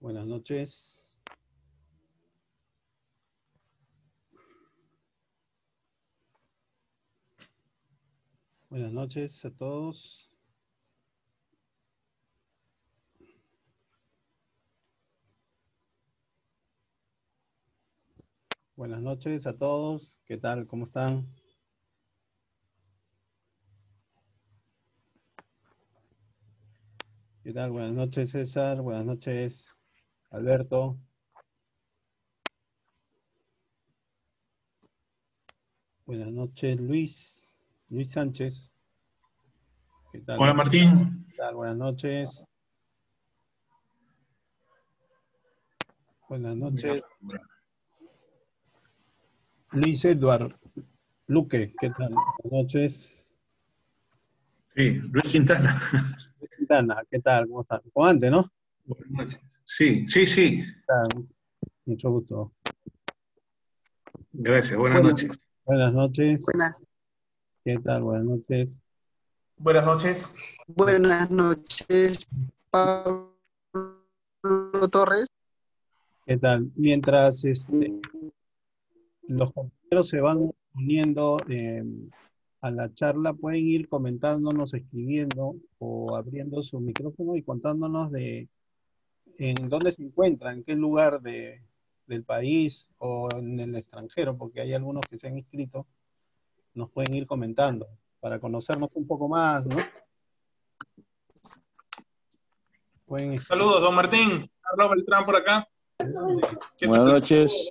Buenas noches. Buenas noches a todos. Buenas noches a todos. ¿Qué tal? ¿Cómo están? ¿Qué tal? Buenas noches, César. Buenas noches, Alberto. Buenas noches, Luis. Luis Sánchez. ¿Qué tal? Hola, Martín. ¿Qué tal? Buenas noches. Buenas noches. Luis Edward Luque. ¿Qué tal? Buenas noches. Sí, Luis Quintana. Quintana, ¿qué tal? ¿Cómo están? Como antes, ¿no? Buenas noches. Sí, sí, sí. Mucho gusto. Gracias, buenas noches. Buenas noches. Buenas. ¿Qué tal? Buenas noches. Buenas noches. Buenas noches, Pablo Torres. ¿Qué tal? Mientras los compañeros se van uniendo a la charla, pueden ir comentándonos, escribiendo o abriendo su micrófono y contándonos de en dónde se encuentran, en qué lugar del país o en el extranjero, porque hay algunos que se han inscrito, nos pueden ir comentando para conocernos un poco más, ¿no? Pueden Saludos, don Martín. Carlos Beltrán por acá. Buenas noches.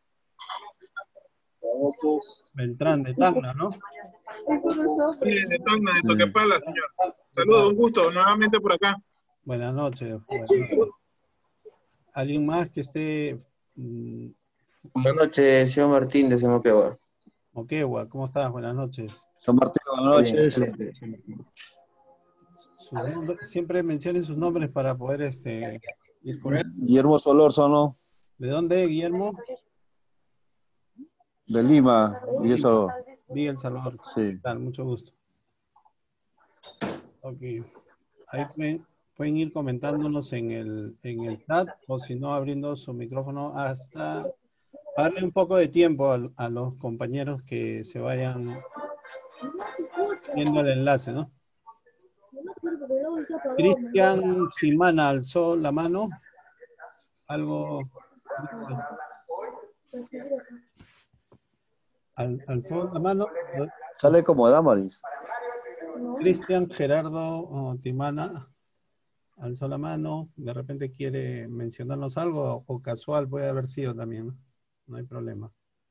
Beltrán de Tacna, ¿no? Sí, de Tacna, de Toquepala, señor. Saludos, un gusto, nuevamente por acá. Buenas noches. Buenas noches. ¿Alguien más que esté? Buenas noches, señor Martín de Moquegua. Moquegua, ¿cómo estás? Buenas noches. San Martín, buenas noches. Siempre mencionen sus nombres para poder ir con él. Guillermo Solórzano, ¿De dónde, Guillermo? de Lima. Y eso, Miguel Salvador. sí. Mucho gusto. Ok. Ahí pueden ir comentándonos en el chat o si no abriendo su micrófono hasta darle un poco de tiempo a los compañeros que se vayan viendo el enlace, ¿no? Cristian Timana alzó la mano. Algo. Alzó la mano. Sale como Damaris. Cristian Gerardo Timana alzó la mano. De repente quiere mencionarnos algo o casual puede haber sido también, ¿no? No hay problema.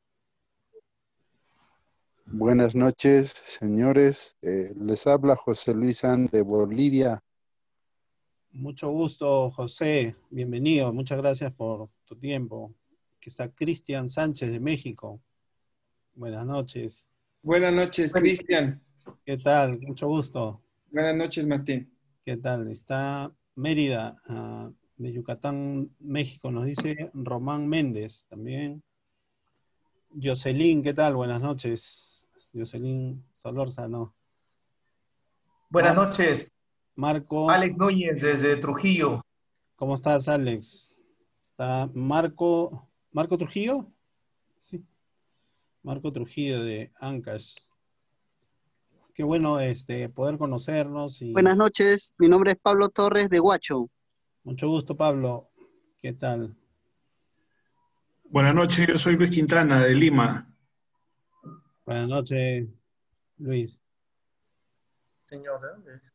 Buenas noches, señores. Les habla José Luis San de Bolivia. Mucho gusto, José. Bienvenido. Muchas gracias por tu tiempo. Aquí está Cristian Sánchez de México. Buenas noches. Buenas noches, Cristian. ¿Qué tal? Mucho gusto. Buenas noches, Martín. ¿Qué tal? Está Mérida, de Yucatán, México. Nos dice Román Méndez también. Jocelyn, ¿qué tal? Buenas noches. Jocelyn Solórzano. Buenas noches. Marco. Alex Núñez, desde Trujillo. ¿Cómo estás, Alex? Está Marco. ¿Marco Trujillo? Sí. Marco Trujillo de Ancash. Qué bueno poder conocernos. Buenas noches, mi nombre es Pablo Torres de Huacho. Mucho gusto, Pablo. ¿Qué tal? Buenas noches, yo soy Luis Quintana de Lima. Buenas noches, Luis. Señor, ¿de dónde es?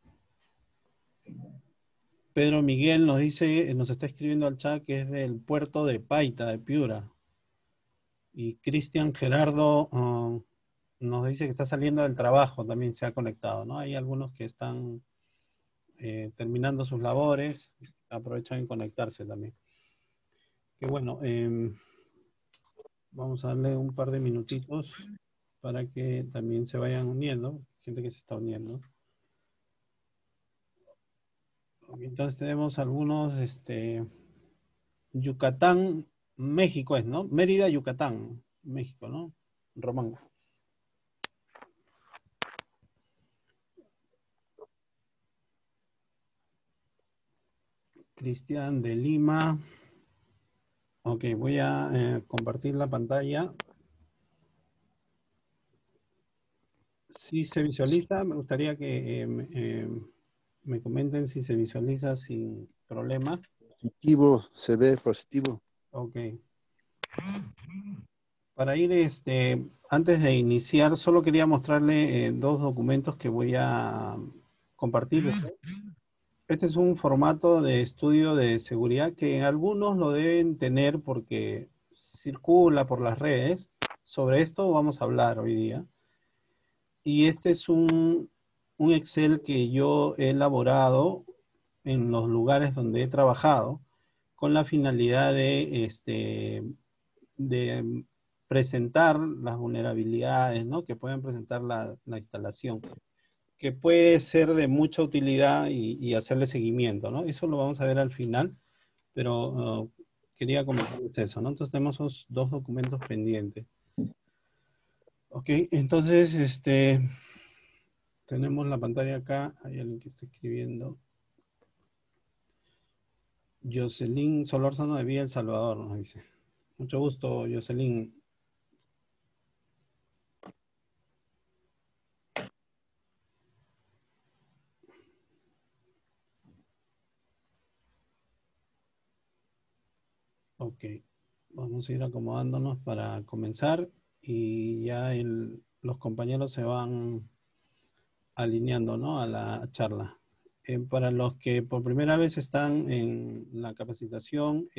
Pedro Miguel nos dice, nos está escribiendo al chat que es del puerto de Paita, de Piura. Y Cristian Gerardo nos dice que está saliendo del trabajo, también se ha conectado, ¿no? Hay algunos que están terminando sus labores, aprovechan en conectarse también. Que bueno, vamos a darle un par de minutitos para que también se vayan uniendo, gente que se está uniendo. Entonces tenemos algunos, Yucatán, México es, ¿no? Mérida, Yucatán, México, ¿no? Román. Cristian de Lima. Ok, voy a compartir la pantalla. Si se visualiza, me gustaría que me comenten si se visualiza sin problema. Positivo, se ve positivo. Ok. Para ir, antes de iniciar, solo quería mostrarle dos documentos que voy a compartir. Este es un formato de estudio de seguridad que algunos lo deben tener porque circula por las redes. Sobre esto vamos a hablar hoy día. Y este es un Excel que yo he elaborado en los lugares donde he trabajado con la finalidad de presentar las vulnerabilidades, ¿no? Que pueden presentar la instalación, que puede ser de mucha utilidad y hacerle seguimiento, ¿no? Eso lo vamos a ver al final, pero quería comentarles eso, ¿no? Entonces tenemos esos dos documentos pendientes. Ok, entonces, tenemos la pantalla acá, hay alguien que está escribiendo. Jocelyn Solórzano de Villa El Salvador, nos dice. Mucho gusto, Jocelyn. Ok, vamos a ir acomodándonos para comenzar y ya los compañeros se van alineando, ¿no? A la charla. Para los que por primera vez están en la capacitación,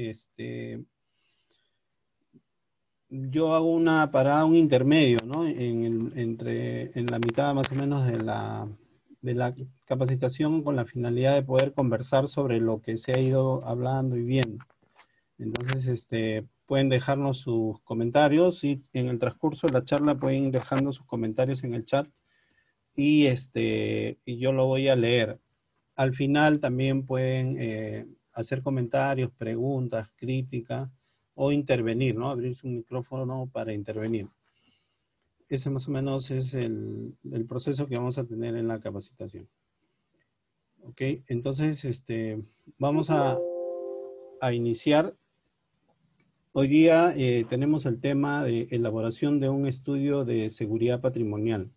yo hago una parada, un intermedio, ¿no? En la mitad más o menos de la capacitación con la finalidad de poder conversar sobre lo que se ha ido hablando y viendo. Entonces, pueden dejarnos sus comentarios y en el transcurso de la charla pueden ir dejando sus comentarios en el chat y yo lo voy a leer. Al final también pueden hacer comentarios, preguntas, críticas o intervenir, ¿no? Abrir su micrófono para intervenir. Ese más o menos es el proceso que vamos a tener en la capacitación. Ok, entonces vamos a iniciar. Hoy día tenemos el tema de elaboración de un estudio de seguridad patrimonial.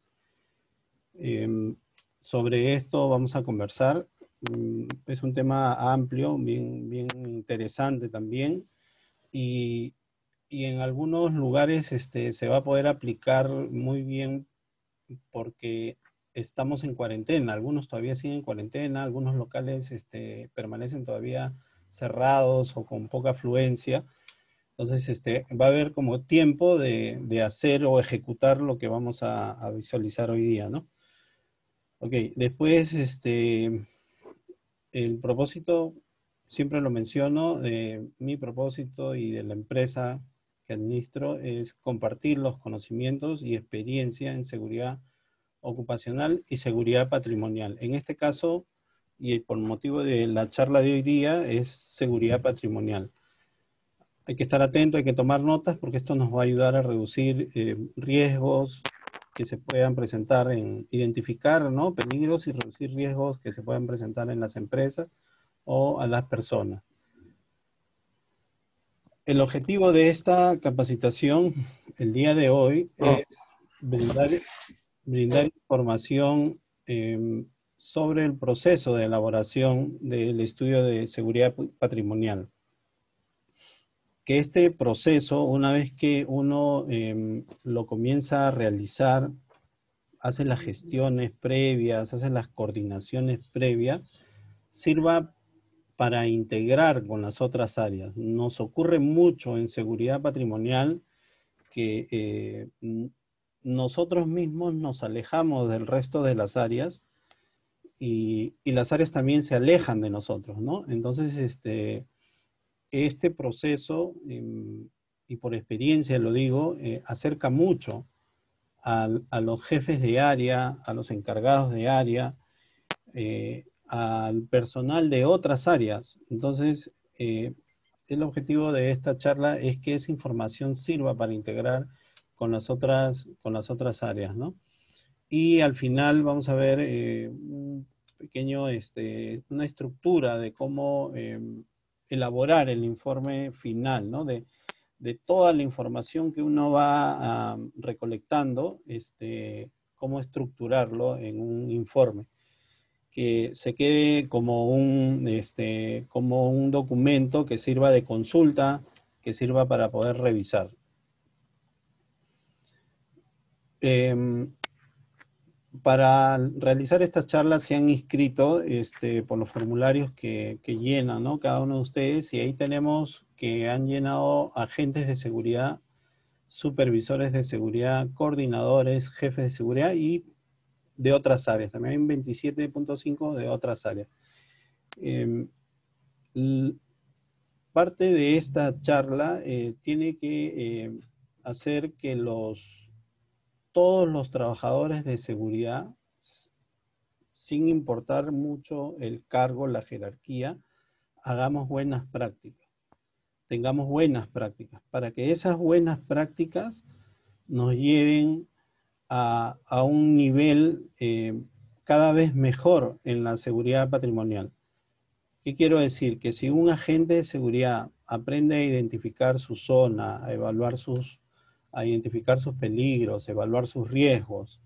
Sobre esto vamos a conversar. Es un tema amplio, bien interesante también. Y en algunos lugares se va a poder aplicar muy bien porque estamos en cuarentena. Algunos todavía siguen en cuarentena, algunos locales permanecen todavía cerrados o con poca afluencia. Entonces, va a haber como tiempo de hacer o ejecutar lo que vamos a visualizar hoy día, ¿no? Ok, después, el propósito, siempre lo menciono, mi propósito y de la empresa que administro es compartir los conocimientos y experiencia en seguridad ocupacional y seguridad patrimonial. En este caso, y por motivo de la charla de hoy día, es seguridad patrimonial. Hay que estar atento, hay que tomar notas porque esto nos va a ayudar a reducir riesgos que se puedan presentar identificar, ¿no? Peligros y reducir riesgos que se puedan presentar en las empresas o a las personas. El objetivo de esta capacitación el día de hoy es brindar información sobre el proceso de elaboración del estudio de seguridad patrimonial. Que este proceso, una vez que uno lo comienza a realizar, hace las gestiones previas, hace las coordinaciones previas, sirva para integrar con las otras áreas. Nos ocurre mucho en seguridad patrimonial que nosotros mismos nos alejamos del resto de las áreas y las áreas también se alejan de nosotros, ¿no? Entonces, este proceso, y por experiencia lo digo, acerca mucho a los jefes de área, a los encargados de área, al personal de otras áreas. Entonces, el objetivo de esta charla es que esa información sirva para integrar con las otras áreas, ¿no? Y al final vamos a ver un una estructura de cómo elaborar el informe final, ¿no? De toda la información que uno va recolectando, cómo estructurarlo en un informe, que se quede como un documento que sirva de consulta, que sirva para poder revisar. Para realizar estas charlas se han inscrito por los formularios que llenan, ¿no? Cada uno de ustedes, y ahí tenemos que han llenado agentes de seguridad, supervisores de seguridad, coordinadores, jefes de seguridad y de otras áreas. También hay un 27.5 de otras áreas. Parte de esta charla tiene que hacer que todos los trabajadores de seguridad, sin importar mucho el cargo, la jerarquía, hagamos buenas prácticas, tengamos buenas prácticas, para que esas buenas prácticas nos lleven a un nivel cada vez mejor en la seguridad patrimonial. ¿Qué quiero decir? Que si un agente de seguridad aprende a identificar su zona, a identificar sus peligros, evaluar sus riesgos,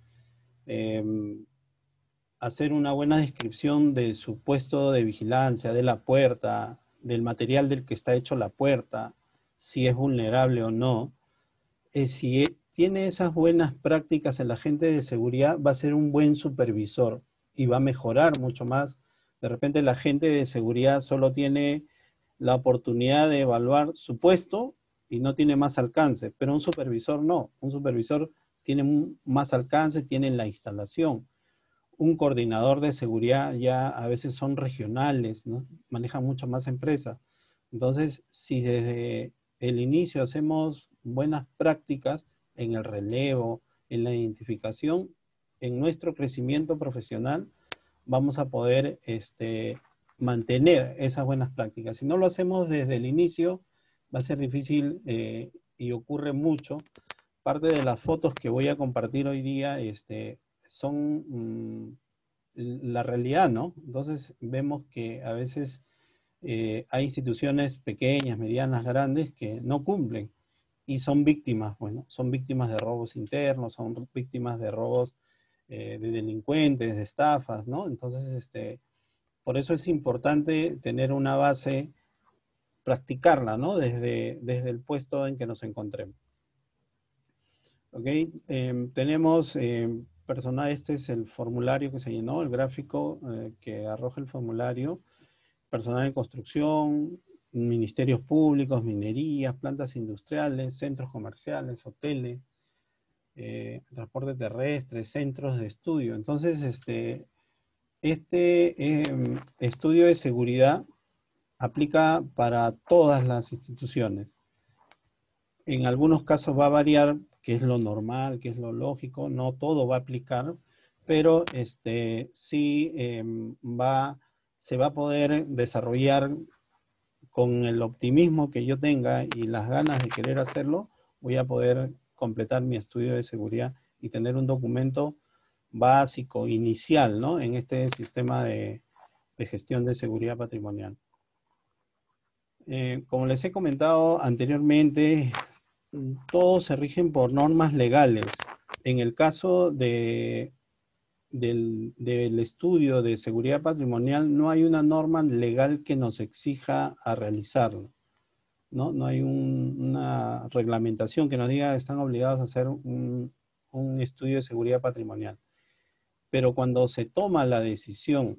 hacer una buena descripción de su puesto de vigilancia, de la puerta, del material del que está hecho la puerta, si es vulnerable o no. Si tiene esas buenas prácticas el agente de seguridad, va a ser un buen supervisor y va a mejorar mucho más. De repente el agente de seguridad solo tiene la oportunidad de evaluar su puesto y no tiene más alcance, pero un supervisor no. Un supervisor tiene más alcance, tiene la instalación. Un coordinador de seguridad ya a veces son regionales, ¿no? Manejan mucho más empresas. Entonces, si desde el inicio hacemos buenas prácticas en el relevo, en la identificación, en nuestro crecimiento profesional, vamos a poder mantener esas buenas prácticas. Si no lo hacemos desde el inicio, va a ser difícil y ocurre mucho. Parte de las fotos que voy a compartir hoy día son la realidad, ¿no? Entonces vemos que a veces hay instituciones pequeñas, medianas, grandes que no cumplen y son víctimas, bueno, son víctimas de robos internos, son víctimas de robos de delincuentes, de estafas, ¿no? Entonces, por eso es importante tener una base, practicarla, ¿no? Desde el puesto en que nos encontremos. ¿Ok? Tenemos personal, este es el formulario que se llenó, el gráfico que arroja el formulario. Personal en construcción, ministerios públicos, minerías, plantas industriales, centros comerciales, hoteles, transporte terrestre, centros de estudio. Entonces, estudio de seguridad aplica para todas las instituciones. En algunos casos va a variar, que es lo normal, que es lo lógico, no todo va a aplicar, pero sí se va a poder desarrollar con el optimismo que yo tenga y las ganas de querer hacerlo, voy a poder completar mi estudio de seguridad y tener un documento básico, inicial, ¿no? En este sistema de gestión de seguridad patrimonial. Como les he comentado anteriormente, todos se rigen por normas legales. En el caso del estudio de seguridad patrimonial, no hay una norma legal que nos exija a realizarlo, ¿no? No hay una reglamentación que nos diga están obligados a hacer un estudio de seguridad patrimonial. Pero cuando se toma la decisión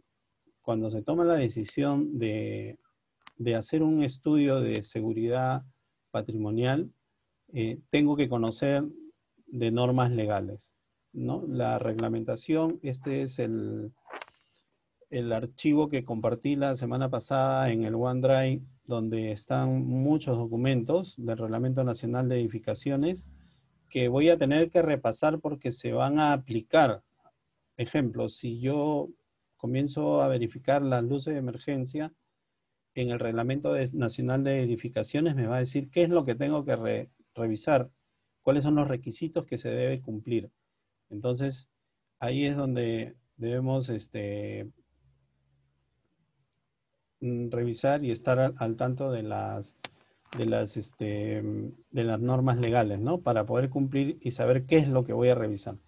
de hacer un estudio de seguridad patrimonial, tengo que conocer de normas legales, ¿no? La reglamentación, este es el archivo que compartí la semana pasada en el OneDrive, donde están muchos documentos del Reglamento Nacional de Edificaciones que voy a tener que repasar porque se van a aplicar. Ejemplo, si yo comienzo a verificar las luces de emergencia, en el Reglamento Nacional de Edificaciones me va a decir qué es lo que tengo que revisar, cuáles son los requisitos que se debe cumplir. Entonces, ahí es donde debemos revisar y estar al tanto de las normas legales, ¿no? Para poder cumplir y saber qué es lo que voy a revisar.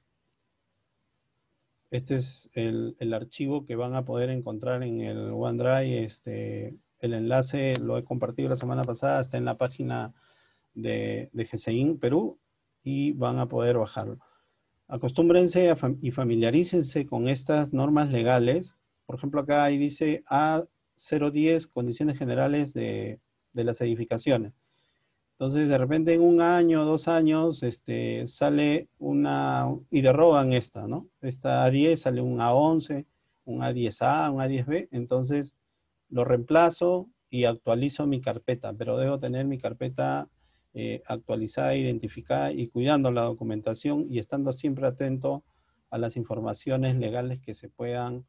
Este es el archivo que van a poder encontrar en el OneDrive. El enlace lo he compartido la semana pasada, está en la página de GCIN Perú y van a poder bajarlo. Acostúmbrense y familiarícense con estas normas legales. Por ejemplo, acá ahí dice A010, condiciones generales de las edificaciones. Entonces, de repente en 1 año, 2 años, sale y derogan esta, ¿no? Esta A10, sale un A11, un A10A, un A10B. Entonces, lo reemplazo y actualizo mi carpeta, pero debo tener mi carpeta actualizada, identificada y cuidando la documentación y estando siempre atento a las informaciones legales que se puedan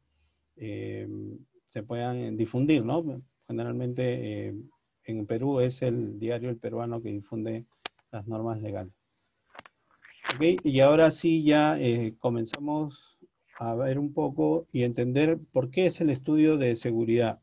difundir, ¿no? Generalmente en Perú es el diario El Peruano que difunde las normas legales. ¿Okay? Y ahora sí ya comenzamos a ver un poco y entender por qué es el estudio de seguridad.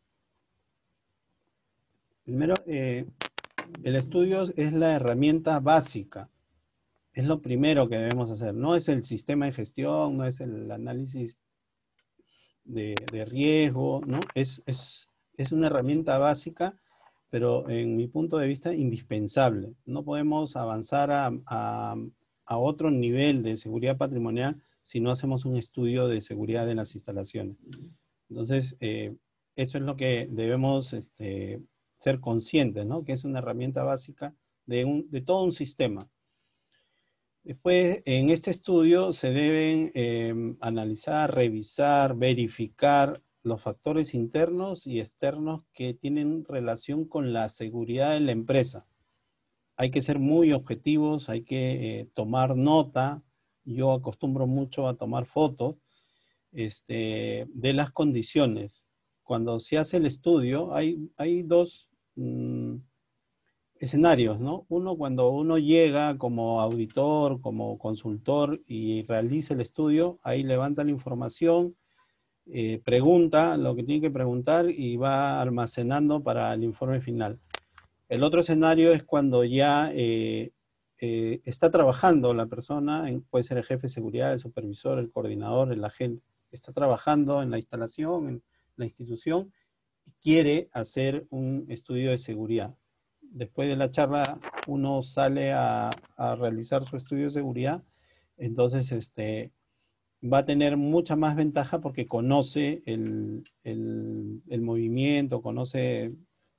Primero, el estudio es la herramienta básica. Es lo primero que debemos hacer. No es el sistema de gestión, no es el análisis de riesgo, ¿no? Es una herramienta básica, pero en mi punto de vista indispensable. No podemos avanzar a otro nivel de seguridad patrimonial si no hacemos un estudio de seguridad de las instalaciones. Entonces, eso es lo que debemos ser conscientes, ¿no? Que es una herramienta básica de todo un sistema. Después, en este estudio se deben analizar, revisar, verificar los factores internos y externos que tienen relación con la seguridad de la empresa. Hay que ser muy objetivos, hay que tomar nota. Yo acostumbro mucho a tomar fotos de las condiciones. Cuando se hace el estudio, hay dos escenarios, ¿no? Uno, cuando uno llega como auditor, como consultor y realiza el estudio, ahí levanta la información, pregunta lo que tiene que preguntar y va almacenando para el informe final. El otro escenario es cuando ya está trabajando la persona, puede ser el jefe de seguridad, el supervisor, el coordinador, el agente, está trabajando en la instalación, en la institución, y quiere hacer un estudio de seguridad. Después de la charla, uno sale a realizar su estudio de seguridad, entonces va a tener mucha más ventaja porque conoce el movimiento, conoce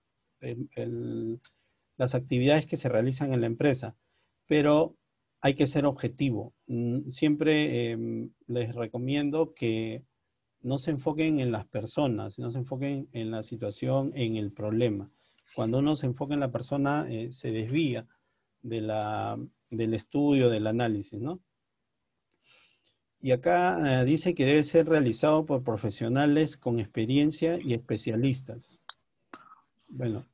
las actividades que se realizan en la empresa, pero hay que ser objetivo. Siempre les recomiendo que no se enfoquen en las personas, no se enfoquen en la situación, en el problema. Cuando uno se enfoca en la persona, se desvía del estudio, del análisis, ¿no? Y acá dice que debe ser realizado por profesionales con experiencia y especialistas. Bueno,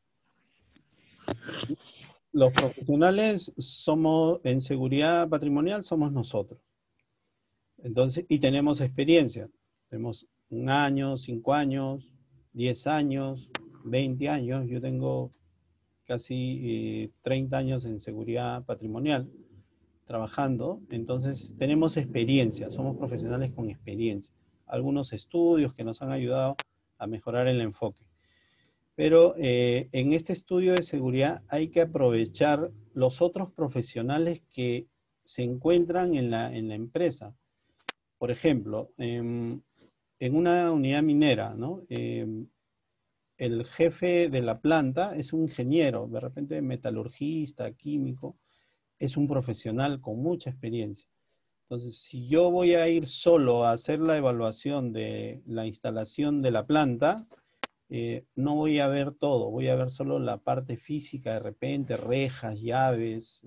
los profesionales en seguridad patrimonial somos nosotros. Entonces, y tenemos experiencia. Tenemos 1 año, 5 años, 10 años, 20 años. Yo tengo casi 30 años en seguridad patrimonial trabajando. Entonces, tenemos experiencia. Somos profesionales con experiencia. Algunos estudios que nos han ayudado a mejorar el enfoque. Pero en este estudio de seguridad hay que aprovechar los otros profesionales que se encuentran en la empresa. Por ejemplo, en una unidad minera, ¿no? El jefe de la planta es un ingeniero, de repente metalurgista, químico, es un profesional con mucha experiencia. Entonces, si yo voy a ir solo a hacer la evaluación de la instalación de la planta, no voy a ver todo, voy a ver solo la parte física, de repente, rejas, llaves,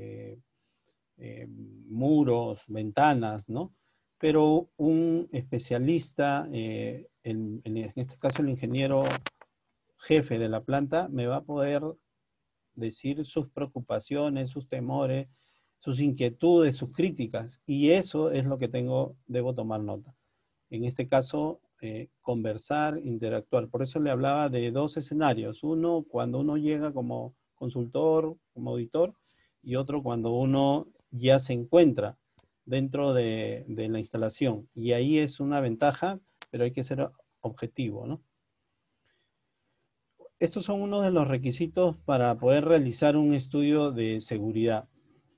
muros, ventanas, ¿no? Pero un especialista, en este caso el ingeniero jefe de la planta, me va a poder decir sus preocupaciones, sus temores, sus inquietudes, sus críticas, y eso es lo que debo tomar nota. En este caso, conversar, interactuar. Por eso le hablaba de dos escenarios. Uno, cuando uno llega como consultor, como auditor, y otro cuando uno ya se encuentra dentro de la instalación. Y ahí es una ventaja, pero hay que ser objetivo, ¿no? Estos son uno de los requisitos para poder realizar un estudio de seguridad.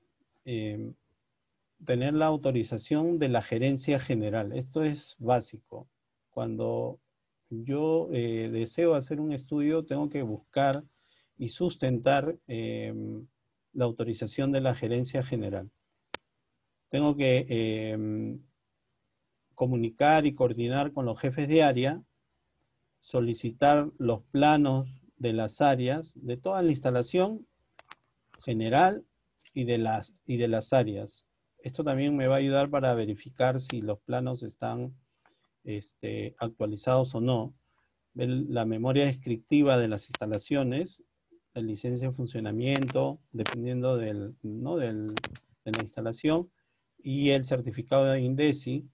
Tener la autorización de la gerencia general. Esto es básico. Cuando yo deseo hacer un estudio, tengo que buscar y sustentar la autorización de la gerencia general. Tengo que comunicar y coordinar con los jefes de área, solicitar los planos de las áreas, de toda la instalación general y de las áreas. Esto también me va a ayudar para verificar si los planos están actualizados o no. La memoria descriptiva de las instalaciones, la licencia de funcionamiento, dependiendo de la instalación, y el certificado de INDECI,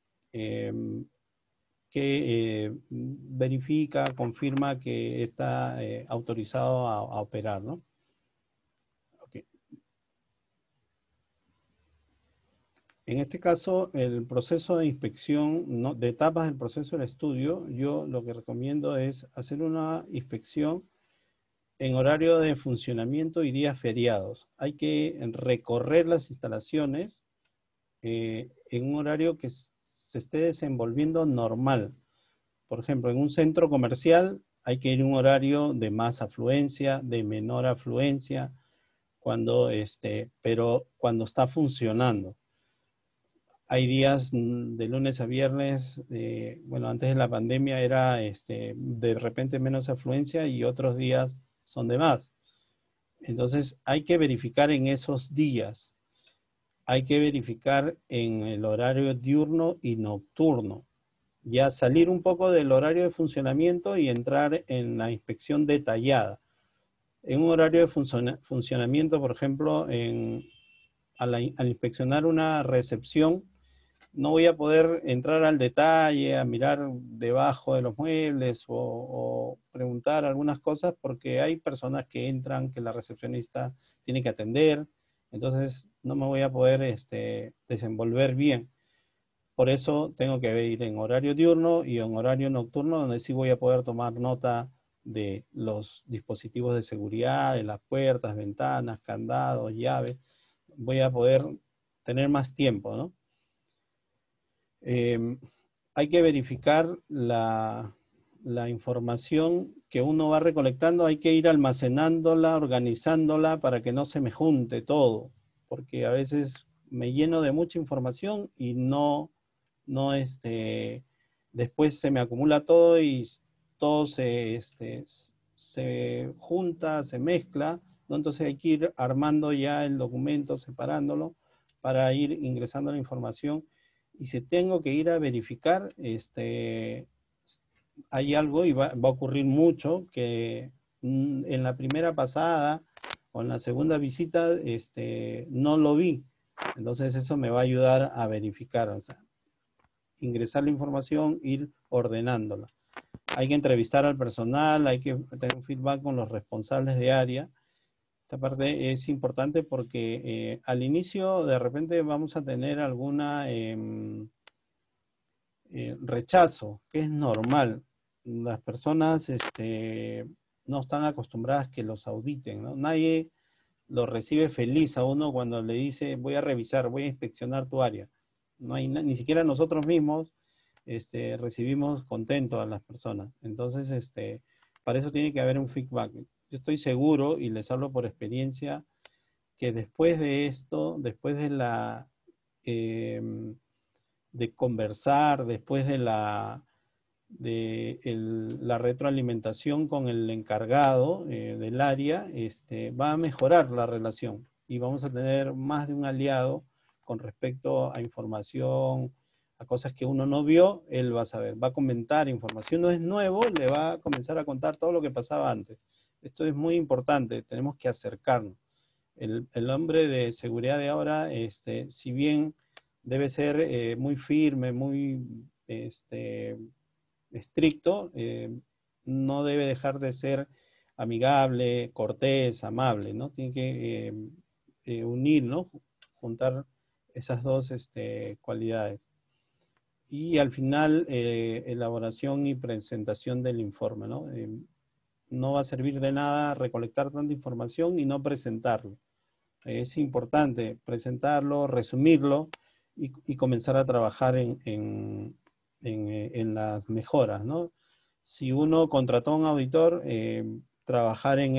que verifica, confirma que está autorizado a operar, ¿no? Okay. En este caso, el proceso de inspección, de etapas del proceso del estudio, yo lo que recomiendo es hacer una inspección en horario de funcionamiento y días feriados. Hay que recorrer las instalaciones en un horario que se esté desenvolviendo normal. Por ejemplo, en un centro comercial hay que ir en un horario de más afluencia, de menor afluencia, pero cuando está funcionando. Hay días de lunes a viernes, bueno, antes de la pandemia era de repente menos afluencia y otros días son de más. Entonces hay que verificar en esos días. Hay que verificar en el horario diurno y nocturno. Ya salir un poco del horario de funcionamiento y entrar en la inspección detallada. En un horario de funcionamiento, por ejemplo, al inspeccionar una recepción, no voy a poder entrar al detalle, a mirar debajo de los muebles o preguntar algunas cosas porque hay personas que entran que la recepcionista tiene que atender, entonces no me voy a poder desenvolver bien. Por eso tengo que ir en horario diurno y en horario nocturno, donde sí voy a poder tomar nota de los dispositivos de seguridad, de las puertas, ventanas, candados, llaves. Voy a poder tener más tiempo, ¿no? Hay que verificar la información que uno va recolectando, hay que ir almacenándola, organizándola para que no se me junte todo, porque a veces me lleno de mucha información y después se me acumula todo y todo se junta, se mezcla, ¿no? Entonces hay que ir armando ya el documento, separándolo para ir ingresando la información. Y si tengo que ir a verificar, hay algo y va a ocurrir mucho que en la primera pasada o en la segunda visita no lo vi. Entonces eso me va a ayudar a verificar, o sea, ingresar la información, ir ordenándola. Hay que entrevistar al personal, hay que tener un feedback con los responsables de área. Esta parte es importante porque al inicio de repente vamos a tener alguna rechazo, que es normal. Las personas no están acostumbradas que los auditen, ¿no? Nadie lo recibe feliz a uno cuando le dice voy a revisar, voy a inspeccionar tu área. No hay ni siquiera nosotros mismos recibimos contento a las personas. Entonces, para eso tiene que haber un feedback. Yo estoy seguro, y les hablo por experiencia, que después de esto, después de de conversar, después de la retroalimentación con el encargado del área, va a mejorar la relación y vamos a tener más de un aliado con respecto a información, a cosas que uno no vio, él va a saber, va a comentar información, no es nuevo, le va a comenzar a contar todo lo que pasaba antes. Esto es muy importante, tenemos que acercarnos. El hombre de seguridad de ahora, si bien debe ser muy firme, muy estricto, no debe dejar de ser amigable, cortés, amable, ¿no? Tiene que unir, ¿no? Juntar esas dos cualidades. Y al final, elaboración y presentación del informe, ¿no? No va a servir de nada recolectar tanta información y no presentarlo. Es importante presentarlo, resumirlo y comenzar a trabajar en las mejoras, ¿no? Si uno contrató a un auditor, trabajar en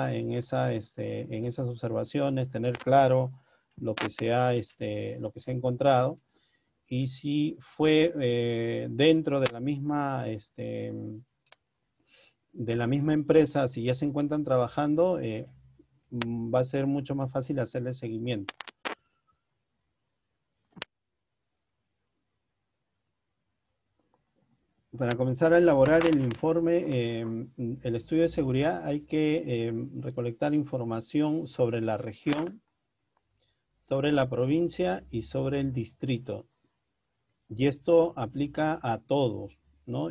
esas observaciones, tener claro lo que se ha encontrado, y si fue dentro de la misma empresa, si ya se encuentran trabajando, va a ser mucho más fácil hacerle seguimiento. Para comenzar a elaborar el informe, el estudio de seguridad, hay que recolectar información sobre la región, sobre la provincia y sobre el distrito. Y esto aplica a todos, ¿no?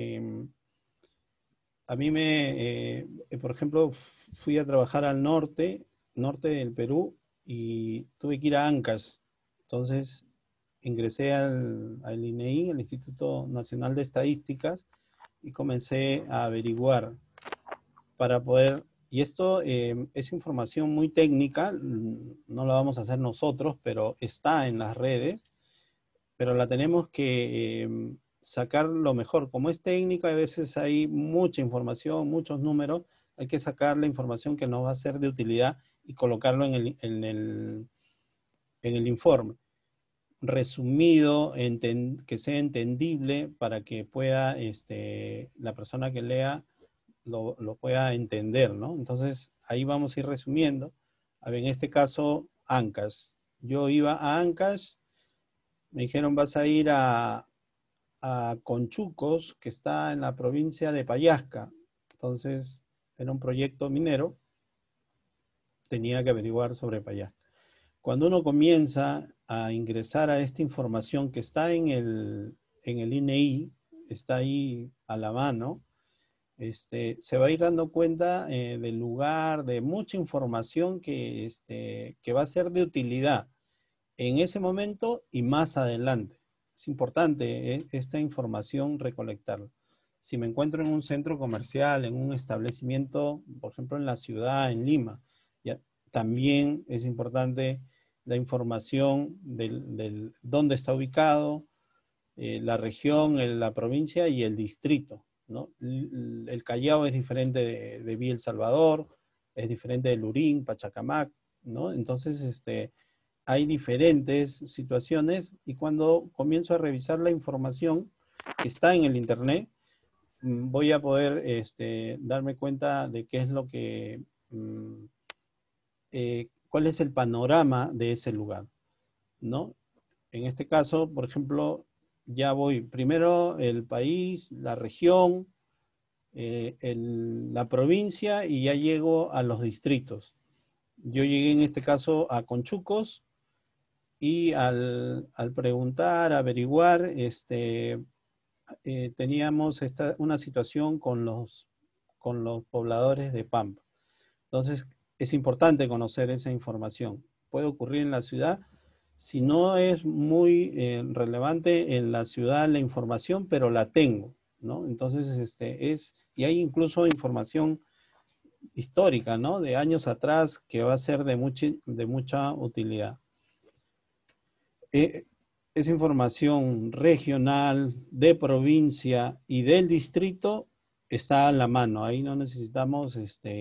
A mí por ejemplo, fui a trabajar al norte del Perú, y tuve que ir a Ancash. Entonces, ingresé al INEI, el Instituto Nacional de Estadísticas, y comencé a averiguar para poder, y esto es información muy técnica, no la vamos a hacer nosotros, pero está en las redes, pero la tenemos que sacar lo mejor. Como es técnica, a veces hay mucha información, muchos números, hay que sacar la información que nos va a ser de utilidad y colocarlo en el informe. Resumido, que sea entendible para que pueda la persona que lea lo pueda entender, ¿no? Entonces, ahí vamos a ir resumiendo. A ver, en este caso, Ancash. Yo iba a Ancash, me dijeron, vas a ir a Conchucos, que está en la provincia de Pallasca. Entonces, era un proyecto minero, tenía que averiguar sobre Pallasca. Cuando uno comienza a ingresar a esta información que está en el INEI, está ahí a la mano, se va a ir dando cuenta del lugar, de mucha información que va a ser de utilidad en ese momento y más adelante. Es importante esta información recolectarla. Si me encuentro en un centro comercial, en un establecimiento, por ejemplo en la ciudad, en Lima, también es importante la información del dónde está ubicado, la región, la provincia y el distrito, ¿no? El Callao es diferente de Villa El Salvador, es diferente de Lurín, Pachacamac, ¿no? Entonces, hay diferentes situaciones, y cuando comienzo a revisar la información que está en el internet, voy a poder darme cuenta de qué es lo que, cuál es el panorama de ese lugar, ¿no? En este caso, por ejemplo, ya voy primero el país, la región, la provincia, y ya llego a los distritos. Yo llegué en este caso a Conchucos, y al preguntar, averiguar, teníamos una situación con los pobladores de Pampa. Entonces, es importante conocer esa información. Puede ocurrir en la ciudad, si no es muy relevante en la ciudad la información, pero la tengo, ¿no? Entonces, y hay incluso información histórica, ¿no? De años atrás, que va a ser de mucha utilidad. Esa información regional, de provincia y del distrito está a la mano. Ahí no necesitamos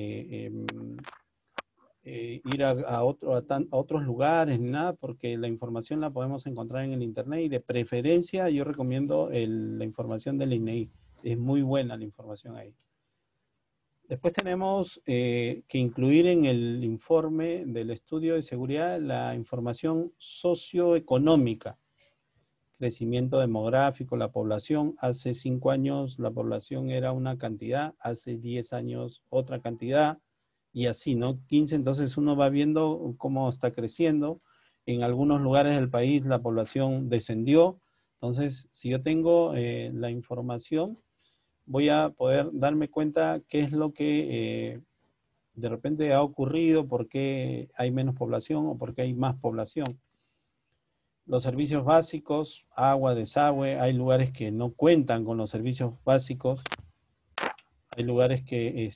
ir a otros lugares ni nada, porque la información la podemos encontrar en el internet, y de preferencia yo recomiendo la información del INEI. Es muy buena la información ahí. Después tenemos que incluir en el informe del estudio de seguridad la información socioeconómica, crecimiento demográfico, la población. Hace 5 años la población era una cantidad, hace 10 años otra cantidad, y así, ¿no? 15, entonces uno va viendo cómo está creciendo. En algunos lugares del país la población descendió, Entonces, si yo tengo la información, voy a poder darme cuenta qué es lo que de repente ha ocurrido, por qué hay menos población o por qué hay más población. Los servicios básicos, agua, desagüe, hay lugares que no cuentan con los servicios básicos, hay lugares que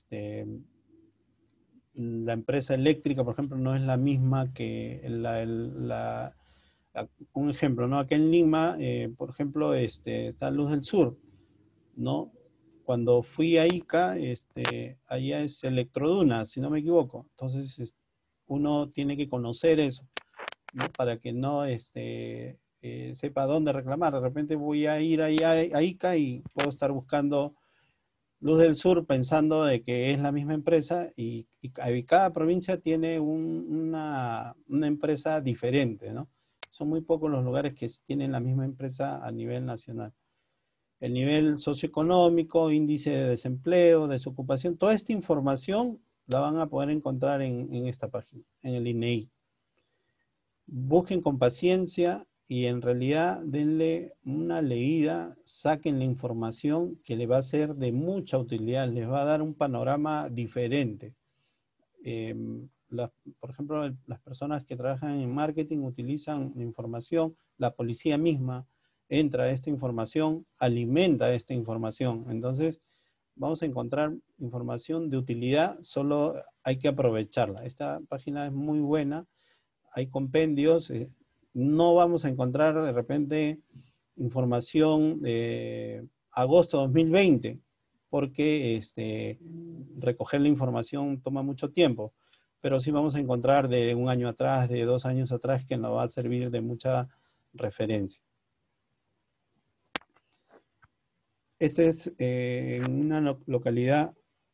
la empresa eléctrica, por ejemplo, no es la misma que un ejemplo, ¿no? Aquí en Lima, por ejemplo, está Luz del Sur, ¿no? Cuando fui a Ica, allá es Electroduna, si no me equivoco. Entonces, uno tiene que conocer eso, ¿no? Para que no sepa dónde reclamar. De repente voy a ir allá a Ica y puedo estar buscando Luz del Sur pensando de que es la misma empresa y cada provincia tiene una empresa diferente, ¿no? Son muy pocos los lugares que tienen la misma empresa a nivel nacional. El nivel socioeconómico, índice de desempleo, desocupación, toda esta información la van a poder encontrar en esta página, en el INEI. Busquen con paciencia y en realidad denle una leída, saquen la información que le va a ser de mucha utilidad, les va a dar un panorama diferente. Por ejemplo, las personas que trabajan en marketing utilizan información, la policía misma entra a esta información, alimenta esta información. Entonces, vamos a encontrar información de utilidad, solo hay que aprovecharla. Esta página es muy buena, hay compendios, no vamos a encontrar de repente información de agosto de 2020, porque recoger la información toma mucho tiempo, pero sí vamos a encontrar de un año atrás, de 2 años atrás, que nos va a servir de mucha referencia. Este es en una localidad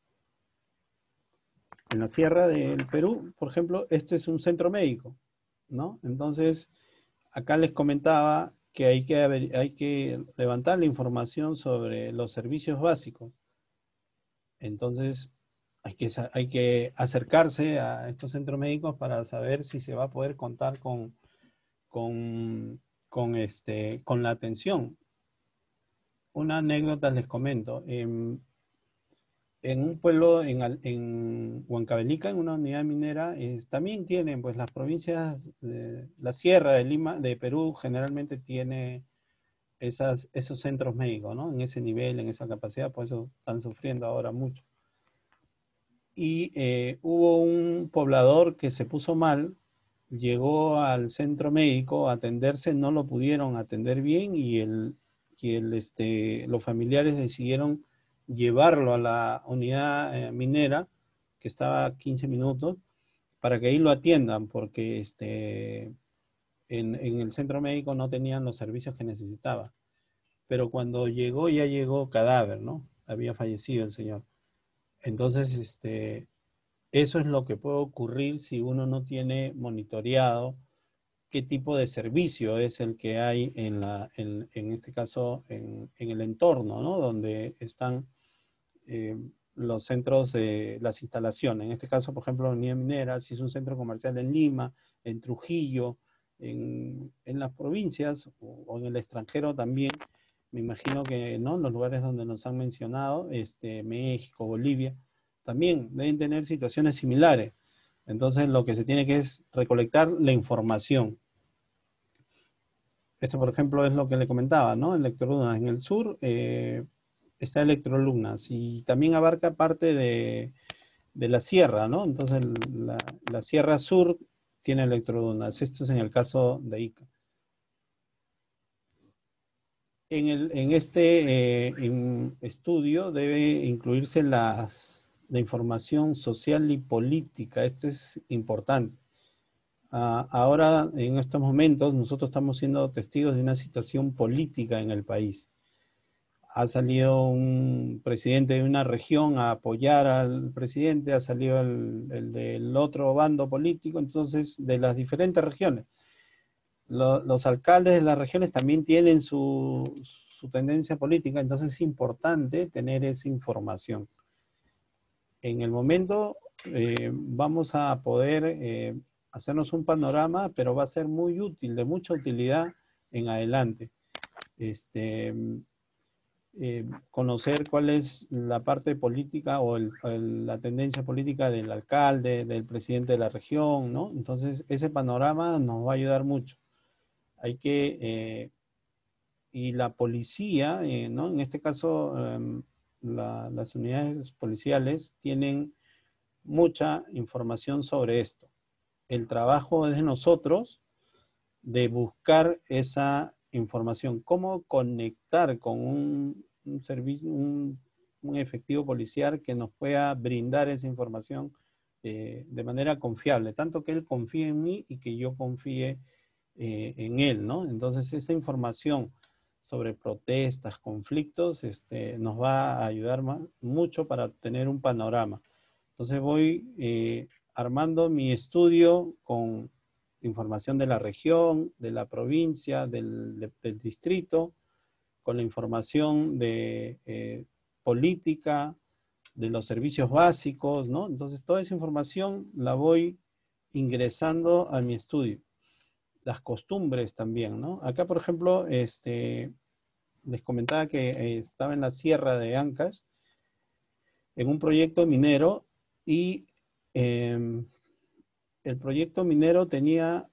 en la sierra del Perú, por ejemplo, este es un centro médico, ¿no? Entonces, acá les comentaba que hay que levantar la información sobre los servicios básicos. Entonces, hay que acercarse a estos centros médicos para saber si se va a poder contar con la atención. Una anécdota les comento. En un pueblo en Huancavelica, en una unidad minera, también tienen, pues las provincias, la sierra de Lima, de Perú, generalmente tiene esos centros médicos, ¿no? En ese nivel, en esa capacidad, por eso están sufriendo ahora mucho. Y hubo un poblador que se puso mal, llegó al centro médico a atenderse, no lo pudieron atender bien y los familiares decidieron llevarlo a la unidad minera, que estaba a 15 minutos, para que ahí lo atiendan, porque en el centro médico no tenían los servicios que necesitaba. Pero cuando llegó, ya llegó cadáver, ¿no? Había fallecido el señor. Entonces, eso es lo que puede ocurrir si uno no tiene monitoreado qué tipo de servicio es el que hay en este caso, en el entorno, ¿no? Donde están los centros de las instalaciones. En este caso, por ejemplo, la unidad minera, si es un centro comercial en Lima, en Trujillo, en las provincias o en el extranjero también, me imagino que, ¿no? Los lugares donde nos han mencionado, México, Bolivia, también deben tener situaciones similares. Entonces, lo que se tiene que es recolectar la información. Esto, por ejemplo, es lo que le comentaba, ¿no? Electrolunas. En el sur está Electrolunas y también abarca parte de la sierra, ¿no? Entonces, la sierra sur tiene Electrolunas. Esto es en el caso de Ica. En este estudio debe incluirse la información social y política. Esto es importante. Ahora, en estos momentos, nosotros estamos siendo testigos de una situación política en el país. Ha salido un presidente de una región a apoyar al presidente, ha salido el del otro bando político, entonces, de las diferentes regiones. Los alcaldes de las regiones también tienen su tendencia política, entonces es importante tener esa información. En el momento vamos a poder hacernos un panorama, pero va a ser muy útil, de mucha utilidad en adelante. conocer cuál es la parte política o la tendencia política del alcalde, del presidente de la región, ¿no? Entonces, ese panorama nos va a ayudar mucho. Hay que, y la policía, ¿no? En este caso, las unidades policiales tienen mucha información sobre esto. El trabajo es de nosotros de buscar esa información, cómo conectar con un servicio, un efectivo policial que nos pueda brindar esa información de manera confiable, tanto que él confíe en mí y que yo confíe en él, ¿no? Entonces esa información sobre protestas, conflictos, nos va a ayudar mucho para tener un panorama. Entonces voy armando mi estudio con información de la región, de la provincia, del distrito, con la información de política, de los servicios básicos, ¿no? Entonces toda esa información la voy ingresando a mi estudio. Las costumbres también, ¿no? Acá, por ejemplo, les comentaba que estaba en la Sierra de Ancash, en un proyecto minero, y el proyecto minero tenía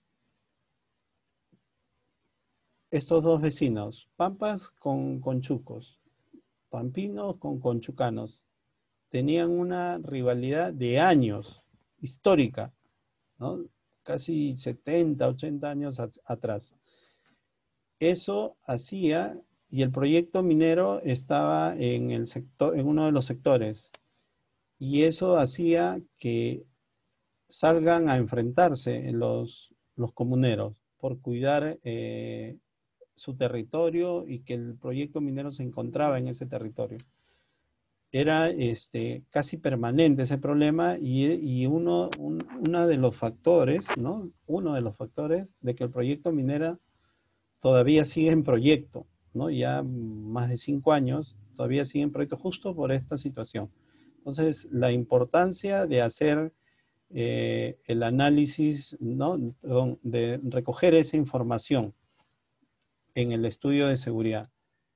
estos dos vecinos, pampas con conchucos, pampinos con conchucanos. Tenían una rivalidad de años, histórica, ¿no? Casi 70, 80 años atrás. Eso hacía, y el proyecto minero estaba en el sector, en uno de los sectores, y eso hacía que salgan a enfrentarse los comuneros por cuidar su territorio y que el proyecto minero se encontraba en ese territorio. Era casi permanente ese problema y uno de los factores, ¿no? Uno de los factores de que el proyecto minero todavía sigue en proyecto, ¿no? Ya más de 5 años, todavía sigue en proyecto justo por esta situación. Entonces, la importancia de hacer el análisis, ¿no? Perdón, de recoger esa información en el estudio de seguridad.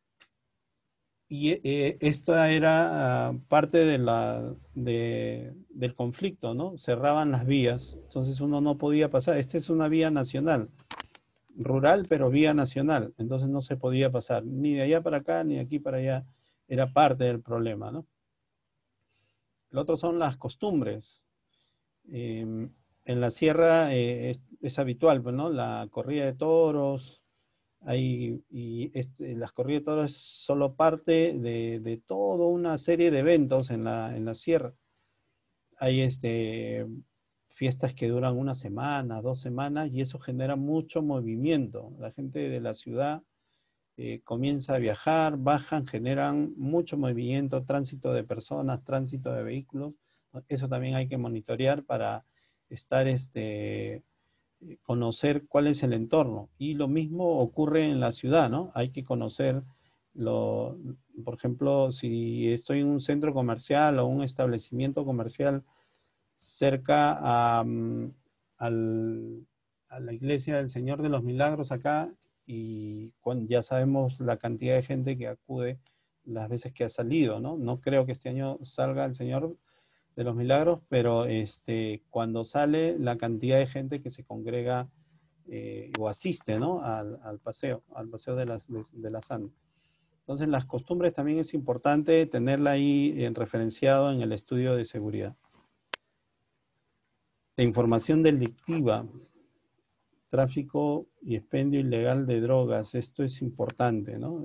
Y esta era parte del conflicto, ¿no? Cerraban las vías, entonces uno no podía pasar. Esta es una vía nacional, rural, pero vía nacional, entonces no se podía pasar, ni de allá para acá, ni de aquí para allá. Era parte del problema, ¿no? Lo otro son las costumbres. En la sierra es habitual, ¿no? La corrida de toros, las corridas de toros es solo parte de toda una serie de eventos en la sierra. Hay fiestas que duran 1 semana, 2 semanas, y eso genera mucho movimiento. La gente de la ciudad comienza a viajar, bajan, generan mucho movimiento, tránsito de personas, tránsito de vehículos. Eso también hay que monitorear para estar conocer cuál es el entorno. Y lo mismo ocurre en la ciudad, ¿no? Hay que conocer, por ejemplo, si estoy en un centro comercial o un establecimiento comercial cerca a la iglesia del Señor de los Milagros acá, y ya sabemos la cantidad de gente que acude las veces que ha salido, ¿no? No creo que este año salga el Señor de los Milagros, pero cuando sale la cantidad de gente que se congrega o asiste, ¿no? al paseo de la Santa. Entonces las costumbres también es importante tenerla ahí referenciado en el estudio de seguridad. La información delictiva, tráfico y expendio ilegal de drogas, esto es importante, ¿no?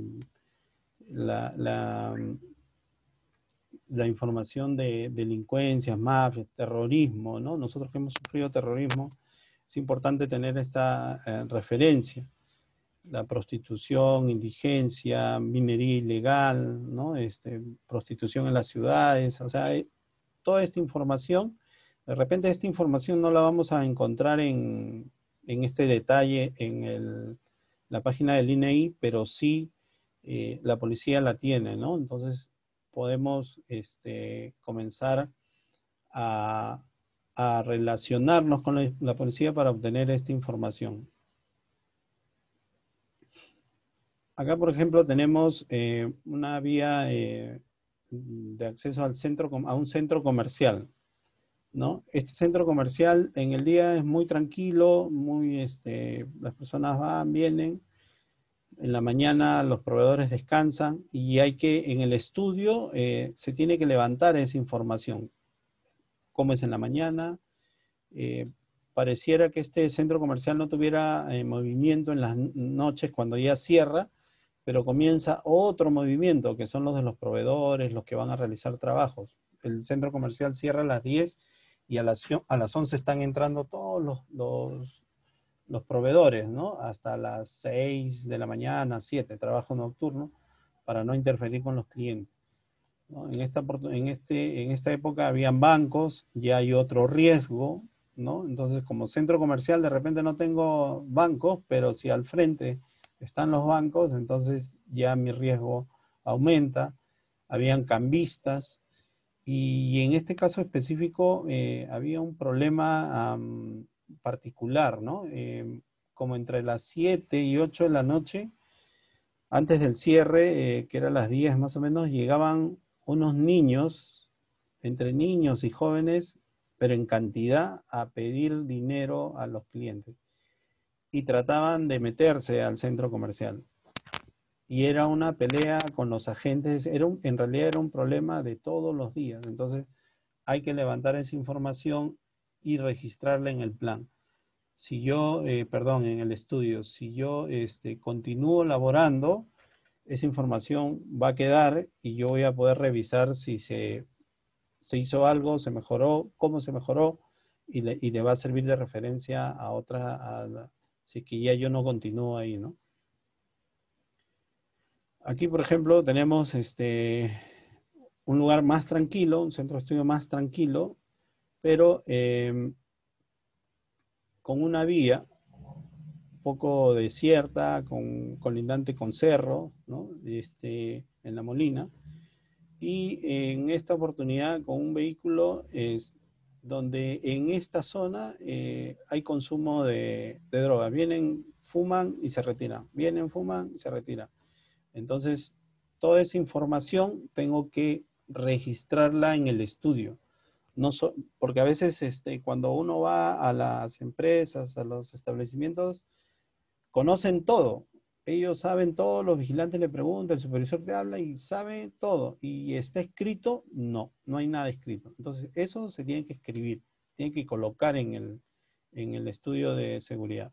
La información de delincuencias, mafias, terrorismo, ¿no? Nosotros que hemos sufrido terrorismo, es importante tener esta referencia. La prostitución, indigencia, minería ilegal, ¿no? Prostitución en las ciudades, o sea, toda esta información, de repente esta información no la vamos a encontrar en este detalle en la página del INEI, pero sí la policía la tiene, ¿no? Entonces podemos comenzar a relacionarnos con la policía para obtener esta información. Acá, por ejemplo, tenemos una vía de acceso al a un centro comercial, ¿no? Este centro comercial en el día es muy tranquilo, las personas van, vienen. En la mañana los proveedores descansan y en el estudio se tiene que levantar esa información. Cómo es en la mañana. Pareciera que este centro comercial no tuviera movimiento en las noches cuando ya cierra, pero comienza otro movimiento, que son los de los proveedores, los que van a realizar trabajos. El centro comercial cierra a las 10 y a las 11 están entrando todos los proveedores, ¿no? Hasta las 6 de la mañana, 7, trabajo nocturno, para no interferir con los clientes, ¿no? En esta época habían bancos, ya hay otro riesgo, ¿no? Entonces, como centro comercial, de repente no tengo bancos, pero si al frente están los bancos, entonces ya mi riesgo aumenta. Habían cambistas, y en este caso específico había un problema particular, ¿no? Como entre las 7 y 8 de la noche, antes del cierre, que era las 10 más o menos, llegaban unos niños, entre niños y jóvenes, pero en cantidad, a pedir dinero a los clientes. Y trataban de meterse al centro comercial. Y era una pelea con los agentes, en realidad era un problema de todos los días. Entonces hay que levantar esa información y registrarla en el plan. Si yo, en el estudio, si yo continúo laborando, esa información va a quedar y yo voy a poder revisar si se hizo algo, se mejoró, cómo se mejoró, y le va a servir de referencia a si es que ya yo no continúo ahí, ¿no? Aquí, por ejemplo, tenemos un lugar más tranquilo, un centro de estudio más tranquilo, pero con una vía un poco desierta, colindante con cerro, ¿no? En La Molina. Y en esta oportunidad con un vehículo donde en esta zona hay consumo de drogas. Vienen, fuman y se retiran. Vienen, fuman y se retiran. Entonces, toda esa información tengo que registrarla en el estudio. Porque a veces cuando uno va a las empresas, a los establecimientos, conocen todo. Ellos saben todo, los vigilantes le preguntan, el supervisor te habla y sabe todo. ¿Y está escrito? No, no hay nada escrito. Entonces, eso se tiene que escribir, tiene que colocar en el estudio de seguridad.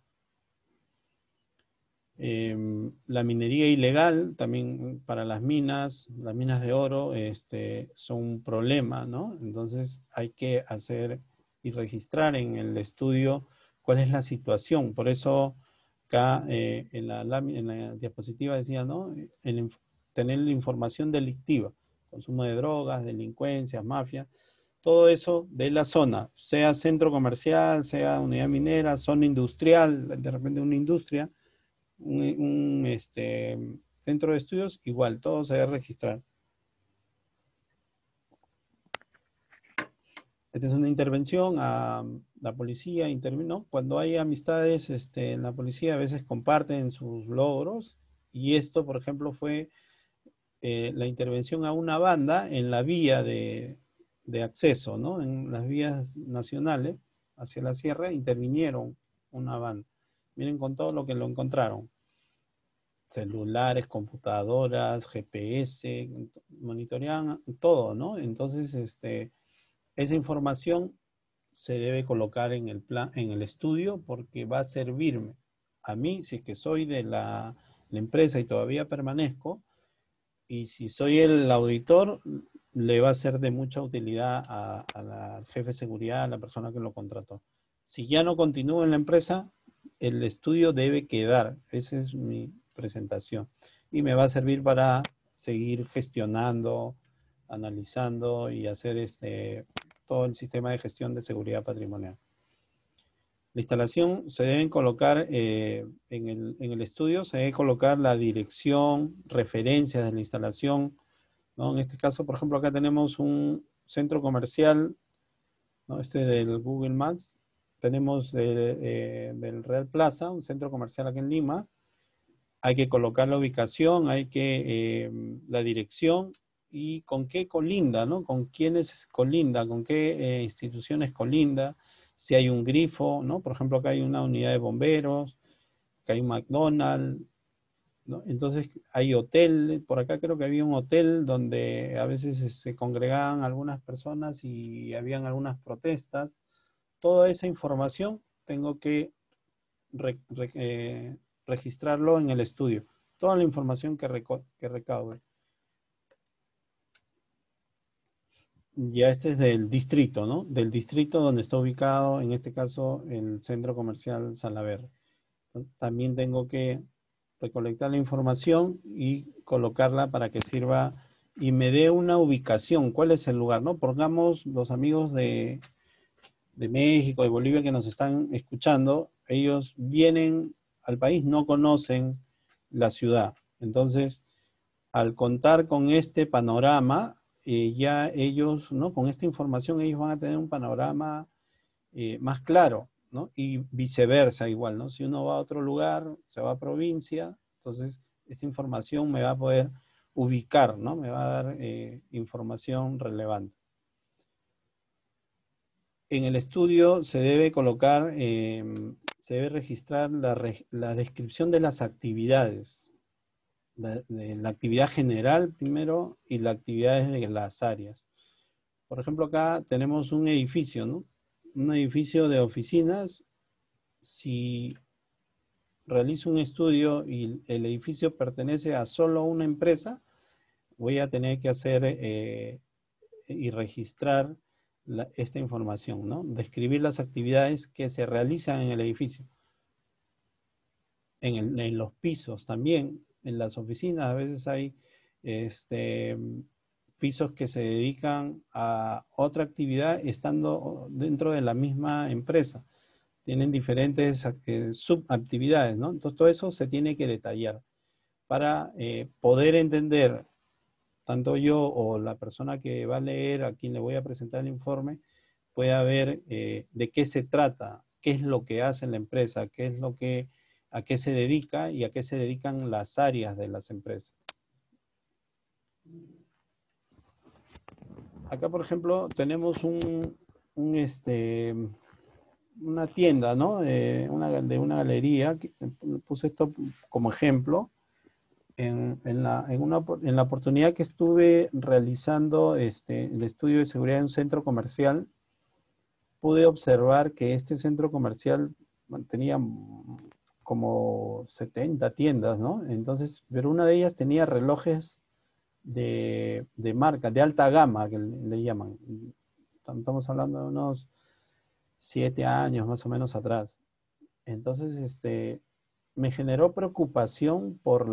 La minería ilegal, también para las minas de oro, son un problema, ¿no? Entonces hay que hacer y registrar en el estudio cuál es la situación. Por eso acá en la diapositiva decía, ¿no? Tener la información delictiva, consumo de drogas, delincuencias, mafias, todo eso de la zona, sea centro comercial, sea unidad minera, zona industrial, de repente una industria, un centro de estudios, igual, todo se debe registrar. Esta es una intervención a la policía, intervino. Cuando hay amistades en la policía, a veces comparten sus logros, y esto, por ejemplo, fue la intervención a una banda en la vía de acceso, ¿no? En las vías nacionales hacia la sierra intervinieron una banda. Miren con todo lo que lo encontraron. Celulares, computadoras, GPS, monitorean todo, ¿no? Entonces, esa información se debe colocar en el plan, en el estudio, porque va a servirme a mí, si es que soy de la empresa y todavía permanezco, y si soy el auditor, le va a ser de mucha utilidad al jefe de seguridad, a la persona que lo contrató. Si ya no continúo en la empresa, el estudio debe quedar. Esa es mi presentación. Y me va a servir para seguir gestionando, analizando y hacer todo el sistema de gestión de seguridad patrimonial. La instalación se deben colocar en el estudio, se debe colocar la dirección, referencias de la instalación, ¿no? En este caso, por ejemplo, acá tenemos un centro comercial, ¿no? Del Google Maps. Tenemos del Real Plaza, un centro comercial aquí en Lima, hay que colocar la ubicación, hay que la dirección y con qué colinda, ¿no? Con quiénes colinda, con qué instituciones colinda, si hay un grifo, ¿no? Por ejemplo, acá hay una unidad de bomberos, que hay un McDonald's, ¿no? Entonces hay hotel, por acá creo que había un hotel donde a veces se congregaban algunas personas y habían algunas protestas. Toda esa información tengo que registrarlo en el estudio. Toda la información que recaude. Ya este es del distrito, ¿no? Del distrito donde está ubicado, en este caso, el Centro Comercial Salaberry. Entonces, también tengo que recolectar la información y colocarla para que sirva y me dé una ubicación. ¿Cuál es el lugar, no? Pongamos los amigos de México, de Bolivia que nos están escuchando, ellos vienen al país, no conocen la ciudad. Entonces, al contar con este panorama, ya ellos, ¿no? Con esta información, ellos van a tener un panorama más claro, ¿no? Y viceversa igual, ¿no? Si uno va a otro lugar, se va a provincia, entonces esta información me va a poder ubicar, ¿no? Me va a dar información relevante. En el estudio se debe colocar, se debe registrar la descripción de las actividades, de la actividad general primero y las actividades de las áreas. Por ejemplo, acá tenemos un edificio, ¿no? Un edificio de oficinas. Si realizo un estudio y el edificio pertenece a solo una empresa, voy a tener que hacer y registrar esta información, ¿no? Describir las actividades que se realizan en el edificio. En los pisos también, en las oficinas, a veces hay pisos que se dedican a otra actividad estando dentro de la misma empresa. Tienen diferentes subactividades, ¿no? Entonces todo eso se tiene que detallar para poder entender, tanto yo o la persona que va a leer, a quien le voy a presentar el informe, pueda ver de qué se trata, qué es lo que hace la empresa, qué es lo que, a qué se dedica y a qué se dedican las áreas de las empresas. Acá, por ejemplo, tenemos una tienda, ¿no? De una galería. Puse esto como ejemplo. En la oportunidad que estuve realizando el estudio de seguridad en un centro comercial, pude observar que este centro comercial tenía como 70 tiendas, ¿no? Entonces, pero una de ellas tenía relojes de marca, de alta gama, que le llaman. Estamos hablando de unos 7 años más o menos atrás. Entonces, me generó preocupación por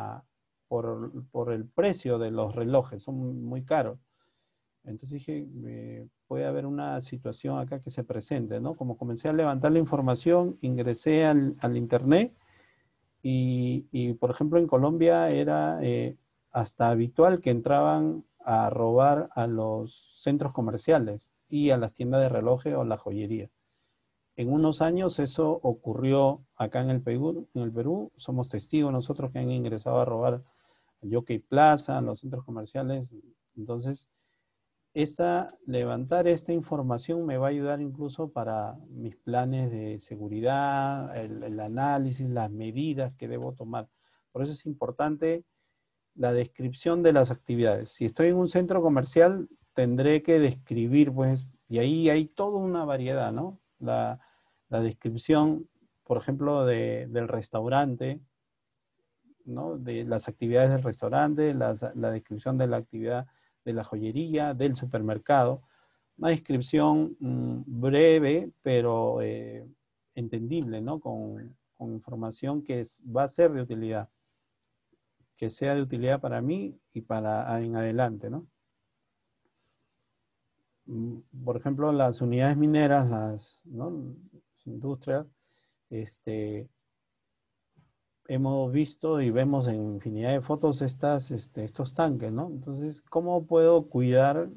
el precio de los relojes, son muy caros. Entonces dije, puede haber una situación acá que se presente, ¿no? Como comencé a levantar la información, ingresé al internet y, por ejemplo, en Colombia era hasta habitual que entraban a robar a los centros comerciales y a las tiendas de relojes o la joyería. En unos años eso ocurrió acá en el Perú. Somos testigos nosotros que han ingresado a robar a Jockey Plaza, a los centros comerciales. Entonces, levantar esta información me va a ayudar incluso para mis planes de seguridad, el análisis, las medidas que debo tomar. Por eso es importante la descripción de las actividades. Si estoy en un centro comercial, tendré que describir, pues, y ahí hay toda una variedad, ¿no? La descripción, por ejemplo, del restaurante, ¿no? De las actividades del restaurante, la descripción de la actividad de la joyería, del supermercado. Una descripción breve, pero entendible, ¿no? Con información que va a ser de utilidad. Que sea de utilidad para mí y para en adelante, ¿no? Por ejemplo, las unidades mineras, las industrias, hemos visto y vemos en infinidad de fotos estos tanques, ¿no? Entonces, ¿cómo puedo cuidar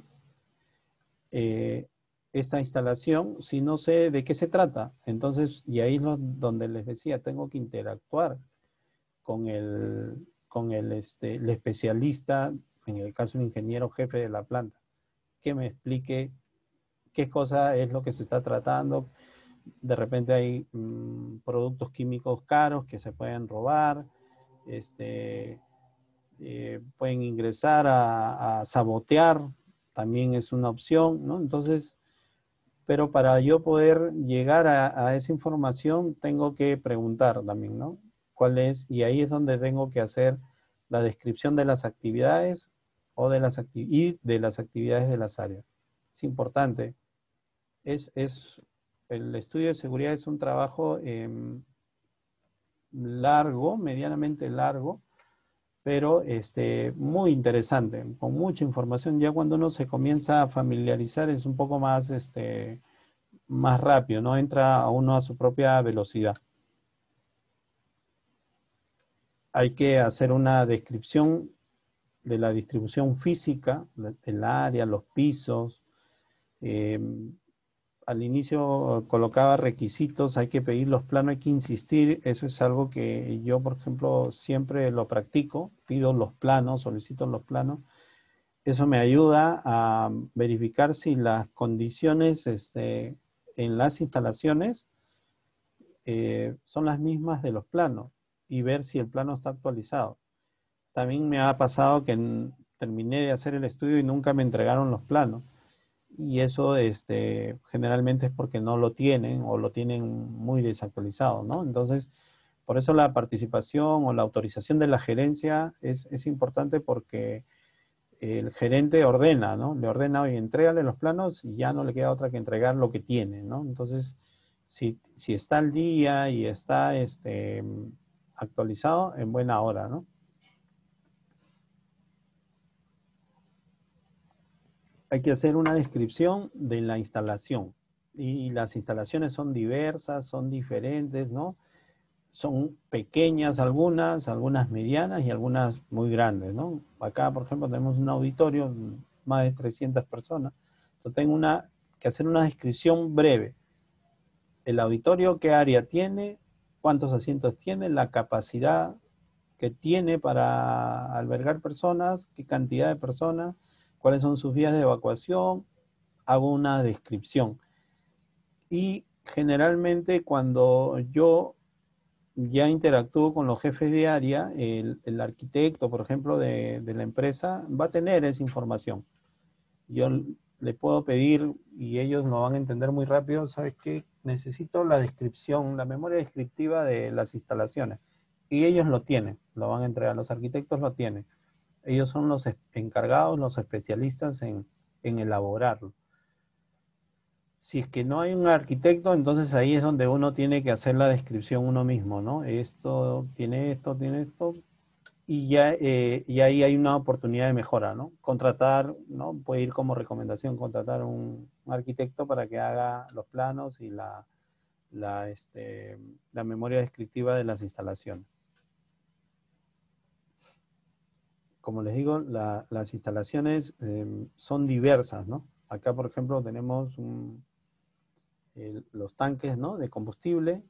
esta instalación si no sé de qué se trata? Entonces, y ahí es donde les decía, tengo que interactuar el especialista, en el caso del ingeniero jefe de la planta, que me explique qué cosa es lo que se está tratando. De repente hay productos químicos caros que se pueden robar, pueden ingresar a sabotear, también es una opción, ¿no? Entonces, pero para yo poder llegar a esa información, tengo que preguntar también, ¿no? ¿Cuál es? Y ahí es donde tengo que hacer la descripción de las actividades y de las actividades de las áreas. Es importante. El estudio de seguridad es un trabajo largo, medianamente largo, pero muy interesante, con mucha información. Ya cuando uno se comienza a familiarizar es un poco más, más rápido, ¿no? Entra a uno a su propia velocidad. Hay que hacer una descripción de la distribución física del área, los pisos. Al inicio colocaba requisitos, hay que pedir los planos, hay que insistir. Eso es algo que yo, por ejemplo, siempre lo practico. Pido los planos, solicito los planos. Eso me ayuda a verificar si las condiciones en las instalaciones son las mismas de los planos y ver si el plano está actualizado. También me ha pasado que terminé de hacer el estudio y nunca me entregaron los planos. Y eso generalmente es porque no lo tienen o lo tienen muy desactualizado, ¿no? Entonces, por eso la participación o la autorización de la gerencia es importante, porque el gerente ordena, ¿no? Le ordena, oye, entrégale los planos, y ya no le queda otra que entregar lo que tiene, ¿no? Entonces, si está al día y está actualizado, en buena hora, ¿no? Hay que hacer una descripción de la instalación. Y las instalaciones son diversas, son diferentes, ¿no? Son pequeñas algunas medianas y algunas muy grandes, ¿no? Acá, por ejemplo, tenemos un auditorio, más de 300 personas. Entonces tengo que hacer una descripción breve. El auditorio, qué área tiene, cuántos asientos tiene, la capacidad que tiene para albergar personas, qué cantidad de personas, cuáles son sus vías de evacuación. Hago una descripción. Y generalmente cuando yo ya interactúo con los jefes de área, el arquitecto, por ejemplo, de la empresa, va a tener esa información. Yo le puedo pedir, y ellos lo van a entender muy rápido, ¿sabes qué? Necesito la descripción, la memoria descriptiva de las instalaciones. Y ellos lo tienen, lo van a entregar, los arquitectos lo tienen. Ellos son los encargados, los especialistas en elaborarlo. Si es que no hay un arquitecto, entonces ahí es donde uno tiene que hacer la descripción uno mismo, ¿no? Esto, tiene esto, y ahí hay una oportunidad de mejora, ¿no? Contratar, ¿no? Puede ir como recomendación contratar un arquitecto para que haga los planos y la memoria descriptiva de las instalaciones. Como les digo, las instalaciones son diversas, ¿no? Acá, por ejemplo, tenemos los tanques, ¿no? De combustible.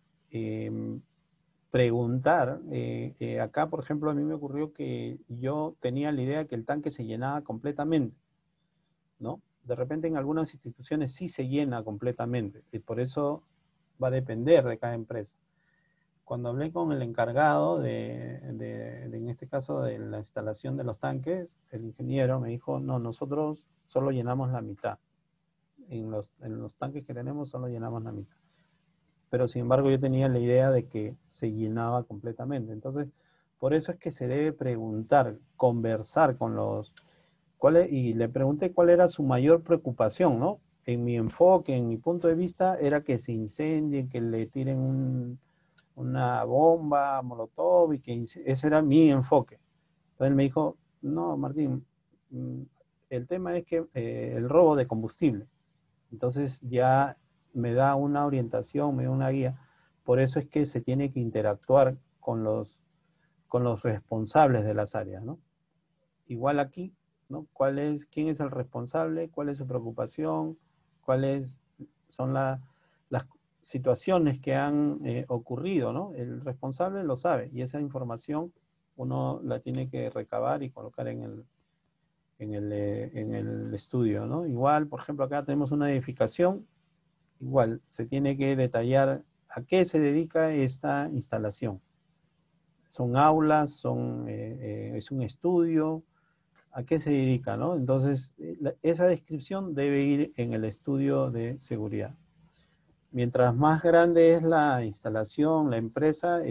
Preguntar, acá, por ejemplo, a mí me ocurrió que yo tenía la idea que el tanque se llenaba completamente, ¿no? De repente en algunas instituciones sí se llena completamente, y por eso va a depender de cada empresa. Cuando hablé con el encargado en este caso, de la instalación de los tanques, el ingeniero me dijo, no, nosotros solo llenamos la mitad. En los tanques que tenemos solo llenamos la mitad. Pero sin embargo yo tenía la idea de que se llenaba completamente. Entonces, por eso es que se debe preguntar, conversar con y le pregunté cuál era su mayor preocupación, ¿no? En mi enfoque, en mi punto de vista, era que se incendien, que le tiren una bomba, molotov, y que ese era mi enfoque. Entonces él me dijo, no, Martín, el tema es que el robo de combustible. Entonces ya me da una orientación, me da una guía. Por eso es que se tiene que interactuar con los responsables de las áreas, ¿no? Igual aquí, ¿no? ¿Quién es el responsable? ¿Cuál es su preocupación? ¿Cuáles son situaciones que han ocurrido, ¿no? El responsable lo sabe y esa información uno la tiene que recabar y colocar en el estudio, ¿no? Igual, por ejemplo, acá tenemos una edificación, igual se tiene que detallar a qué se dedica esta instalación. Son aulas, es un estudio, a qué se dedica, ¿no? Entonces, esa descripción debe ir en el estudio de seguridad. Mientras más grande es la instalación, la empresa,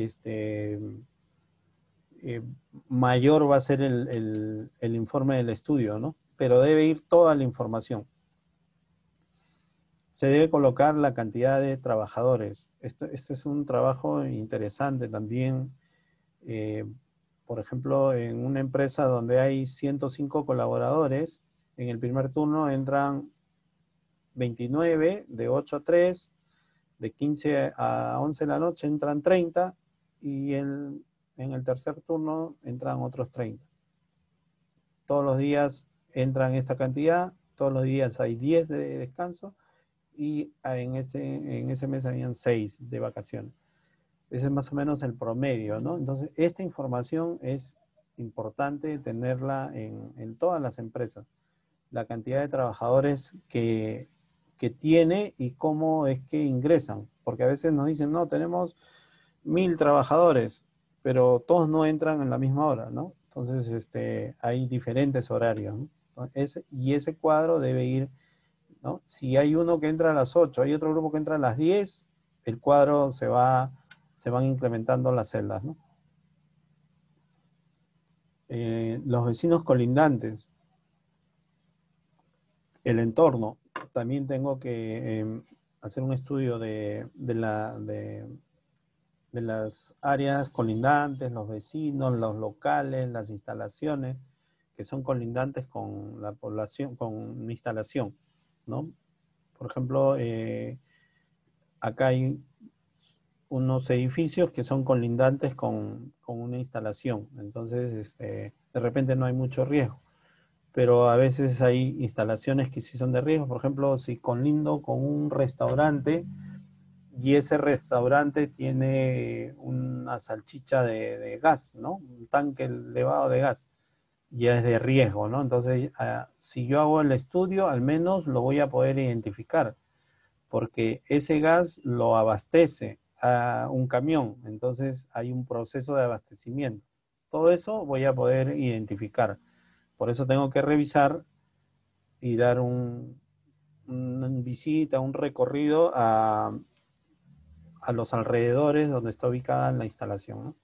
mayor va a ser el informe del estudio, ¿no? Pero debe ir toda la información. Se debe colocar la cantidad de trabajadores. Este es un trabajo interesante también. Por ejemplo, en una empresa donde hay 105 colaboradores, en el primer turno entran 29, de 8 a 3, de 15 a 11 de la noche entran 30 y en el tercer turno entran otros 30. Todos los días entran esta cantidad, todos los días hay 10 de descanso y en ese mes habían 6 de vacaciones. Ese es más o menos el promedio, ¿no? Entonces, esta información es importante tenerla en todas las empresas. La cantidad de trabajadores que tiene y cómo es que ingresan. Porque a veces nos dicen, no, tenemos 1000 trabajadores, pero todos no entran en la misma hora, ¿no? Entonces, hay diferentes horarios, ¿no? Y ese cuadro debe ir, ¿no? Si hay uno que entra a las 8, hay otro grupo que entra a las 10, el cuadro se van incrementando las celdas, ¿no? Los vecinos colindantes, el entorno. También tengo que hacer un estudio de las áreas colindantes, los vecinos, los locales, las instalaciones que son colindantes con la población, con una instalación, ¿no? Por ejemplo, acá hay unos edificios que son colindantes con una instalación. Entonces, de repente no hay mucho riesgo. Pero a veces hay instalaciones que sí son de riesgo. Por ejemplo, si colindo con un restaurante y ese restaurante tiene una salchicha de gas, ¿no? Un tanque elevado de gas. Ya es de riesgo, ¿no? Entonces, si yo hago el estudio, al menos lo voy a poder identificar, porque ese gas lo abastece a un camión, entonces hay un proceso de abastecimiento. Todo eso voy a poder identificar. Por eso tengo que revisar y dar una visita, un recorrido a los alrededores donde está ubicada la instalación, ¿no?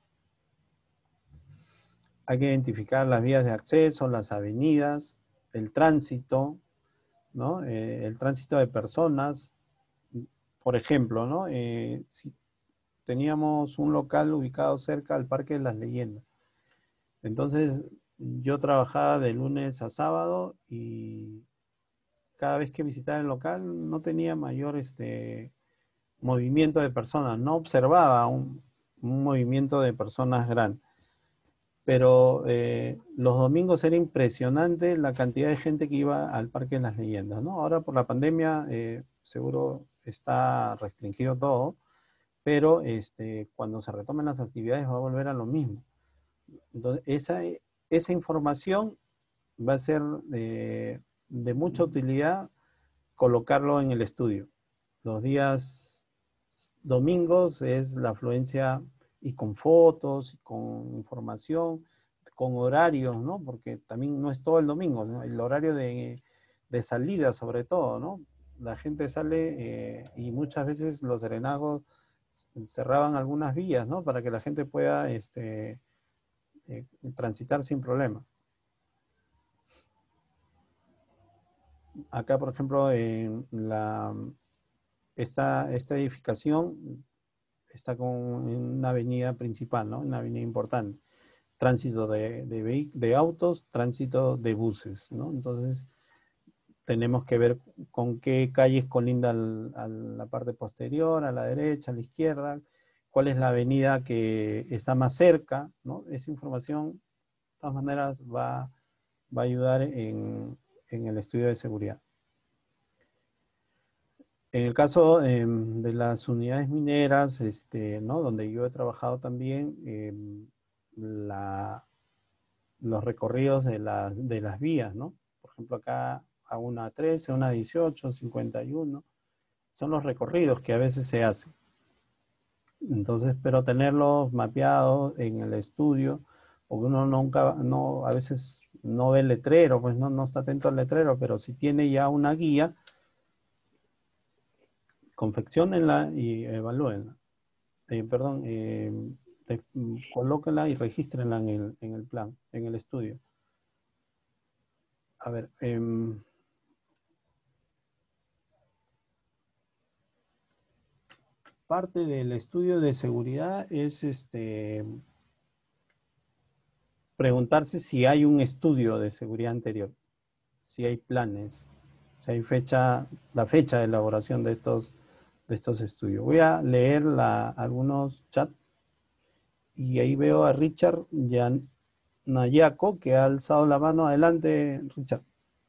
Hay que identificar las vías de acceso, las avenidas, el tránsito, ¿no? El tránsito de personas. Por ejemplo, ¿no? Si teníamos un local ubicado cerca al Parque de las Leyendas. Entonces, yo trabajaba de lunes a sábado y cada vez que visitaba el local no tenía mayor movimiento de personas, no observaba un movimiento de personas grande. Pero los domingos era impresionante la cantidad de gente que iba al Parque de las Leyendas, ¿no? Ahora por la pandemia seguro está restringido todo, pero cuando se retomen las actividades va a volver a lo mismo. Entonces, esa información va a ser de mucha utilidad colocarlo en el estudio. Los días domingos es la afluencia y con fotos, y con información, con horarios, ¿no? Porque también no es todo el domingo, ¿no? El horario de salida sobre todo, ¿no? La gente sale y muchas veces los serenazgos cerraban algunas vías, ¿no? Para que la gente pueda transitar sin problema. Acá, por ejemplo, en esta edificación está en una avenida principal, ¿no? Una avenida importante. Tránsito de autos, tránsito de buses, ¿no? Entonces, tenemos que ver con qué calles colinda a la parte posterior, a la derecha, a la izquierda, cuál es la avenida que está más cerca, ¿no? Esa información, de todas maneras, va a ayudar en el estudio de seguridad. En el caso de las unidades mineras, ¿no? Donde yo he trabajado también, los recorridos de las vías, ¿no? Por ejemplo, acá a una 13, a una 18, 51, son los recorridos que a veces se hacen. Entonces, pero tenerlos mapeados en el estudio, porque uno nunca, no, a veces no ve el letrero, pues no está atento al letrero, pero si tiene ya una guía, confecciónenla y evalúenla. Colóquenla y regístrenla en el plan, en el estudio. A ver, parte del estudio de seguridad es preguntarse si hay un estudio de seguridad anterior, si hay planes, si hay la fecha de elaboración de estos estudios. Voy a leer algunos chats y ahí veo a Richard Nayaco que ha alzado la mano. Adelante, Richard.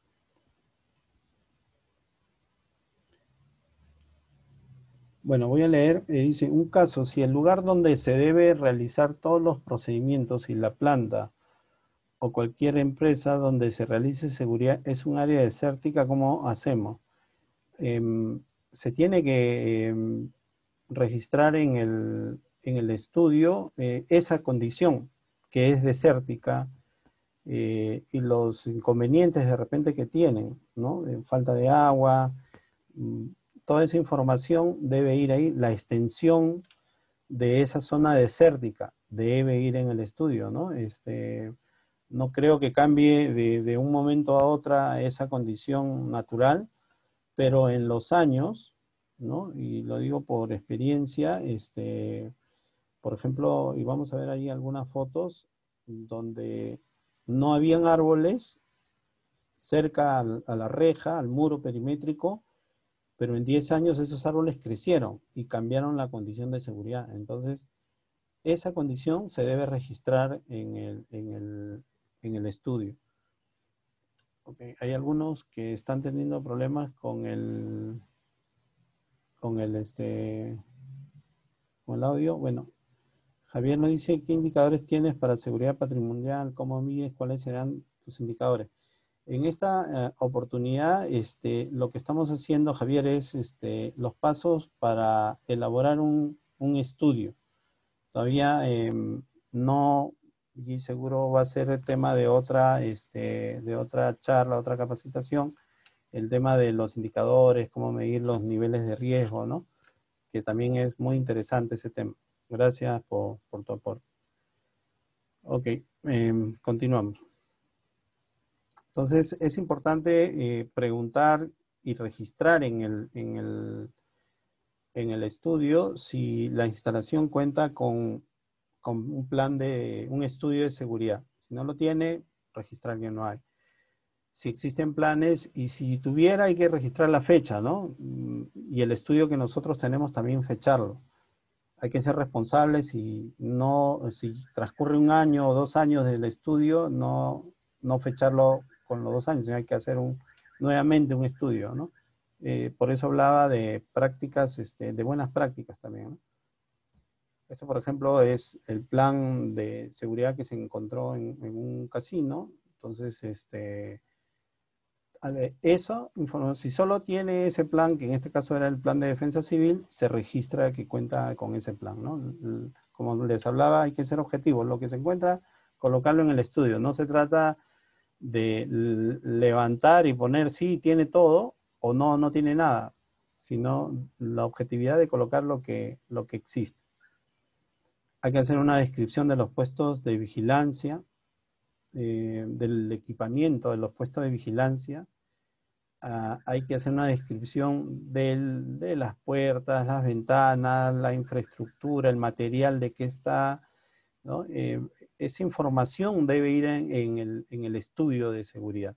Bueno, voy a leer, dice, un caso, si el lugar donde se debe realizar todos los procedimientos y la planta o cualquier empresa donde se realice seguridad es un área desértica, ¿cómo hacemos? Se tiene que registrar en el estudio esa condición que es desértica y los inconvenientes de repente que tienen, ¿no? Falta de agua, toda esa información debe ir ahí. La extensión de esa zona desértica debe ir en el estudio, ¿no? No creo que cambie de un momento a otro esa condición natural, pero en los años, ¿no? Y lo digo por experiencia, por ejemplo, y vamos a ver ahí algunas fotos donde no habían árboles cerca a la reja, al muro perimétrico, pero en 10 años esos árboles crecieron y cambiaron la condición de seguridad. Entonces, esa condición se debe registrar en el estudio. Okay. Hay algunos que están teniendo problemas con el audio. Bueno, Javier nos dice, ¿qué indicadores tienes para seguridad patrimonial? ¿Cómo mides? ¿Cuáles serán tus indicadores? En esta oportunidad, lo que estamos haciendo, Javier, es los pasos para elaborar un estudio. Todavía no, y seguro va a ser el tema de otra charla, otra capacitación, el tema de los indicadores, cómo medir los niveles de riesgo, ¿no? Que también es muy interesante ese tema. Gracias por tu aporte. Ok, continuamos. Entonces, es importante preguntar y registrar en el estudio si la instalación cuenta con un estudio de seguridad. Si no lo tiene, registrar que no hay. Si existen planes y si tuviera, hay que registrar la fecha, ¿no? Y el estudio que nosotros tenemos también fecharlo. Hay que ser responsables y si transcurre 1 año o 2 años del estudio, no fecharlo con los 2 años, sino hay que hacer nuevamente un estudio, ¿no? Por eso hablaba de prácticas, de buenas prácticas también, ¿no? Esto, por ejemplo, es el plan de seguridad que se encontró en un casino. Entonces, eso, si solo tiene ese plan, que en este caso era el plan de defensa civil, se registra que cuenta con ese plan, ¿no? Como les hablaba, hay que ser objetivos. Lo que se encuentra, colocarlo en el estudio. No se trata de levantar y poner sí, tiene todo, o no tiene nada, sino la objetividad de colocar lo que existe. Hay que hacer una descripción de los puestos de vigilancia, del equipamiento de los puestos de vigilancia. Hay que hacer una descripción de las puertas, las ventanas, la infraestructura, el material de qué está, ¿no? Esa información debe ir en el estudio de seguridad.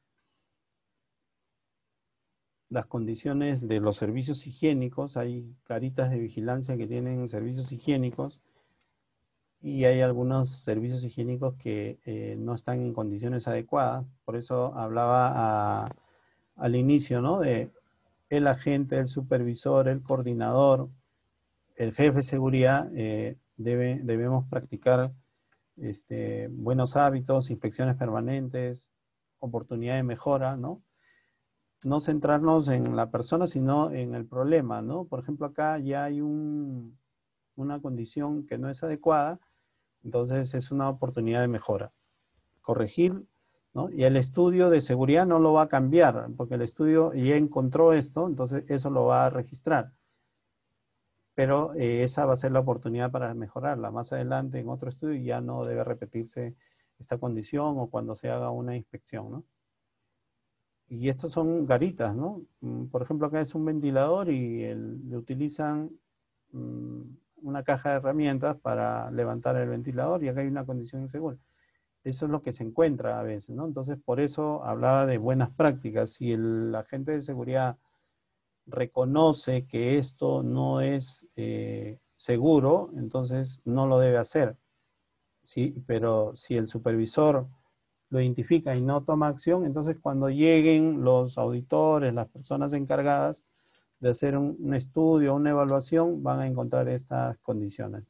Las condiciones de los servicios higiénicos, hay caritas de vigilancia que tienen servicios higiénicos y hay algunos servicios higiénicos que no están en condiciones adecuadas. Por eso hablaba al inicio, ¿no? De el agente, el supervisor, el coordinador, el jefe de seguridad, debemos practicar buenos hábitos, inspecciones permanentes, oportunidad de mejora, ¿no? No centrarnos en la persona, sino en el problema, ¿no? Por ejemplo, acá ya hay una condición que no es adecuada, entonces es una oportunidad de mejora. Corregir, ¿no? Y el estudio de seguridad no lo va a cambiar, porque el estudio ya encontró esto, entonces eso lo va a registrar. Pero esa va a ser la oportunidad para mejorarla. Más adelante, en otro estudio, ya no debe repetirse esta condición o cuando se haga una inspección, ¿no? Y estos son garitas, ¿no? Por ejemplo, acá es un ventilador y le utilizan una caja de herramientas para levantar el ventilador y acá hay una condición insegura. Eso es lo que se encuentra a veces, ¿no? Entonces, por eso hablaba de buenas prácticas. Si el agente de seguridad reconoce que esto no es seguro, entonces no lo debe hacer. ¿Sí? Pero si el supervisor lo identifica y no toma acción, entonces cuando lleguen los auditores, las personas encargadas de hacer un estudio, una evaluación, van a encontrar estas condiciones.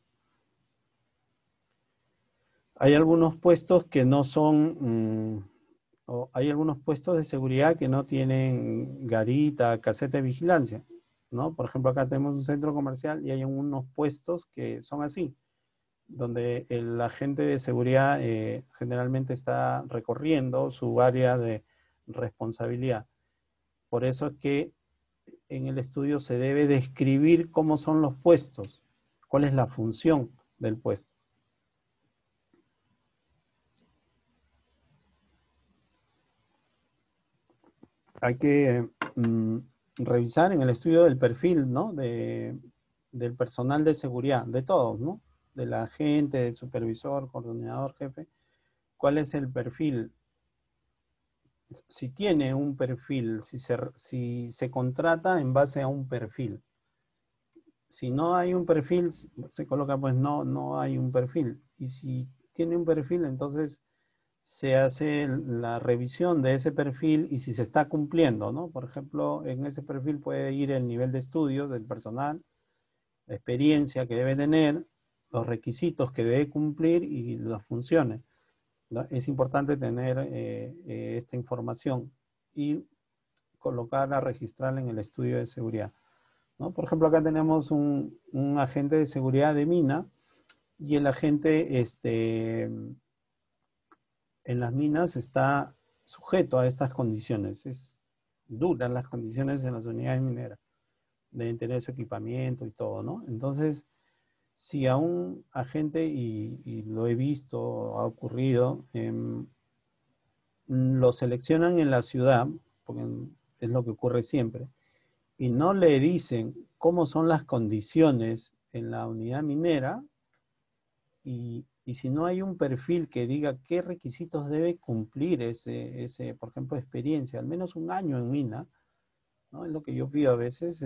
Hay algunos puestos que no son, o hay algunos puestos de seguridad que no tienen garita, caseta de vigilancia, ¿no? Por ejemplo, acá tenemos un centro comercial y hay unos puestos que son así, donde el agente de seguridad generalmente está recorriendo su área de responsabilidad. Por eso es que en el estudio se debe describir cómo son los puestos, cuál es la función del puesto. Hay que revisar en el estudio del perfil, ¿no? Del personal de seguridad, de todos, ¿no? Del agente, del supervisor, coordinador, jefe. ¿Cuál es el perfil? Si tiene un perfil, si se contrata en base a un perfil. Si no hay un perfil, se coloca pues no hay un perfil. Y si tiene un perfil, entonces se hace la revisión de ese perfil y si se está cumpliendo, ¿no? Por ejemplo, en ese perfil puede ir el nivel de estudio del personal, la experiencia que debe tener, los requisitos que debe cumplir y las funciones, ¿no? Es importante tener esta información y colocarla, registrarla en el estudio de seguridad, ¿no? Por ejemplo, acá tenemos un agente de seguridad de mina y el agente en las minas está sujeto a estas condiciones. Es duras las condiciones en las unidades mineras. Deben tener su equipamiento y todo, ¿no? Entonces, si a un agente, y lo he visto, ha ocurrido, lo seleccionan en la ciudad, porque es lo que ocurre siempre, y no le dicen cómo son las condiciones en la unidad minera, y si no hay un perfil que diga qué requisitos debe cumplir ese, por ejemplo, experiencia, al menos un año en mina, ¿no? Es lo que yo pido a veces,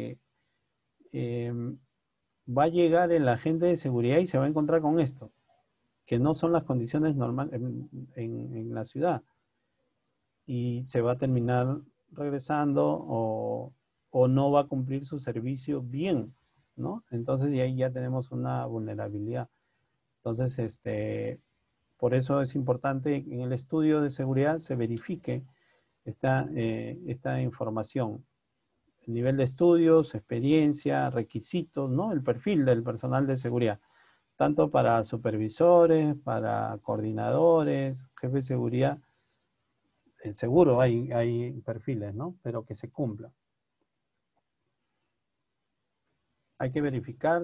va a llegar el agente de seguridad y se va a encontrar con esto, que no son las condiciones normales en la ciudad. Y se va a terminar regresando o no va a cumplir su servicio bien, ¿no? Entonces, y ahí ya tenemos una vulnerabilidad. Entonces, por eso es importante en el estudio de seguridad se verifique esta información. El nivel de estudios, experiencia, requisitos, ¿no? El perfil del personal de seguridad. Tanto para supervisores, para coordinadores, jefes de seguridad. Seguro hay perfiles, ¿no? Pero que se cumplan. Hay que verificar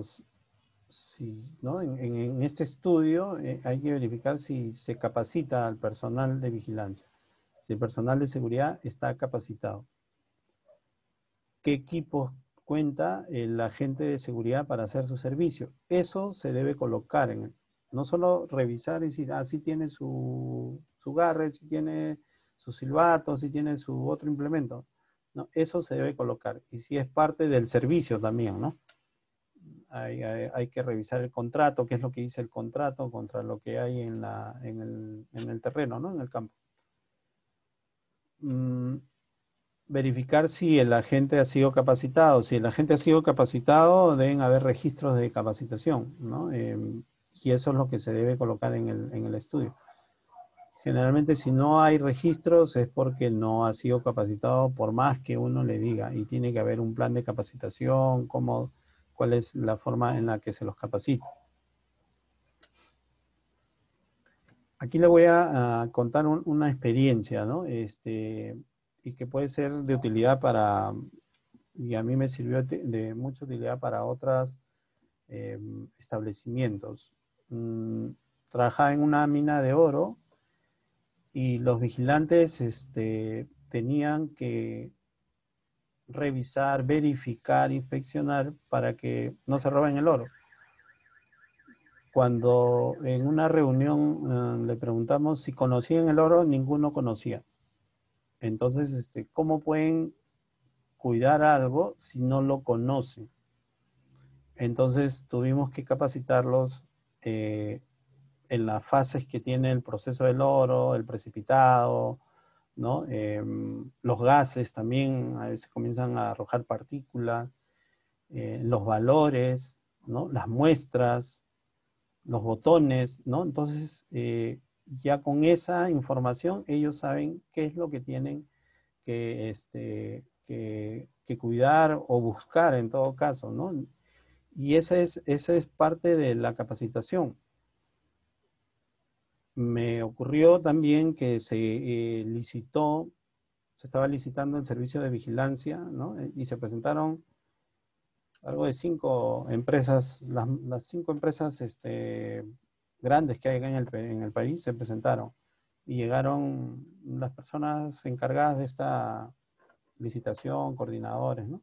¿no? En este estudio hay que verificar si se capacita al personal de vigilancia, si el personal de seguridad está capacitado. ¿Qué equipos cuenta el agente de seguridad para hacer su servicio? Eso se debe colocar no solo revisar y decir, si tiene su garre, si tiene su silbato, si tiene su otro implemento. No, eso se debe colocar. Y si es parte del servicio también, ¿no? Hay que revisar el contrato, qué es lo que dice el contrato contra lo que hay en el terreno, ¿no? En el campo. verificar si el agente ha sido capacitado. Si el agente ha sido capacitado, deben haber registros de capacitación, ¿no? Y eso es lo que se debe colocar en el estudio. Generalmente, si no hay registros, es porque no ha sido capacitado por más que uno le diga. Y tiene que haber un plan de capacitación, cuál es la forma en la que se los capacita. Aquí le voy a contar una experiencia, ¿no? Y que puede ser de utilidad y a mí me sirvió de mucha utilidad para otros establecimientos. Trabajaba en una mina de oro y los vigilantes tenían que revisar, verificar, inspeccionar para que no se roben el oro. Cuando en una reunión le preguntamos si conocían el oro, ninguno conocía. Entonces, ¿cómo pueden cuidar algo si no lo conocen? Entonces, tuvimos que capacitarlos en las fases que tiene el proceso del oro, el precipitado, ¿no? Los gases también a veces comienzan a arrojar partículas, los valores, ¿no? Las muestras, los botones, ¿no? Entonces, ya con esa información, ellos saben qué es lo que tienen que cuidar o buscar en todo caso, ¿no? Y esa es parte de la capacitación. Me ocurrió también que se estaba licitando el servicio de vigilancia, ¿no? Y se presentaron algo de 5 empresas, las 5 empresas grandes que hay acá en el país se presentaron y llegaron las personas encargadas de esta licitación, coordinadores, ¿no?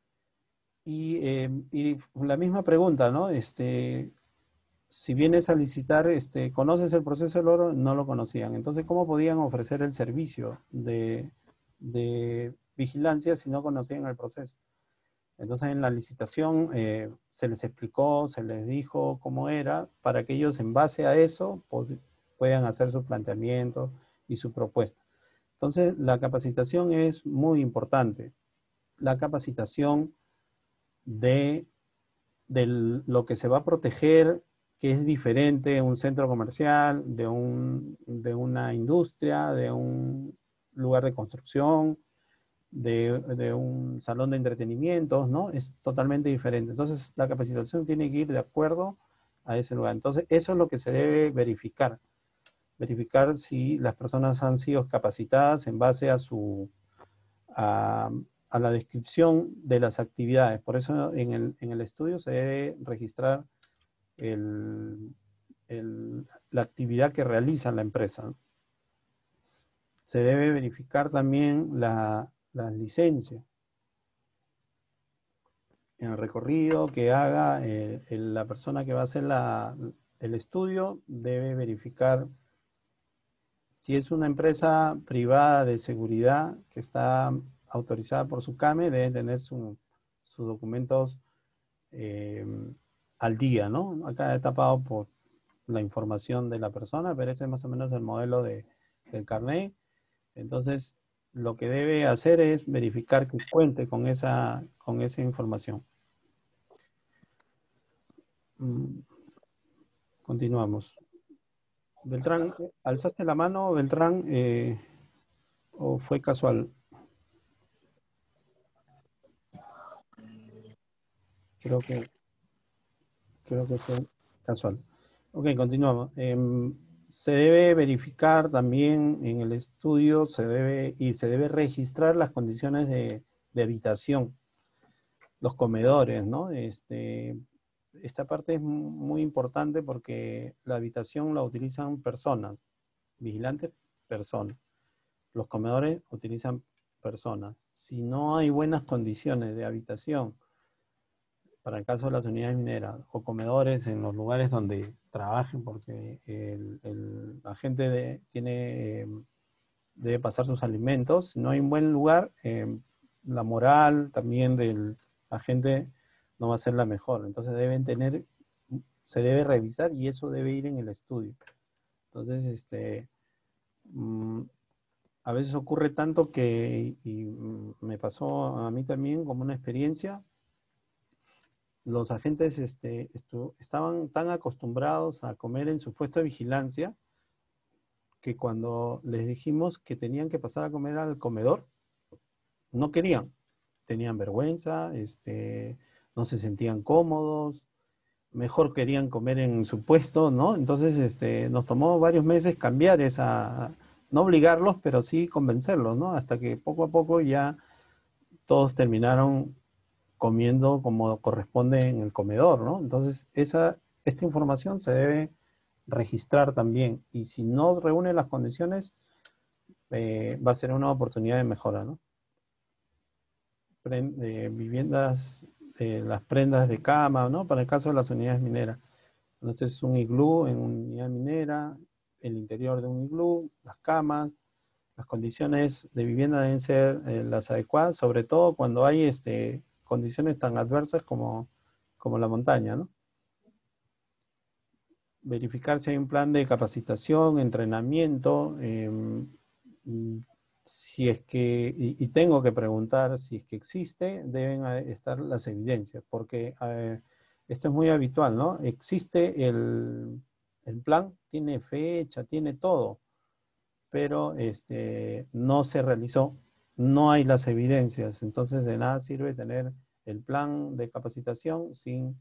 Y la misma pregunta, ¿no? Si vienes a licitar, ¿conoces el proceso del oro? No lo conocían. Entonces, ¿cómo podían ofrecer el servicio de vigilancia si no conocían el proceso? Entonces, en la licitación se les explicó, se les dijo cómo era, para que ellos en base a eso puedan hacer su planteamiento y su propuesta. Entonces, la capacitación es muy importante. La capacitación de lo que se va a proteger, que es diferente un centro comercial, de una industria, de un lugar de construcción, de un salón de entretenimientos, ¿no? Es totalmente diferente. Entonces, la capacitación tiene que ir de acuerdo a ese lugar. Entonces, eso es lo que se debe verificar. Verificar si las personas han sido capacitadas en base a la descripción de las actividades. Por eso en el estudio se debe registrar la actividad que realiza la empresa. Se debe verificar también las licencias. En el recorrido que haga la persona que va a hacer el estudio debe verificar si es una empresa privada de seguridad que está autorizada por su CAME, debe tener sus documentos al día, ¿no? Acá he tapado por la información de la persona, pero ese es más o menos el modelo del carnet. Entonces, lo que debe hacer es verificar que cuente con esa información. Continuamos. Beltrán, ¿alzaste la mano, Beltrán, o fue casual? Creo que fue casual. Ok, continuamos. Se debe verificar también en el estudio, se debe registrar las condiciones de habitación, los comedores, ¿no? Esta parte es muy importante porque la habitación la utilizan personas, vigilantes, personas. Los comedores utilizan personas. Si no hay buenas condiciones de habitación, para el caso de las unidades mineras, o comedores en los lugares donde trabajen, porque la gente debe pasar sus alimentos. Si no hay un buen lugar, la moral también de la gente no va a ser la mejor. Entonces se debe revisar y eso debe ir en el estudio. Entonces, a veces ocurre tanto que, y me pasó a mí también como una experiencia, los agentes estaban tan acostumbrados a comer en su puesto de vigilancia que cuando les dijimos que tenían que pasar a comer al comedor, no querían. Tenían vergüenza, no se sentían cómodos, mejor querían comer en su puesto, ¿no? Entonces nos tomó varios meses cambiar no obligarlos, pero sí convencerlos, ¿no? Hasta que poco a poco ya todos terminaron comiendo como corresponde en el comedor, ¿no? Entonces, esta información se debe registrar también, y si no reúne las condiciones, va a ser una oportunidad de mejora, ¿no? Viviendas, las prendas de cama, ¿no? Para el caso de las unidades mineras. Entonces, es un iglú en una unidad minera, el interior de un iglú, las camas, las condiciones de vivienda deben ser las adecuadas, sobre todo cuando hay condiciones tan adversas como la montaña, ¿no? Verificar si hay un plan de capacitación, entrenamiento, si es que, y tengo que preguntar si es que existe, deben estar las evidencias, porque esto es muy habitual, ¿no? Existe el plan, tiene fecha, tiene todo, pero no se realizó, no hay las evidencias, entonces de nada sirve tener el plan de capacitación sin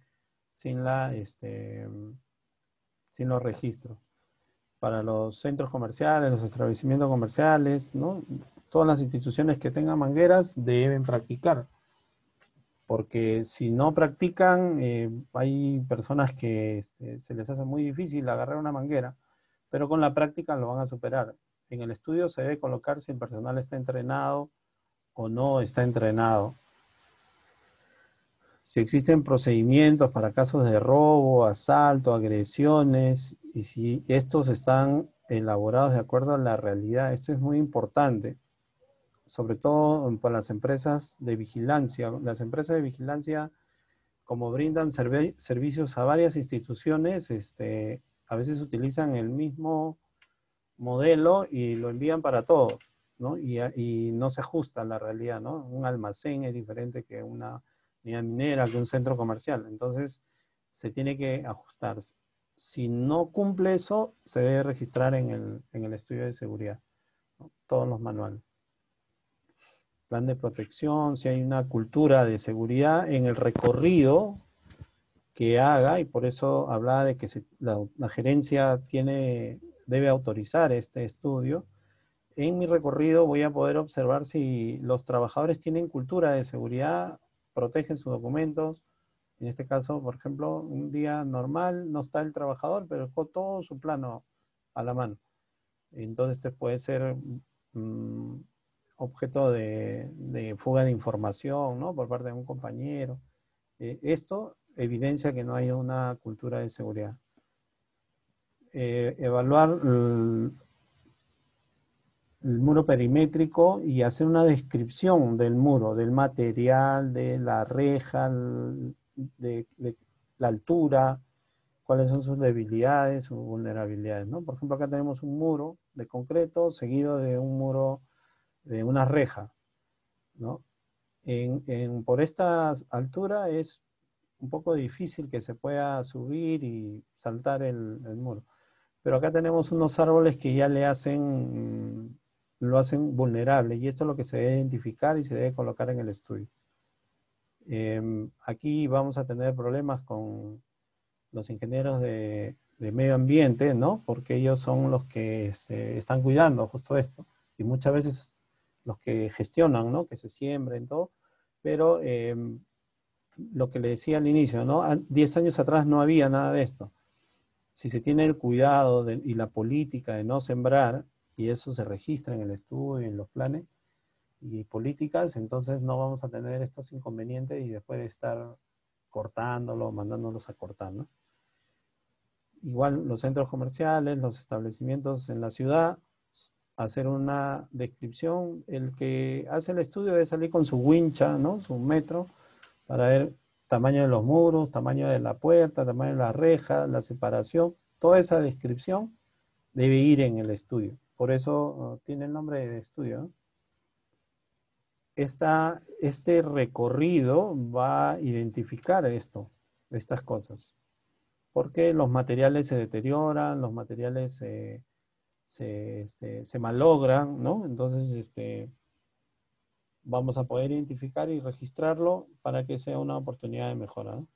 los registros. Para los centros comerciales, los establecimientos comerciales, ¿no? Todas las instituciones que tengan mangueras deben practicar, porque si no practican, hay personas que se les hace muy difícil agarrar una manguera, pero con la práctica lo van a superar. En el estudio se debe colocar si el personal está entrenado o no está entrenado. Si existen procedimientos para casos de robo, asalto, agresiones, y si estos están elaborados de acuerdo a la realidad. Esto es muy importante, sobre todo para las empresas de vigilancia. Las empresas de vigilancia, como brindan servicios a varias instituciones, a veces utilizan el mismo modelo y lo envían para todos, ¿no? Y no se ajusta a la realidad, ¿no? Un almacén es diferente que una unidad minera, que un centro comercial. Entonces, se tiene que ajustar. Si no cumple eso, se debe registrar en el estudio de seguridad, ¿no? Todos los manuales. Plan de protección, si hay una cultura de seguridad en el recorrido que haga, y por eso hablaba de que la gerencia debe autorizar este estudio. En mi recorrido voy a poder observar si los trabajadores tienen cultura de seguridad, protegen sus documentos. En este caso, por ejemplo, un día normal no está el trabajador, pero dejó todo su plano a la mano. Entonces, este puede ser objeto de fuga de información, ¿no? Por parte de un compañero. Esto evidencia que no hay una cultura de seguridad. Evaluar el muro perimétrico y hacer una descripción del muro, del material, de la reja, de la altura, cuáles son sus debilidades, sus vulnerabilidades, ¿no? Por ejemplo, acá tenemos un muro de concreto seguido de un muro de una reja, ¿no? Por esta altura es un poco difícil que se pueda subir y saltar el muro. Pero acá tenemos unos árboles que ya lo hacen vulnerable, y esto es lo que se debe identificar y se debe colocar en el estudio. Aquí vamos a tener problemas con los ingenieros de medio ambiente, ¿no? Porque ellos son los que están cuidando justo esto, y muchas veces los que gestionan, ¿no? Que se siembren, todo, pero lo que le decía al inicio, ¿no? 10 años atrás no había nada de esto. Si se tiene el cuidado y la política de no sembrar, y eso se registra en el estudio, en los planes y políticas, entonces no vamos a tener estos inconvenientes y después de estar cortándolo, mandándolos a cortar, ¿no? Igual los centros comerciales, los establecimientos en la ciudad, hacer una descripción. El que hace el estudio debe salir con su wincha, ¿no? Su metro, para ver tamaño de los muros, tamaño de la puerta, tamaño de la reja, la separación. Toda esa descripción debe ir en el estudio, por eso tiene el nombre de estudio, ¿no? Este recorrido va a identificar estas cosas. Porque los materiales se deterioran, los materiales se malogran, ¿no? Entonces, vamos a poder identificar y registrarlo para que sea una oportunidad de mejora, ¿no?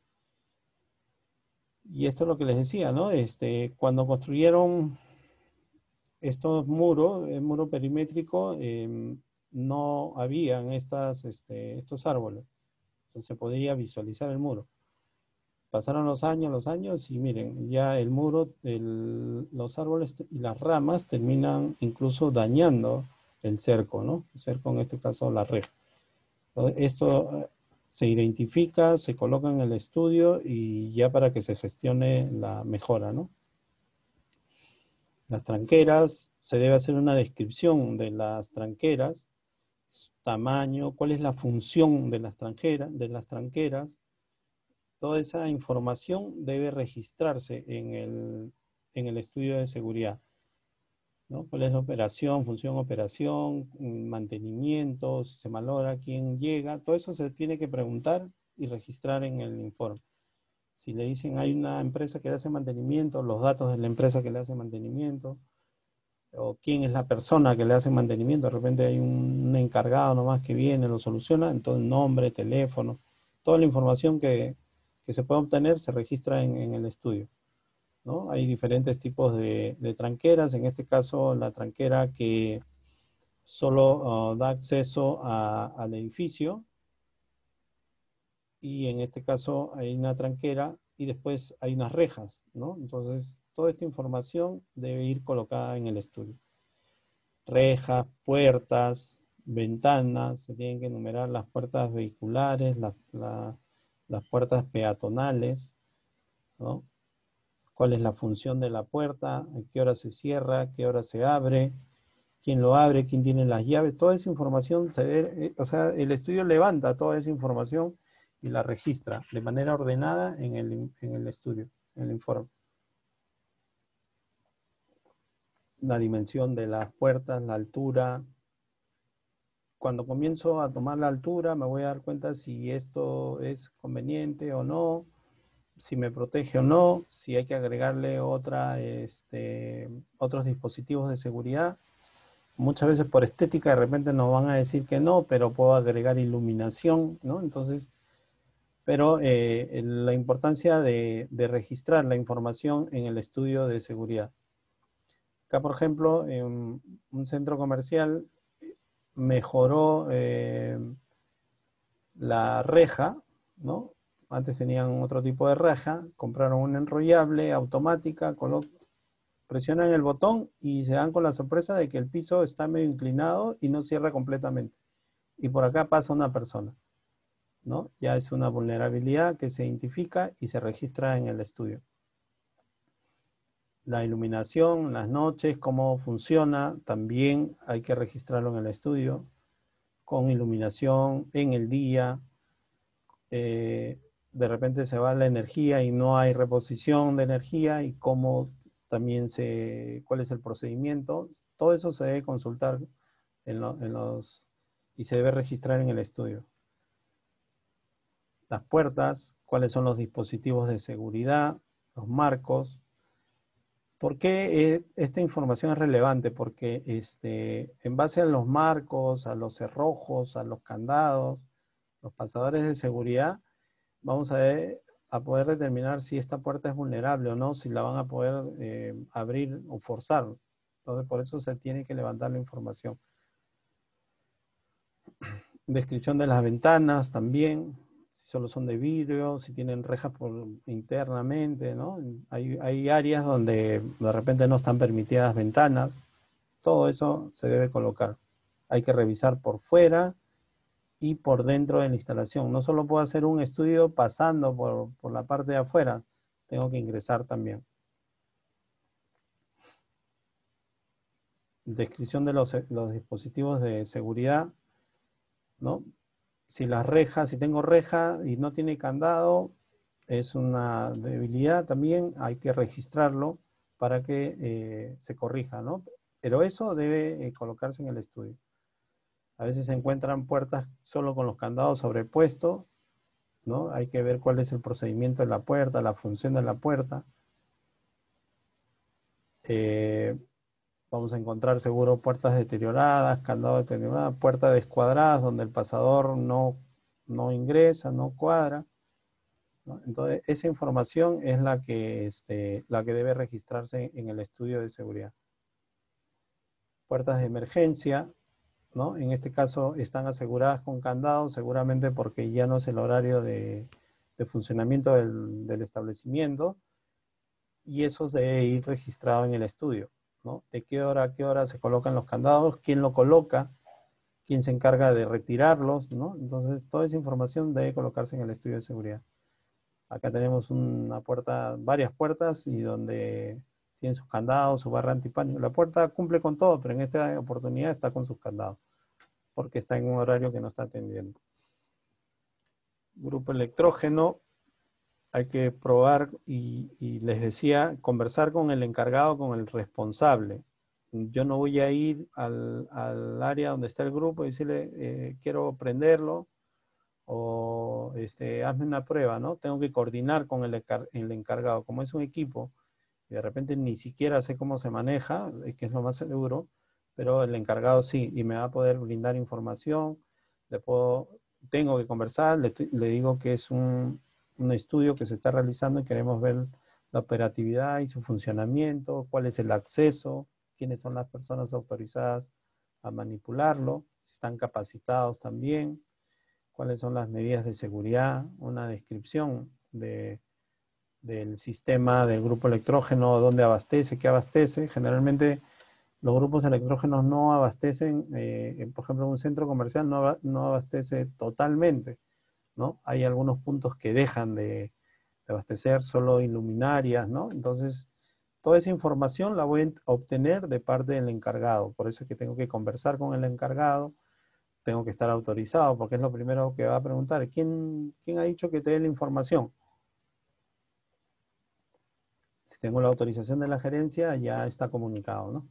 Y esto es lo que les decía, ¿no? Cuando construyeron estos muros, el muro perimétrico, no habían estos árboles. Entonces se podía visualizar el muro. Pasaron los años y miren, ya el muro, los árboles y las ramas terminan incluso dañando el cerco, ¿no? El cerco, en este caso, la reja. Entonces, esto se identifica, se coloca en el estudio y ya para que se gestione la mejora, ¿no? Las tranqueras, se debe hacer una descripción de las tranqueras, tamaño, cuál es la función de las tranqueras. Toda esa información debe registrarse en el estudio de seguridad, ¿no? ¿Cuál es la operación, función, operación, mantenimiento, si se malogra, quién llega? Todo eso se tiene que preguntar y registrar en el informe. Si le dicen hay una empresa que le hace mantenimiento, los datos de la empresa que le hace mantenimiento, o quién es la persona que le hace mantenimiento, de repente hay un encargado nomás que viene, lo soluciona, entonces nombre, teléfono, toda la información que se puede obtener se registra en el estudio, ¿no? Hay diferentes tipos de tranqueras, en este caso la tranquera que solo da acceso al edificio, y en este caso hay una tranquera y después hay unas rejas, ¿no? Entonces toda esta información debe ir colocada en el estudio. Rejas, puertas, ventanas, se tienen que enumerar las puertas vehiculares, las puertas peatonales, ¿no? ¿Cuál es la función de la puerta? ¿A qué hora se cierra? ¿A qué hora se abre? ¿Quién lo abre? ¿Quién tiene las llaves? Toda esa información, o sea, el estudio levanta toda esa información y la registra de manera ordenada en el estudio, en el informe. La dimensión de las puertas, la altura. Cuando comienzo a tomar la altura, me voy a dar cuenta si esto es conveniente o no, si me protege o no, si hay que agregarle otros dispositivos de seguridad. Muchas veces por estética de repente nos van a decir que no, pero puedo agregar iluminación, ¿no? Entonces, pero la importancia de registrar la información en el estudio de seguridad. Acá, por ejemplo, en un centro comercial mejoró la reja, ¿no? Antes tenían otro tipo de reja, compraron una enrollable automática, presionan el botón y se dan con la sorpresa de que el piso está medio inclinado y no cierra completamente. Y por acá pasa una persona, ¿no? Ya es una vulnerabilidad que se identifica y se registra en el estudio. La iluminación, las noches, cómo funciona, también hay que registrarlo en el estudio, con iluminación en el día. De repente se va la energía y no hay reposición de energía, y cómo también cuál es el procedimiento. Todo eso se debe consultar y se debe registrar en el estudio. Las puertas, cuáles son los dispositivos de seguridad, los marcos. ¿Por qué esta información es relevante? Porque en base a los marcos, a los cerrojos, a los candados, los pasadores de seguridad, vamos a poder determinar si esta puerta es vulnerable o no, si la van a poder abrir o forzar. Entonces, por eso se tiene que levantar la información. Descripción de las ventanas también, si solo son de vidrio, si tienen rejas internamente, ¿no? Hay áreas donde de repente no están permitidas ventanas. Todo eso se debe colocar. Hay que revisar por fuera y por dentro de la instalación. No solo puedo hacer un estudio pasando por la parte de afuera, tengo que ingresar también. Descripción de los dispositivos de seguridad, ¿no? Si tengo reja y no tiene candado, es una debilidad también, hay que registrarlo para que se corrija, ¿no? Pero eso debe colocarse en el estudio. A veces se encuentran puertas solo con los candados sobrepuestos, ¿no? Hay que ver cuál es el procedimiento de la puerta, la función de la puerta. Vamos a encontrar seguro puertas deterioradas, candados deteriorados, puertas descuadradas donde el pasador no ingresa, no cuadra, ¿no? Entonces, esa información es la que debe registrarse en el estudio de seguridad. Puertas de emergencia, ¿no? En este caso están aseguradas con candado, seguramente porque ya no es el horario de funcionamiento del establecimiento, y eso debe ir registrado en el estudio, ¿no? De qué hora a qué hora se colocan los candados, quién lo coloca, quién se encarga de retirarlos, ¿no? Entonces, toda esa información debe colocarse en el estudio de seguridad. Acá tenemos una puerta, varias puertas, y donde tienen sus candados, su barra antipánico. La puerta cumple con todo, pero en esta oportunidad está con sus candados, porque está en un horario que no está atendiendo. Grupo electrógeno, hay que probar, y les decía, conversar con el encargado, con el responsable. Yo no voy a ir al área donde está el grupo y decirle, quiero prenderlo, o hazme una prueba, ¿no? Tengo que coordinar con el encargado. Como es un equipo, y de repente ni siquiera sé cómo se maneja, que es lo más seguro, pero el encargado sí, y me va a poder brindar información. Tengo que conversar, le digo que es un estudio que se está realizando y queremos ver la operatividad y su funcionamiento, cuál es el acceso, quiénes son las personas autorizadas a manipularlo, si están capacitados también, cuáles son las medidas de seguridad, una descripción del sistema del grupo electrógeno, dónde abastece, qué abastece. Generalmente los grupos electrógenos no abastecen, por ejemplo, un centro comercial no abastece totalmente, ¿no? Hay algunos puntos que dejan de abastecer, solo iluminarias, ¿no? Entonces, toda esa información la voy a obtener de parte del encargado. Por eso es que tengo que conversar con el encargado, tengo que estar autorizado, porque es lo primero que va a preguntar. ¿Quién ha dicho que te dé la información? Si tengo la autorización de la gerencia, ya está comunicado, ¿no?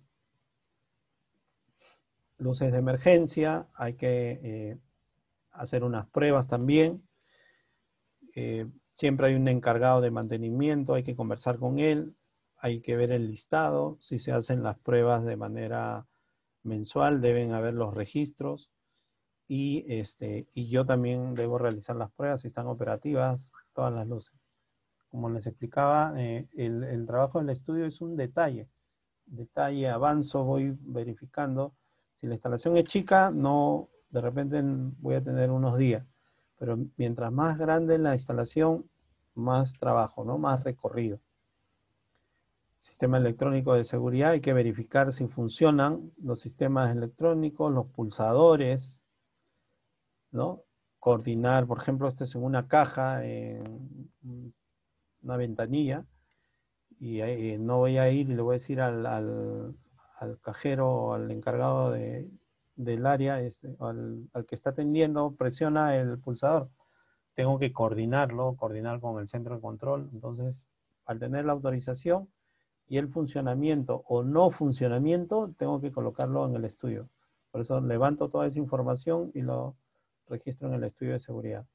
Luces de emergencia, hay que hacer unas pruebas también. Siempre hay un encargado de mantenimiento, hay que conversar con él, hay que ver el listado. Si se hacen las pruebas de manera mensual, deben haber los registros. Y yo también debo realizar las pruebas si están operativas todas las luces. Como les explicaba, el trabajo del estudio es un detalle. Avanzo, voy verificando. Si la instalación es chica, de repente voy a tener unos días. Pero mientras más grande la instalación, más trabajo, ¿no? Más recorrido. Sistema electrónico de seguridad, hay que verificar si funcionan los sistemas electrónicos, los pulsadores, ¿no? Coordinar, por ejemplo, este es en una caja, en una ventanilla, y no voy a ir y le voy a decir al cajero o al encargado del área, al que está atendiendo, presiona el pulsador. Tengo que coordinar con el centro de control. Entonces, al tener la autorización y el funcionamiento o no funcionamiento, tengo que colocarlo en el estudio. Por eso levanto toda esa información y lo registro en el estudio de seguridad.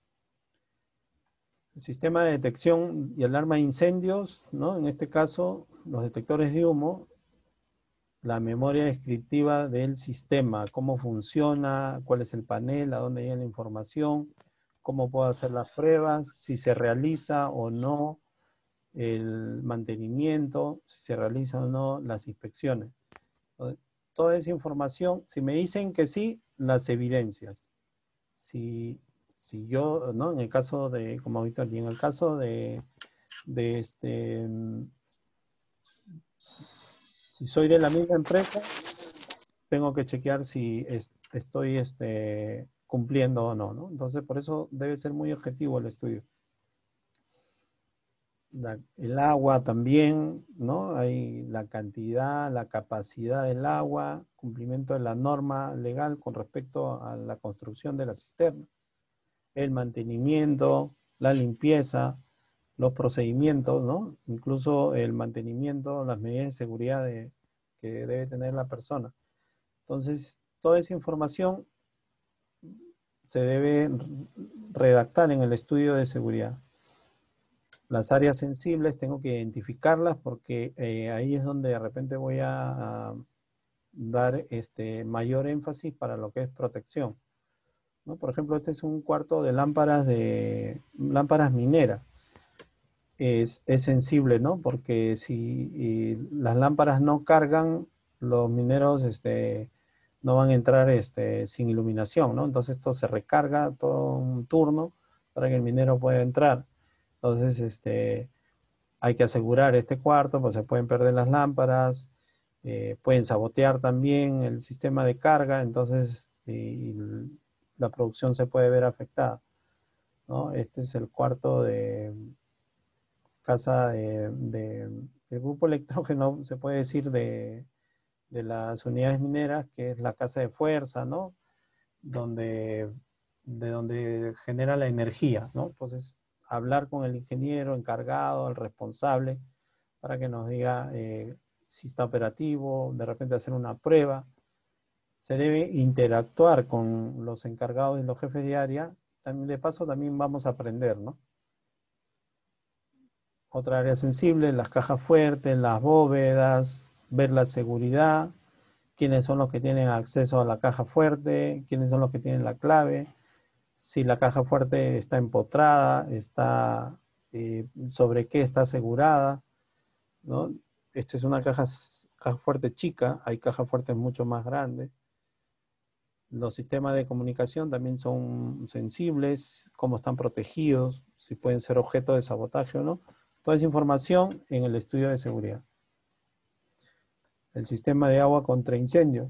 El sistema de detección y alarma de incendios, ¿no? En este caso, los detectores de humo, la memoria descriptiva del sistema, cómo funciona, cuál es el panel, a dónde llega la información, cómo puedo hacer las pruebas, si se realiza o no el mantenimiento, si se realizan o no las inspecciones. Toda esa información, si me dicen que sí, las evidencias. Si yo, ¿no? En el caso de, como auditor, y en el caso si soy de la misma empresa, tengo que chequear si estoy cumpliendo o no, ¿no? Entonces, por eso debe ser muy objetivo el estudio. El agua también, ¿no? Hay la cantidad, la capacidad del agua, cumplimiento de la norma legal con respecto a la construcción de la cisterna, el mantenimiento, la limpieza, los procedimientos, ¿no? Incluso el mantenimiento, las medidas de seguridad que debe tener la persona. Entonces, toda esa información se debe redactar en el estudio de seguridad. Las áreas sensibles tengo que identificarlas porque ahí es donde de repente voy a dar mayor énfasis para lo que es protección, ¿no? Por ejemplo, este es un cuarto de lámparas mineras. Es sensible, ¿no? Porque si las lámparas no cargan, los mineros no van a entrar sin iluminación, ¿no? Entonces esto se recarga todo un turno para que el minero pueda entrar. Entonces hay que asegurar este cuarto, pues se pueden perder las lámparas, pueden sabotear también el sistema de carga, entonces la producción se puede ver afectada, ¿no? Este es el cuarto de casa del grupo electrógeno, se puede decir, de las unidades mineras, que es la casa de fuerza, ¿no? De donde genera la energía, ¿no? Entonces, hablar con el ingeniero encargado, el responsable, para que nos diga si está operativo, de repente hacer una prueba. Se debe interactuar con los encargados y los jefes de área. También, de paso, también vamos a aprender, ¿no? Otra área sensible, las cajas fuertes, las bóvedas, ver la seguridad, quiénes son los que tienen acceso a la caja fuerte, quiénes son los que tienen la clave, si la caja fuerte está empotrada, sobre qué está asegurada, ¿no? Esta es una caja fuerte chica, hay cajas fuertes mucho más grandes. Los sistemas de comunicación también son sensibles, cómo están protegidos, si pueden ser objeto de sabotaje o no. Toda esa información en el estudio de seguridad. El sistema de agua contra incendio.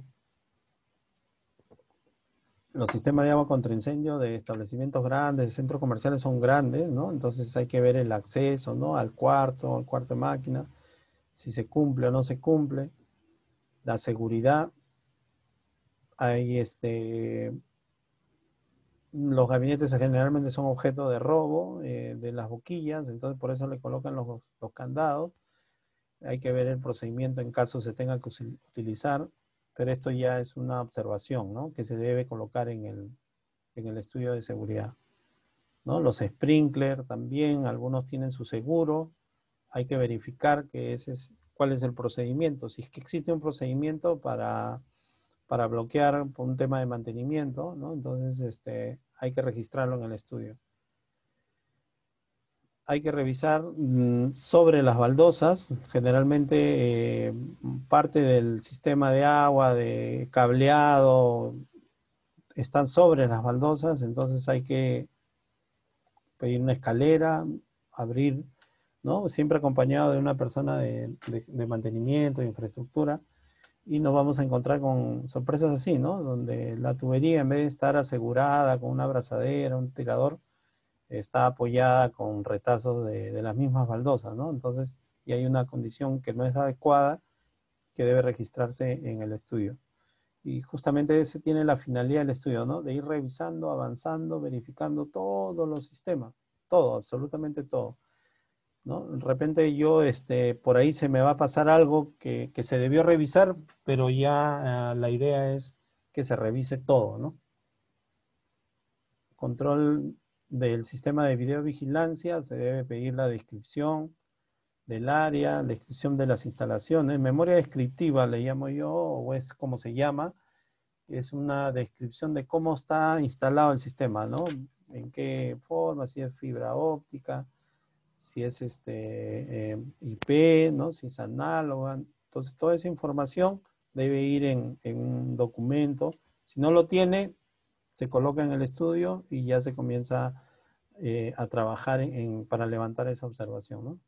Los sistemas de agua contra incendio de establecimientos grandes, de centros comerciales son grandes, ¿no? Entonces hay que ver el acceso, ¿no? Al cuarto de máquina, si se cumple o no se cumple. La seguridad. Hay los gabinetes generalmente son objeto de robo de las boquillas, entonces por eso le colocan los candados. Hay que ver el procedimiento en caso se tenga que utilizar, pero esto ya es una observación, ¿no? Que se debe colocar en el estudio de seguridad, ¿no? Los sprinklers también, algunos tienen su seguro. Hay que verificar cuál es el procedimiento. Si es que existe un procedimiento para bloquear por un tema de mantenimiento, ¿no? Entonces hay que registrarlo en el estudio. Hay que revisar sobre las baldosas, generalmente parte del sistema de agua, de cableado, están sobre las baldosas, entonces hay que pedir una escalera, abrir, ¿no? Siempre acompañado de una persona de mantenimiento, de infraestructura, y nos vamos a encontrar con sorpresas así, ¿no? Donde la tubería, en vez de estar asegurada con una abrazadera, un tirador, está apoyada con retazos de las mismas baldosas, ¿no? Entonces, y hay una condición que no es adecuada que debe registrarse en el estudio. Y justamente ese tiene la finalidad del estudio, ¿no? De ir revisando, avanzando, verificando todos los sistemas, todo, absolutamente todo, ¿no? De repente yo, por ahí se me va a pasar algo que se debió revisar, pero ya la idea es que se revise todo, ¿no? Control del sistema de videovigilancia, se debe pedir la descripción del área, descripción de las instalaciones, memoria descriptiva le llamo yo, o es como se llama, es una descripción de cómo está instalado el sistema, ¿no? En qué forma, si es fibra óptica, si es IP, ¿no? Si es análoga. Entonces, toda esa información debe ir en un documento. Si no lo tiene, se coloca en el estudio y ya se comienza a trabajar para levantar esa observación, ¿no?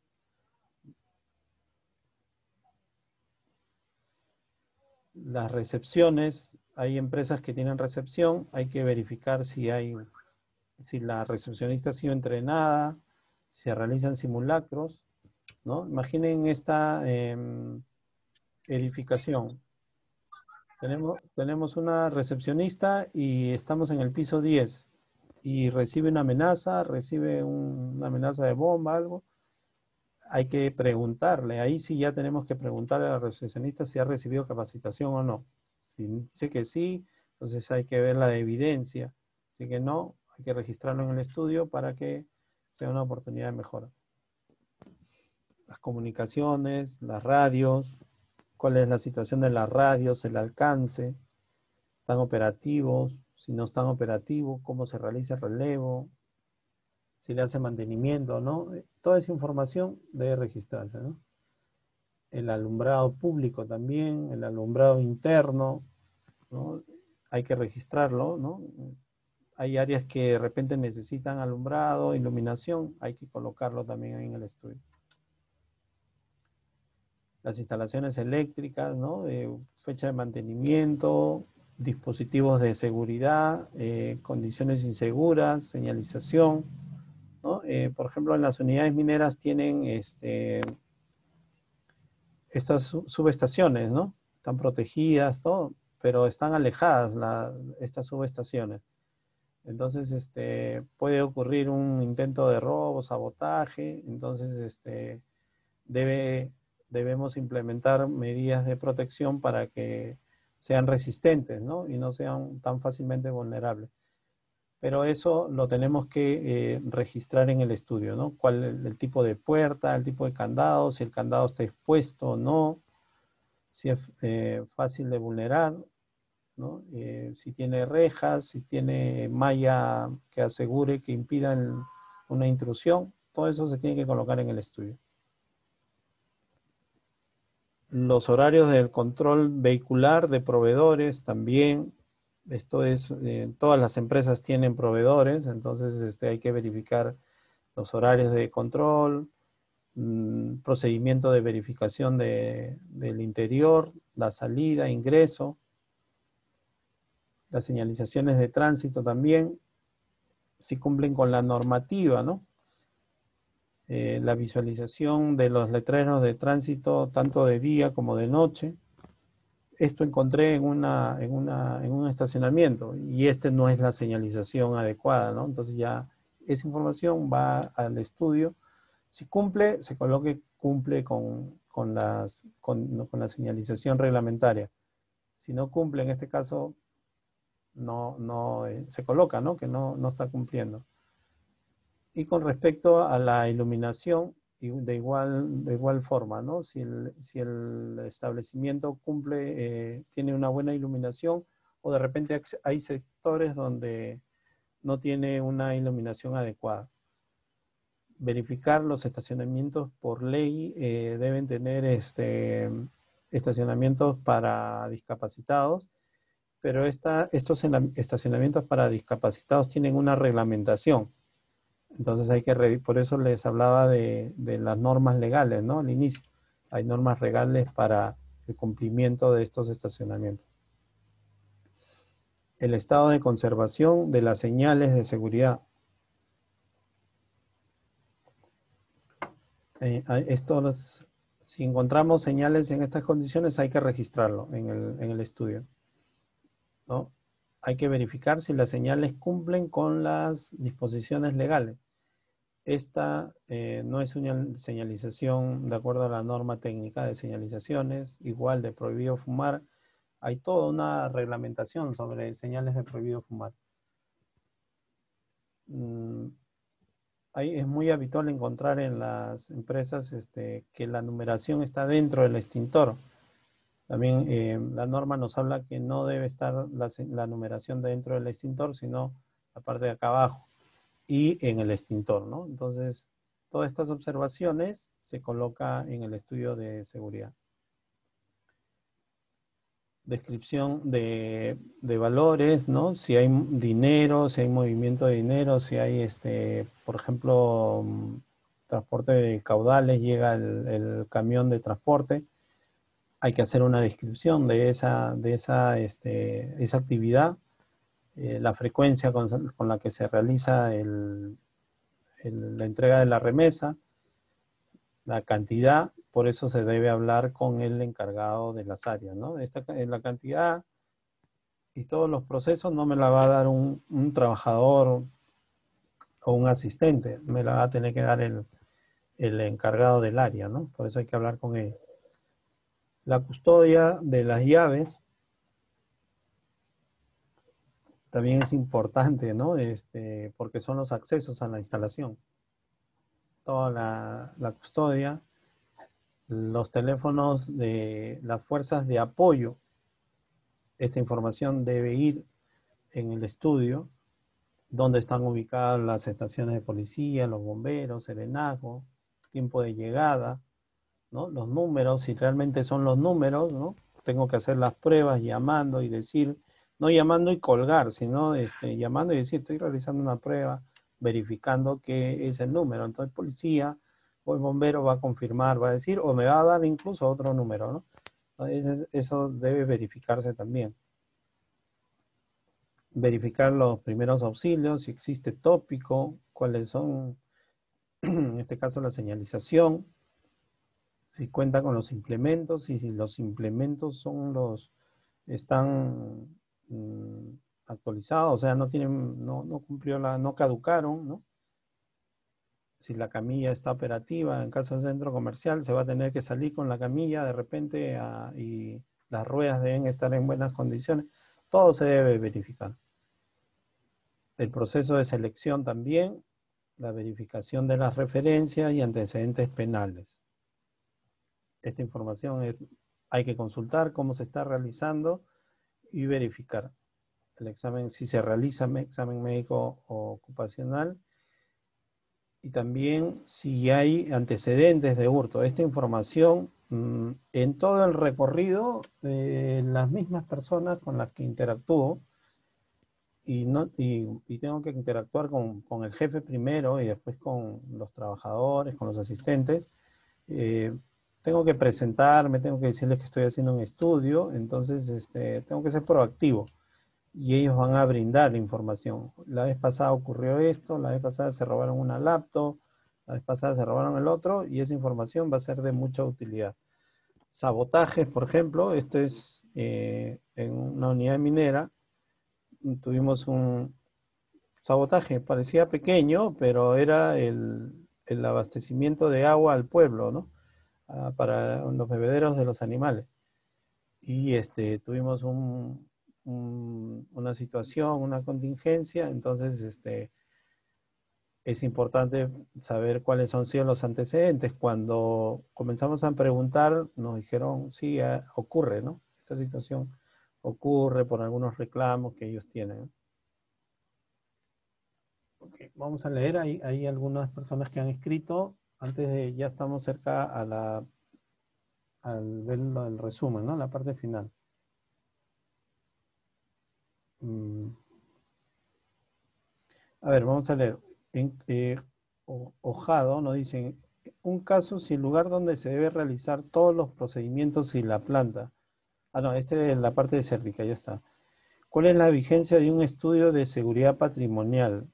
Las recepciones, hay empresas que tienen recepción, hay que verificar si la recepcionista ha sido entrenada, se realizan simulacros, ¿no? Imaginen esta edificación. Tenemos una recepcionista y estamos en el piso 10 y recibe una amenaza, una amenaza de bomba, algo. hay que preguntarle, ahí sí ya tenemos que preguntarle al recepcionista si ha recibido capacitación o no. Si dice que sí, entonces hay que ver la evidencia. Si que no, hay que registrarlo en el estudio para que sea una oportunidad de mejora. Las comunicaciones, las radios, cuál es la situación de las radios, el alcance, están operativos, si no están operativos, cómo se realiza el relevo, si le hace mantenimiento, ¿no? Toda esa información debe registrarse, ¿no? El alumbrado público también, el alumbrado interno, ¿no? Hay que registrarlo, ¿no? Hay áreas que de repente necesitan alumbrado, iluminación, hay que colocarlo también ahí en el estudio. Las instalaciones eléctricas, ¿no? Fecha de mantenimiento, dispositivos de seguridad, condiciones inseguras, señalización, ¿no? Por ejemplo, en las unidades mineras tienen estas subestaciones, ¿no? Están protegidas, todo, pero están alejadas estas subestaciones. Entonces, puede ocurrir un intento de robo, sabotaje, entonces, debemos implementar medidas de protección para que sean resistentes, ¿no? Y no sean tan fácilmente vulnerables. Pero eso lo tenemos que registrar en el estudio, ¿no? ¿Cuál es el tipo de puerta, el tipo de candado, si el candado está expuesto o no, si es fácil de vulnerar, ¿no? Si tiene rejas, si tiene malla que asegure, que impidan una intrusión, todo eso se tiene que colocar en el estudio. Los horarios del control vehicular de proveedores también. Esto es, todas las empresas tienen proveedores, entonces hay que verificar los horarios de control, procedimiento de verificación del interior, la salida, ingreso, las señalizaciones de tránsito también, si cumplen con la normativa, ¿no? La visualización de los letreros de tránsito, tanto de día como de noche. Esto encontré en un estacionamiento y no es la señalización adecuada, ¿no? Entonces ya esa información va al estudio. Si cumple, se coloque cumple con la señalización reglamentaria. Si no cumple, en este caso, no se coloca, ¿no? Que no está cumpliendo. Y con respecto a la iluminación, de igual forma, ¿no? Si el establecimiento cumple, tiene una buena iluminación, o de repente hay sectores donde no tiene una iluminación adecuada. Verificar los estacionamientos por ley, deben tener estacionamientos para discapacitados, pero estos estacionamientos para discapacitados tienen una reglamentación. Entonces hay que revisar, por eso les hablaba de las normas legales, ¿no? Al inicio, hay normas legales para el cumplimiento de estos estacionamientos. El estado de conservación de las señales de seguridad. Si encontramos señales en estas condiciones, hay que registrarlo en el estudio, ¿no? Hay que verificar si las señales cumplen con las disposiciones legales. Esta no es una señalización de acuerdo a la norma técnica de señalizaciones, igual de prohibido fumar. Hay toda una reglamentación sobre señales de prohibido fumar. Es muy habitual encontrar en las empresas que la numeración está dentro del extintor. También la norma nos habla que no debe estar la numeración dentro del extintor, sino la parte de acá abajo y en el extintor, ¿no? Entonces, todas estas observaciones se coloca en el estudio de seguridad. Descripción de valores, ¿no? Si hay dinero, si hay movimiento de dinero, si hay, por ejemplo, transporte de caudales, llega el camión de transporte, hay que hacer una descripción de esa actividad, la frecuencia con la que se realiza la entrega de la remesa, la cantidad. Por eso se debe hablar con el encargado de las áreas, ¿no? La cantidad y todos los procesos no me la va a dar un trabajador o un asistente, me la va a tener que dar el el encargado del área, ¿no? Por eso hay que hablar con él. La custodia de las llaves también es importante, ¿no? Porque son los accesos a la instalación. Toda la custodia, los teléfonos de las fuerzas de apoyo. Esta información debe ir en el estudio, donde están ubicadas las estaciones de policía, los bomberos, serenazgo, tiempo de llegada, ¿no? Los números, si realmente son los números, ¿no? Tengo que hacer las pruebas llamando y decir, no llamando y colgar, sino llamando y decir, estoy realizando una prueba, verificando que es el número. Entonces, policía o el bombero va a confirmar, va a decir, o me va a dar incluso otro número, ¿no? Entonces, eso debe verificarse también. Verificar los primeros auxilios, si existe tópico, cuáles son, en este caso, la señalización, si cuenta con los implementos, y si los implementos están actualizados, o sea, no cumplió no caducaron, ¿no? Si la camilla está operativa, en caso de centro comercial, se va a tener que salir con la camilla de repente y las ruedas deben estar en buenas condiciones. Todo se debe verificar. El proceso de selección también, la verificación de las referencias y antecedentes penales. Esta información hay que consultar cómo se está realizando y verificar. El examen, si se realiza examen médico o ocupacional, y también si hay antecedentes de hurto. Esta información en todo el recorrido de las mismas personas con las que interactúo, y tengo que interactuar con el jefe primero y después con los trabajadores, con los asistentes. Tengo que presentarme, tengo que decirles que estoy haciendo un estudio, entonces tengo que ser proactivo y ellos van a brindar la información. La vez pasada ocurrió esto, la vez pasada se robaron una laptop, la vez pasada se robaron el otro, y esa información va a ser de mucha utilidad. Sabotajes, por ejemplo, esto es en una unidad minera, tuvimos un sabotaje, parecía pequeño, pero era el abastecimiento de agua al pueblo, ¿no? Para los bebederos de los animales. Y tuvimos una situación, una contingencia, entonces es importante saber cuáles han sido los antecedentes. Cuando comenzamos a preguntar, nos dijeron, sí, ocurre, ¿no? Esta situación ocurre por algunos reclamos que ellos tienen. Okay, vamos a leer, hay algunas personas que han escrito, ya estamos cerca al ver el resumen, ¿no? La parte final. A ver, vamos a leer. Ojado nos dicen, un caso si el lugar donde se debe realizar todos los procedimientos y la planta. No, es la parte desértica, ya está. ¿Cuál es la vigencia de un estudio de seguridad patrimonial?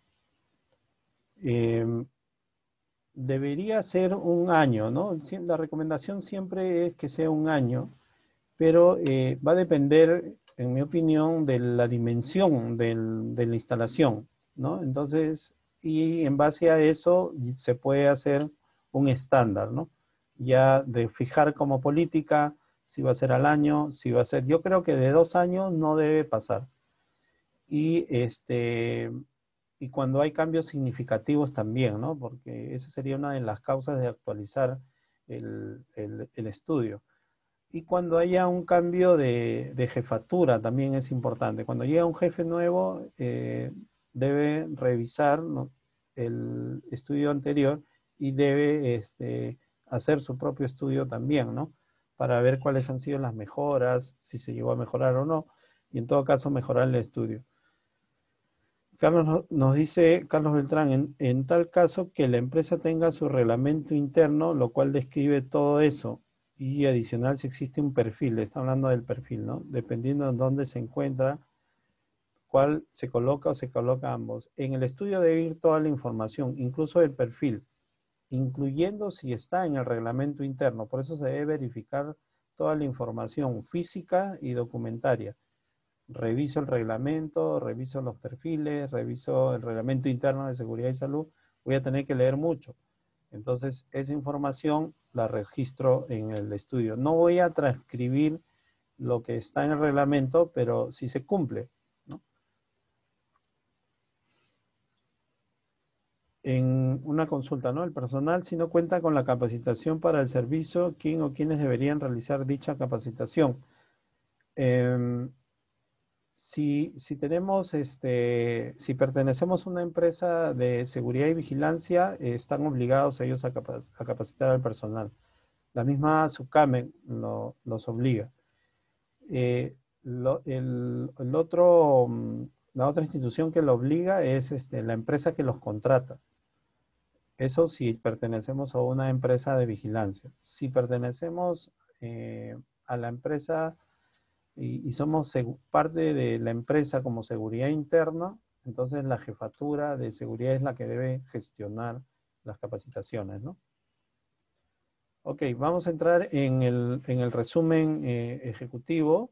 Debería ser un año, ¿no? La recomendación siempre es que sea un año, pero va a depender, en mi opinión, de la dimensión de la instalación, ¿no? Entonces, y en base a eso se puede hacer un estándar, ¿no? Ya de fijar como política si va a ser al año, si va a ser, yo creo que de 2 años no debe pasar. Y cuando hay cambios significativos también, ¿no? Porque esa sería una de las causas de actualizar el estudio. Y cuando haya un cambio de jefatura también es importante. Cuando llega un jefe nuevo, debe revisar, ¿no?, el estudio anterior y debe hacer su propio estudio también, ¿no? Para ver cuáles han sido las mejoras, si se llegó a mejorar o no, y en todo caso mejorar el estudio. Carlos nos dice, Carlos Beltrán, en tal caso que la empresa tenga su reglamento interno, lo cual describe todo eso, y adicional si existe un perfil, está hablando del perfil, ¿no? Dependiendo de dónde se encuentra, cuál se coloca o se coloca ambos. En el estudio debe ir toda la información, incluso el perfil, incluyendo si está en el reglamento interno. Por eso se debe verificar toda la información física y documentaria. Reviso el reglamento, reviso los perfiles, reviso el reglamento interno de seguridad y salud. Voy a tener que leer mucho. Entonces, esa información la registro en el estudio. No voy a transcribir lo que está en el reglamento, pero sí se cumple, ¿no? En una consulta, ¿no? El personal, si no cuenta con la capacitación para el servicio, ¿quién o quiénes deberían realizar dicha capacitación? Si tenemos, si pertenecemos a una empresa de seguridad y vigilancia, están obligados ellos a capacitar al personal. La misma SUCAME los obliga. La otra institución que lo obliga es la empresa que los contrata. Eso si pertenecemos a una empresa de vigilancia. Si pertenecemos a la empresa y somos parte de la empresa como seguridad interna, entonces la jefatura de seguridad es la que debe gestionar las capacitaciones, ¿no? Ok, vamos a entrar en el resumen ejecutivo.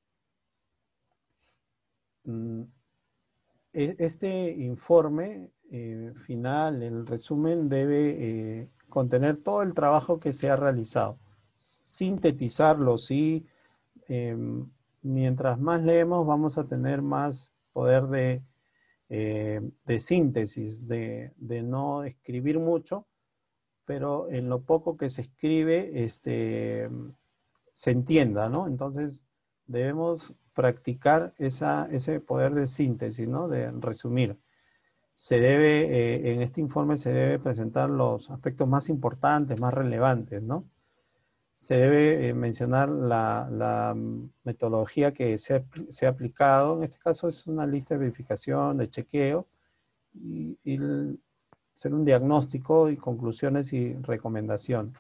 Este informe final, el resumen, debe contener todo el trabajo que se ha realizado. Sintetizarlo, sí. Mientras más leemos, vamos a tener más poder de síntesis, de no escribir mucho, pero en lo poco que se escribe, se entienda, ¿no? Entonces, debemos practicar ese poder de síntesis, ¿no? De resumir. En este informe se debe presentar los aspectos más importantes, más relevantes, ¿no? Se debe mencionar la metodología que se ha aplicado. En este caso es una lista de verificación, de chequeo, y hacer un diagnóstico y conclusiones y recomendaciones.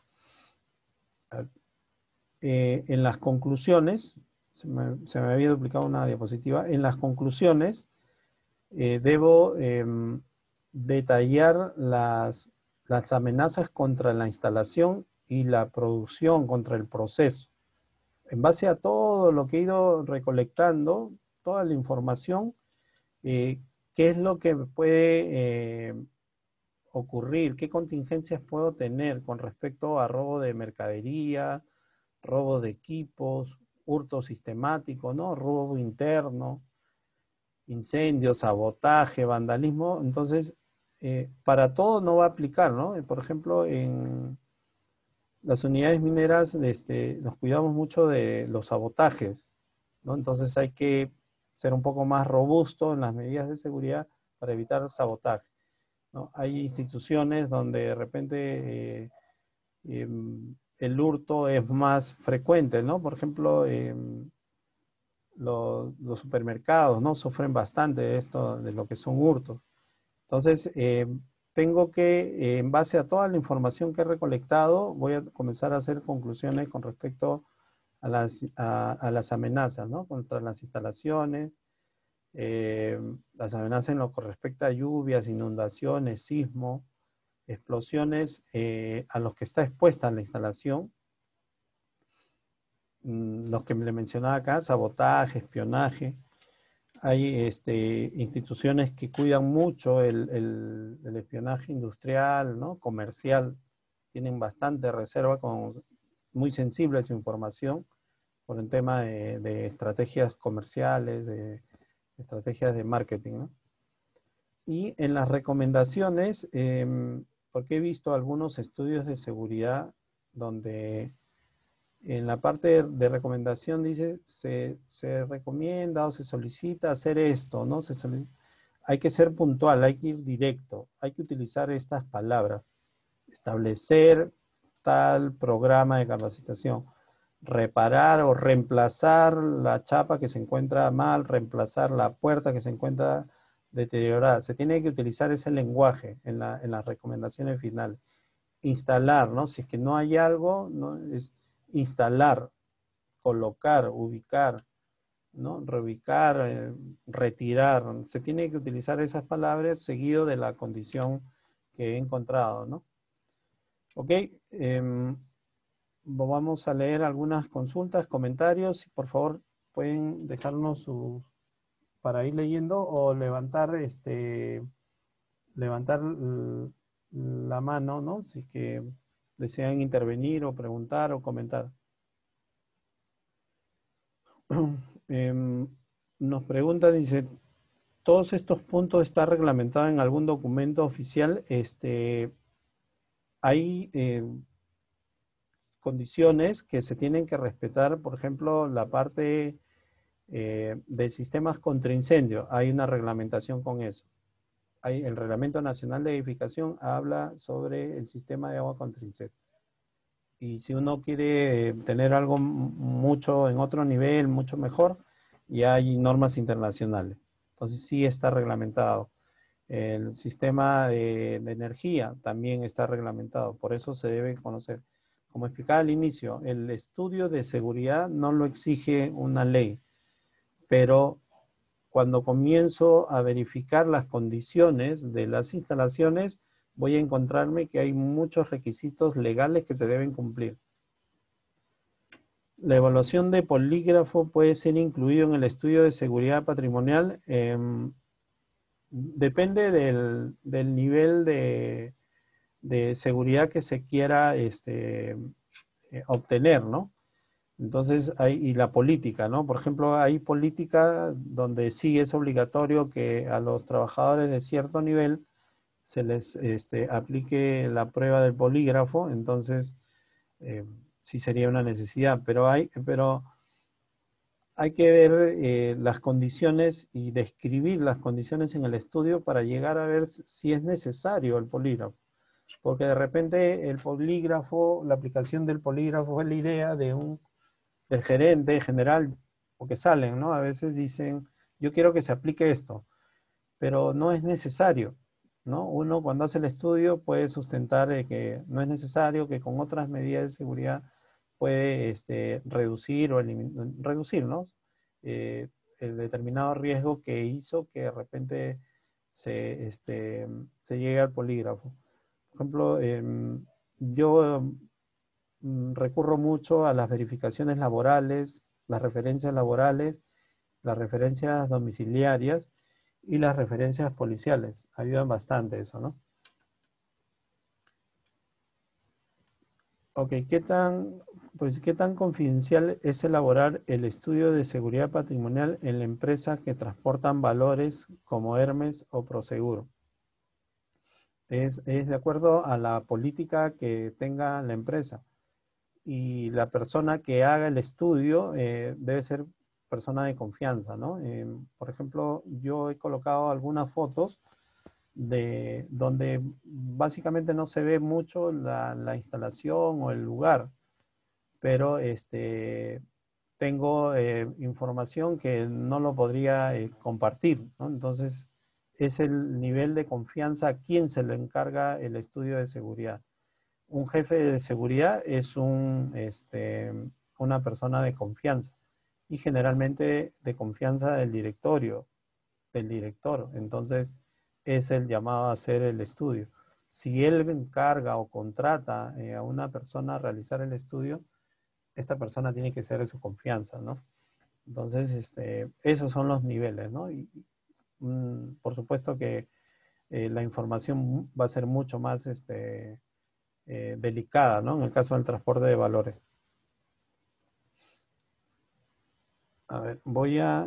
En las conclusiones, se me había duplicado una diapositiva, en las conclusiones debo detallar las amenazas contra la instalación y la producción, contra el proceso. En base a todo lo que he ido recolectando, toda la información, qué es lo que puede ocurrir, qué contingencias puedo tener con respecto a robo de mercadería, robo de equipos, hurto sistemático, ¿no? Robo interno, incendios, sabotaje, vandalismo. Entonces, para todo no va a aplicar, ¿no? Por ejemplo, en las unidades mineras nos cuidamos mucho de los sabotajes, ¿no? Entonces hay que ser un poco más robusto en las medidas de seguridad para evitar sabotaje, ¿no? Hay instituciones donde de repente el hurto es más frecuente, ¿no? Por ejemplo, los supermercados, ¿no? Sufren bastante de esto, de lo que son hurtos. Entonces, tengo que, en base a toda la información que he recolectado, voy a comenzar a hacer conclusiones con respecto a las amenazas, ¿no? Contra las instalaciones, las amenazas en lo que respecta a lluvias, inundaciones, sismo, explosiones a los que está expuesta la instalación, los que le mencionaba acá, sabotaje, espionaje. Hay instituciones que cuidan mucho el espionaje industrial, ¿no? Comercial, tienen bastante reserva, muy sensible a su información por el tema de estrategias comerciales, de estrategias de marketing, ¿no? Y en las recomendaciones, porque he visto algunos estudios de seguridad donde en la parte de recomendación dice, se recomienda o se solicita hacer esto, ¿no? Hay que ser puntual, hay que ir directo, hay que utilizar estas palabras. Establecer tal programa de capacitación. Reparar o reemplazar la chapa que se encuentra mal, reemplazar la puerta que se encuentra deteriorada. Se tiene que utilizar ese lenguaje en las recomendaciones finales. Instalar, ¿no? Si es que no hay algo, ¿no? Es instalar, colocar, ubicar, ¿no? Reubicar, retirar. Se tiene que utilizar esas palabras seguido de la condición que he encontrado, ¿no? Ok, vamos a leer algunas consultas, comentarios. Por favor, pueden dejarnos para ir leyendo o levantar la mano, ¿no? Si es que desean intervenir o preguntar o comentar. Nos pregunta, dice, ¿todos estos puntos están reglamentados en algún documento oficial? Hay condiciones que se tienen que respetar, por ejemplo, la parte de sistemas contra incendio. Hay una reglamentación con eso. El Reglamento Nacional de Edificación habla sobre el sistema de agua contra incendio. Y si uno quiere tener algo mucho en otro nivel, mucho mejor, ya hay normas internacionales. Entonces sí está reglamentado. El sistema de energía también está reglamentado. Por eso se debe conocer. Como explicaba al inicio, el estudio de seguridad no lo exige una ley. Pero cuando comienzo a verificar las condiciones de las instalaciones, voy a encontrarme que hay muchos requisitos legales que se deben cumplir. La evaluación de polígrafo puede ser incluido en el estudio de seguridad patrimonial. Depende del nivel de seguridad que se quiera obtener, ¿no? Entonces, y la política, ¿no? Por ejemplo, hay política donde sí es obligatorio que a los trabajadores de cierto nivel se les aplique la prueba del polígrafo, entonces sí sería una necesidad, pero hay que ver las condiciones y describir las condiciones en el estudio para llegar a ver si es necesario el polígrafo. Porque de repente el polígrafo, la aplicación del polígrafo es la idea del gerente general, porque salen, ¿no? A veces dicen, yo quiero que se aplique esto, pero no es necesario, ¿no? Uno cuando hace el estudio puede sustentar que no es necesario, que con otras medidas de seguridad puede reducir o reducir, ¿no? El determinado riesgo que hizo que de repente se llegue al polígrafo. Por ejemplo, yo recurro mucho a las verificaciones laborales, las referencias laborales, las referencias domiciliarias y las referencias policiales. Ayudan bastante eso, ¿no? Ok, ¿qué tan confidencial es elaborar el estudio de seguridad patrimonial en la empresa que transportan valores como Hermes o Prosegur? Es de acuerdo a la política que tenga la empresa. Y la persona que haga el estudio debe ser persona de confianza, ¿no? Por ejemplo, yo he colocado algunas fotos donde básicamente no se ve mucho la instalación o el lugar, pero tengo información que no lo podría compartir, ¿no? Entonces, es el nivel de confianza a quien se le encarga el estudio de seguridad. Un jefe de seguridad es una persona de confianza y generalmente de confianza del directorio, del director. Entonces, es el llamado a hacer el estudio. Si él encarga o contrata a una persona a realizar el estudio, esta persona tiene que ser de su confianza, ¿no? Entonces, esos son los niveles, ¿no? Y por supuesto que la información va a ser mucho más delicada, ¿no? En el caso del transporte de valores. A ver, voy a...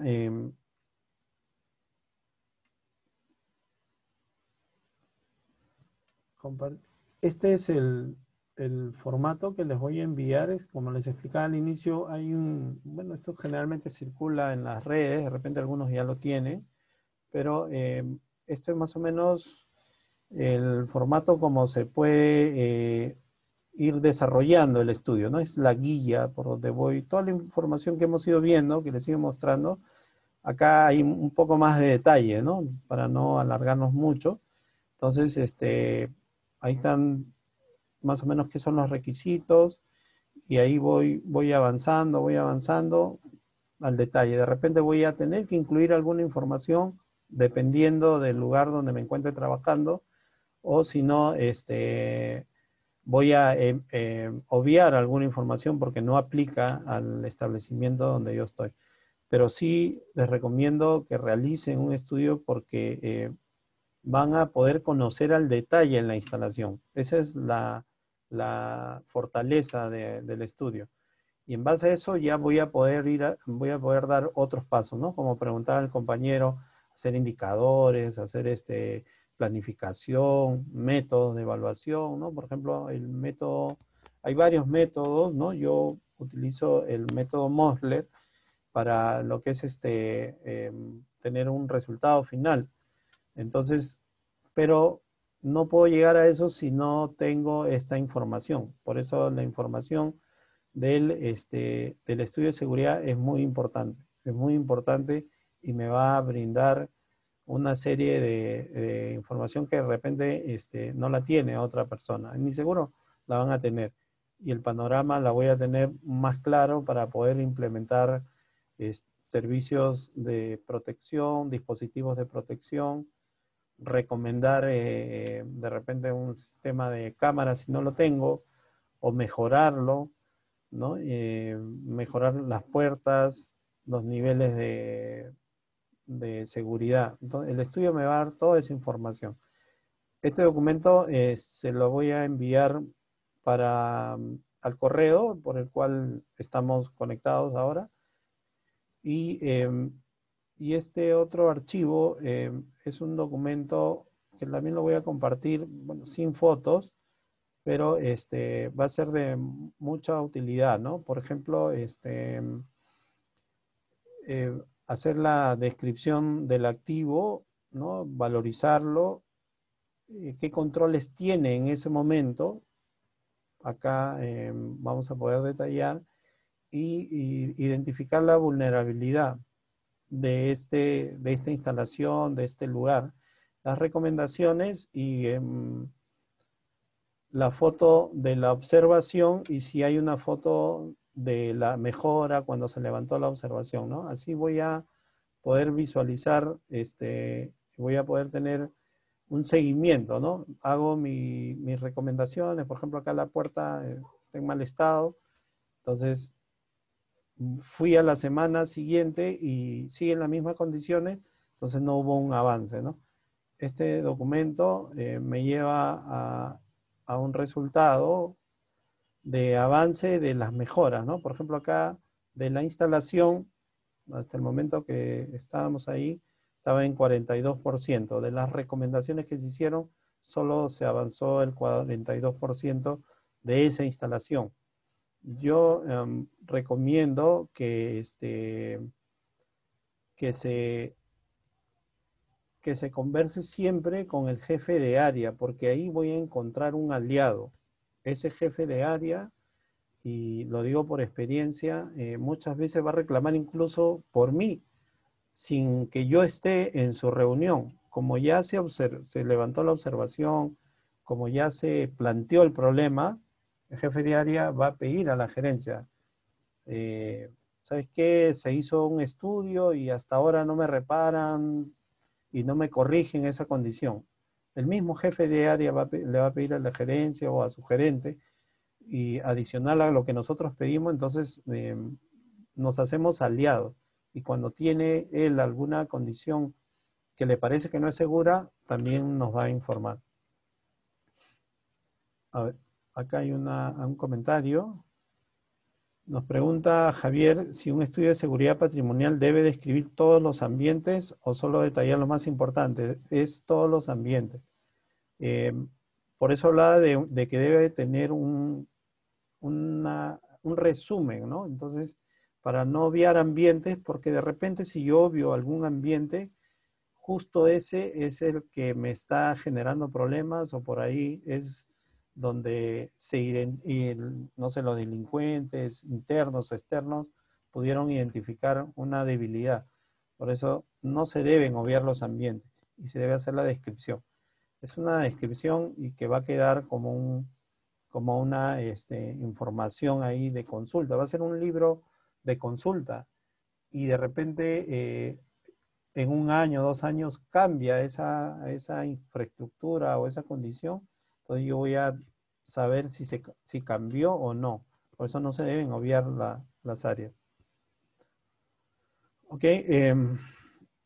Este es el formato que les voy a enviar. Es, como les explicaba al inicio, hay bueno, esto generalmente circula en las redes, de repente algunos ya lo tienen, pero esto es más o menos el formato como se puede ir desarrollando el estudio, ¿no? Es la guía por donde voy. Toda la información que hemos ido viendo, que les sigo mostrando, acá hay un poco más de detalle, ¿no? Para no alargarnos mucho. Entonces, ahí están más o menos qué son los requisitos y ahí voy avanzando al detalle. De repente voy a tener que incluir alguna información dependiendo del lugar donde me encuentre trabajando, o si no, voy a obviar alguna información porque no aplica al establecimiento donde yo estoy. Pero sí les recomiendo que realicen un estudio porque van a poder conocer al detalle en la instalación. Esa es la fortaleza del estudio. Y en base a eso ya voy a poder dar otros pasos, ¿no? Como preguntaba el compañero, hacer indicadores, hacer planificación, métodos de evaluación, ¿no? Por ejemplo, hay varios métodos, ¿no? Yo utilizo el método Mosler para lo que es tener un resultado final. Entonces, pero no puedo llegar a eso si no tengo esta información. Por eso la información del estudio de seguridad es muy importante y me va a brindar una serie de información que de repente no la tiene otra persona. Ni seguro la van a tener. Y el panorama la voy a tener más claro para poder implementar servicios de protección, dispositivos de protección, recomendar de repente un sistema de cámara si no lo tengo, o mejorarlo, ¿no? Mejorar las puertas, los niveles de seguridad. Entonces, el estudio me va a dar toda esa información. Este documento se lo voy a enviar al correo por el cual estamos conectados ahora. Y este otro archivo es un documento que también lo voy a compartir, bueno, sin fotos, pero va a ser de mucha utilidad, ¿no? Por ejemplo, hacer la descripción del activo, ¿no? Valorizarlo, qué controles tiene en ese momento. Acá vamos a poder detallar y identificar la vulnerabilidad de esta instalación, de este lugar, las recomendaciones y la foto de la observación y si hay una foto de la mejora cuando se levantó la observación, ¿no? Así voy a poder visualizar, voy a poder tener un seguimiento, ¿no? Hago mis recomendaciones, por ejemplo, acá la puerta está en mal estado, entonces fui a la semana siguiente y sigue en las mismas condiciones, entonces no hubo un avance, ¿no? Este documento me lleva a un resultado de avance de las mejoras, ¿no? Por ejemplo, acá de la instalación, hasta el momento que estábamos ahí, estaba en 42%. De las recomendaciones que se hicieron, solo se avanzó el 42% de esa instalación. Yo recomiendo que se converse siempre con el jefe de área, porque ahí voy a encontrar un aliado. Ese jefe de área, y lo digo por experiencia, muchas veces va a reclamar incluso por mí, sin que yo esté en su reunión. Como ya se levantó la observación, como ya se planteó el problema, el jefe de área va a pedir a la gerencia, ¿sabes qué? Se hizo un estudio y hasta ahora no me reparan y no me corrigen esa condición. El mismo jefe de área le va a pedir a la gerencia o a su gerente, y adicional a lo que nosotros pedimos, entonces nos hacemos aliados. Y cuando tiene él alguna condición que le parece que no es segura, también nos va a informar. A ver, acá hay un comentario. Nos pregunta Javier si un estudio de seguridad patrimonial debe describir todos los ambientes o solo detallar lo más importante. Es todos los ambientes. Por eso hablaba de que debe tener un resumen, ¿no? Entonces, para no obviar ambientes, porque de repente si yo obvio algún ambiente, justo ese es el que me está generando problemas, o por ahí es donde no sé, los delincuentes internos o externos pudieron identificar una debilidad. Por eso no se deben obviar los ambientes y se debe hacer la descripción. Es una descripción y que va a quedar como una información ahí de consulta. Va a ser un libro de consulta y de repente en 1 año, 2 años cambia esa infraestructura o esa condición. Entonces yo voy a saber si cambió o no. Por eso no se deben obviar las áreas. Ok.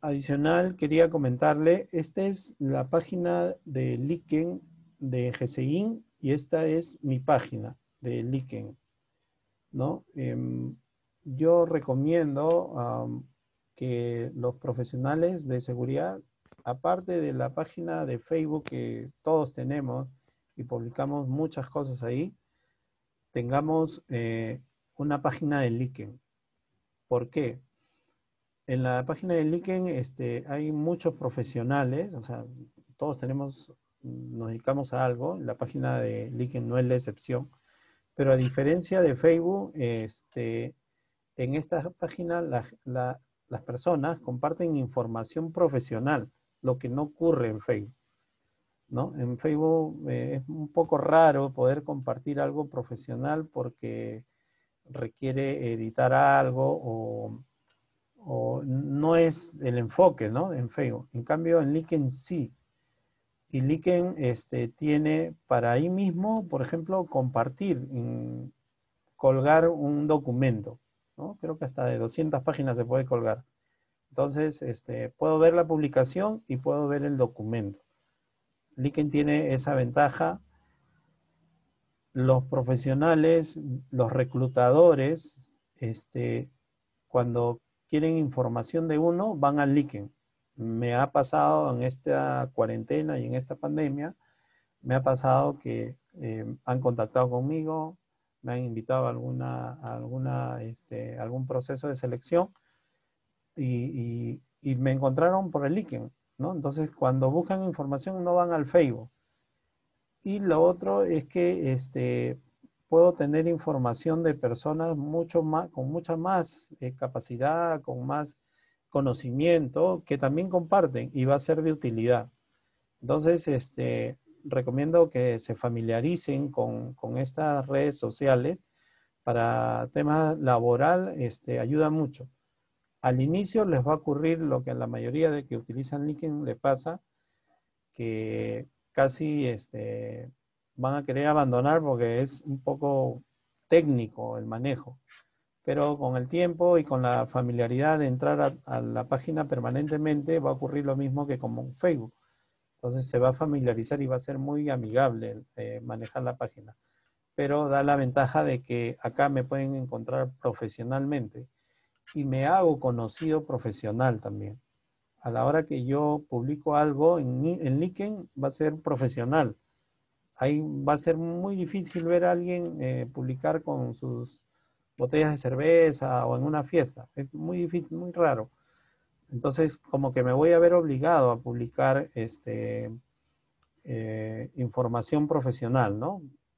Adicional, quería comentarle, esta es la página de Liken de GCIN y esta es mi página de Liken, ¿no? Yo recomiendo que los profesionales de seguridad, aparte de la página de Facebook que todos tenemos y publicamos muchas cosas ahí, tengamos una página de Liken. ¿Por qué? En la página de Liken hay muchos profesionales, o sea, todos nos dedicamos a algo, la página de Liken no es la excepción, pero a diferencia de Facebook, en esta página las personas comparten información profesional, lo que no ocurre en Facebook, ¿no? En Facebook es un poco raro poder compartir algo profesional porque requiere editar algo o no es el enfoque, ¿no? En Facebook. En cambio, en Liken sí. Y Liken tiene para ahí mismo, por ejemplo, compartir, colgar un documento, ¿no? Creo que hasta de 200 páginas se puede colgar. Entonces, puedo ver la publicación y puedo ver el documento. Liken tiene esa ventaja. Los profesionales, los reclutadores, cuando quieren información de uno, van al Liken. Me ha pasado en esta cuarentena y en esta pandemia, me ha pasado que han contactado conmigo, me han invitado a algún proceso de selección y me encontraron por el Liken, ¿no? Entonces, cuando buscan información no van al Facebook. Y lo otro es que puedo tener información de personas con mucha más capacidad, con más conocimiento, que también comparten y va a ser de utilidad. Entonces, recomiendo que se familiaricen con estas redes sociales para temas laboral, ayuda mucho. Al inicio les va a ocurrir lo que a la mayoría de que utilizan LinkedIn le pasa, que casi van a querer abandonar porque es un poco técnico el manejo. Pero con el tiempo y con la familiaridad de entrar a la página permanentemente va a ocurrir lo mismo que con Facebook. Entonces se va a familiarizar y va a ser muy amigable manejar la página. Pero da la ventaja de que acá me pueden encontrar profesionalmente y me hago conocido profesional también. A la hora que yo publico algo en Liken va a ser profesional. Ahí va a ser muy difícil ver a alguien publicar con sus botellas de cerveza o en una fiesta. Es muy difícil, muy raro. Entonces, como que me voy a ver obligado a publicar información profesional, ¿no?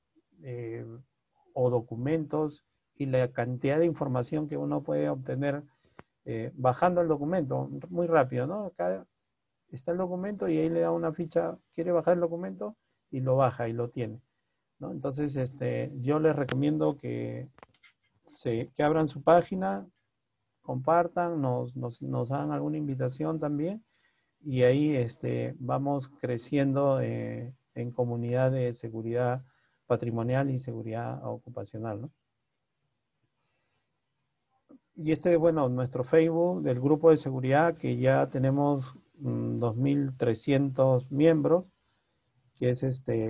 O documentos y la cantidad de información que uno puede obtener bajando el documento muy rápido, ¿no? Acá está el documento y ahí le da una ficha, quiere bajar el documento y lo baja y lo tiene, ¿no? Entonces, yo les recomiendo que abran su página, compartan, nos hagan alguna invitación también y ahí vamos creciendo en comunidad de seguridad patrimonial y seguridad ocupacional, ¿no? Y bueno, nuestro Facebook del grupo de seguridad, que ya tenemos 2.300 miembros, que es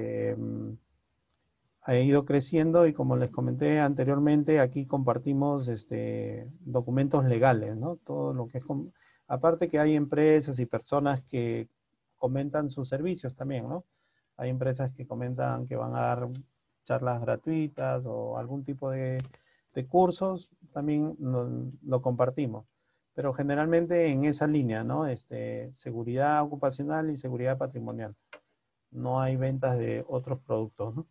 ha ido creciendo y como les comenté anteriormente, aquí compartimos documentos legales, ¿no? Todo lo que es, aparte que hay empresas y personas que comentan sus servicios también, ¿no? Hay empresas que comentan que van a dar charlas gratuitas o algún tipo de cursos, también lo compartimos. Pero generalmente en esa línea, ¿no? Seguridad ocupacional y seguridad patrimonial. No hay ventas de otros productos, ¿no?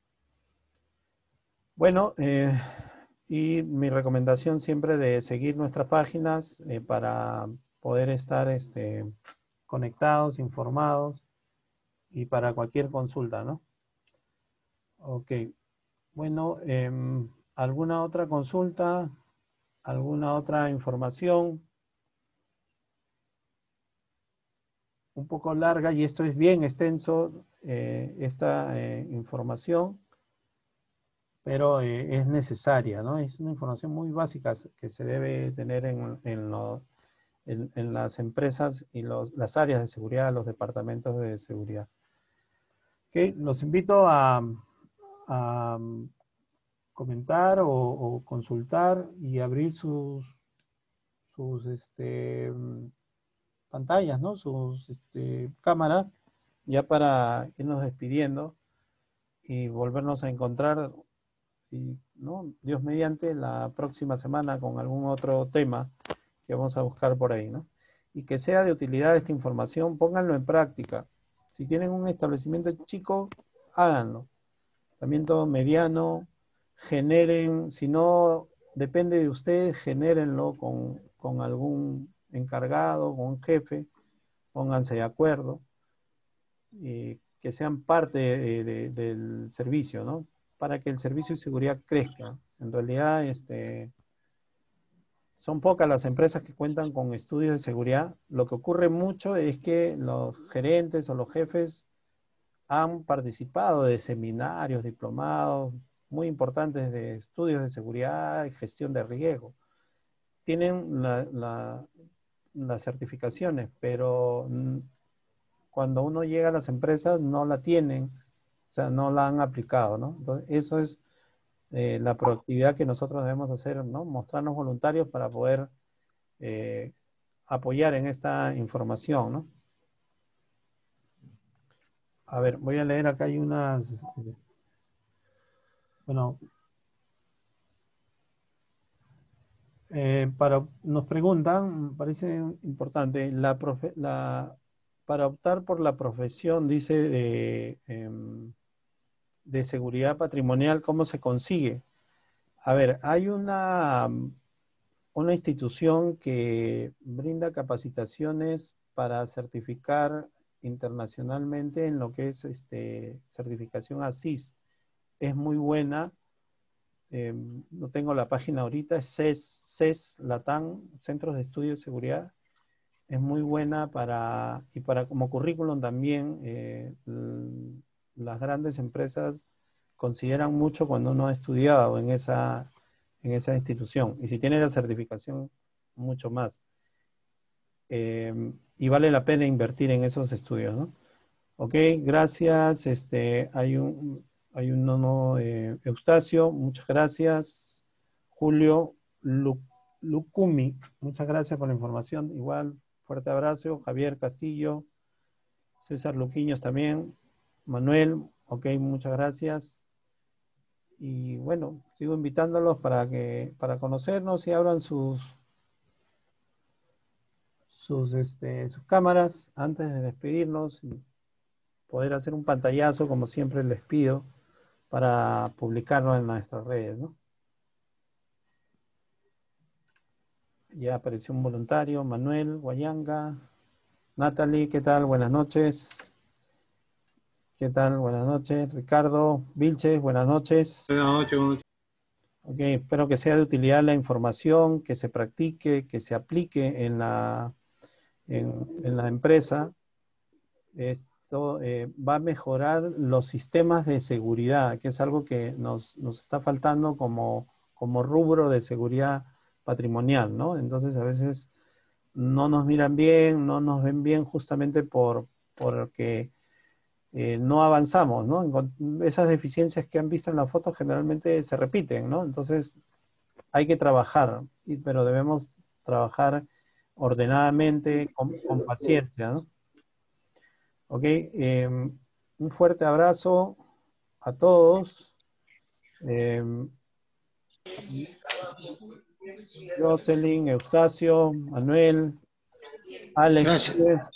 Bueno, y mi recomendación siempre de seguir nuestras páginas para poder estar conectados, informados y para cualquier consulta, ¿no? Ok. Bueno, ¿alguna otra consulta? ¿Alguna otra información? Un poco larga y esto es bien extenso, esta información, pero es necesaria, ¿no? Es una información muy básica que se debe tener en en las empresas y las áreas de seguridad, los departamentos de seguridad. Okay, los invito a comentar o consultar y abrir sus pantallas, ¿no? Sus cámaras, ya para irnos despidiendo y volvernos a encontrar, ¿no? Dios mediante, la próxima semana con algún otro tema que vamos a buscar por ahí, ¿no? Y que sea de utilidad esta información, pónganlo en práctica. Si tienen un establecimiento chico, háganlo. También todo mediano, generen, si no depende de ustedes, genérenlo con algún encargado, con un jefe, pónganse de acuerdo, que sean parte del servicio, ¿no? Para que el servicio de seguridad crezca. En realidad, son pocas las empresas que cuentan con estudios de seguridad. Lo que ocurre mucho es que los gerentes o los jefes han participado de seminarios, diplomados muy importantes de estudios de seguridad y gestión de riesgo. Tienen las certificaciones, pero cuando uno llega a las empresas no la tienen, o sea, no la han aplicado, ¿no? Entonces, eso es la proactividad que nosotros debemos hacer, ¿no? Mostrarnos voluntarios para poder apoyar en esta información, ¿no? A ver, voy a leer acá, hay unas... Bueno, nos preguntan, me parece importante, para optar por la profesión, dice, de seguridad patrimonial, ¿cómo se consigue? A ver, hay una institución que brinda capacitaciones para certificar internacionalmente en lo que es certificación ASIS. Es muy buena. No tengo la página ahorita, es CES Latam, Centros de Estudio de Seguridad. Es muy buena como currículum también. Las grandes empresas consideran mucho cuando uno ha estudiado en esa institución. Y si tiene la certificación, mucho más. Y vale la pena invertir en esos estudios, ¿no? Ok, gracias. Hay un Eustacio, muchas gracias. Julio Lucumi, muchas gracias por la información. Igual, fuerte abrazo. Javier Castillo, César Luquiños también. Manuel, ok, muchas gracias. Y bueno, sigo invitándolos para conocernos y abran sus cámaras antes de despedirnos y poder hacer un pantallazo, como siempre les pido, para publicarlo en nuestras redes, ¿no? Ya apareció un voluntario, Manuel Guayanga. Natalie, ¿qué tal? Buenas noches. ¿Qué tal? Buenas noches. Ricardo Vilches, buenas noches. Buenas noches, buenas noches. Ok, espero que sea de utilidad la información, que se practique, que se aplique en la empresa. Esto va a mejorar los sistemas de seguridad, que es algo que nos está faltando como rubro de seguridad patrimonial, ¿no? Entonces a veces no nos miran bien, no nos ven bien justamente porque no avanzamos, ¿no? Esas deficiencias que han visto en la foto generalmente se repiten, ¿no? Entonces hay que trabajar, pero debemos trabajar ordenadamente, con paciencia, ¿no? Ok, un fuerte abrazo a todos. Jocelyn, Eustacio, Manuel, Alex.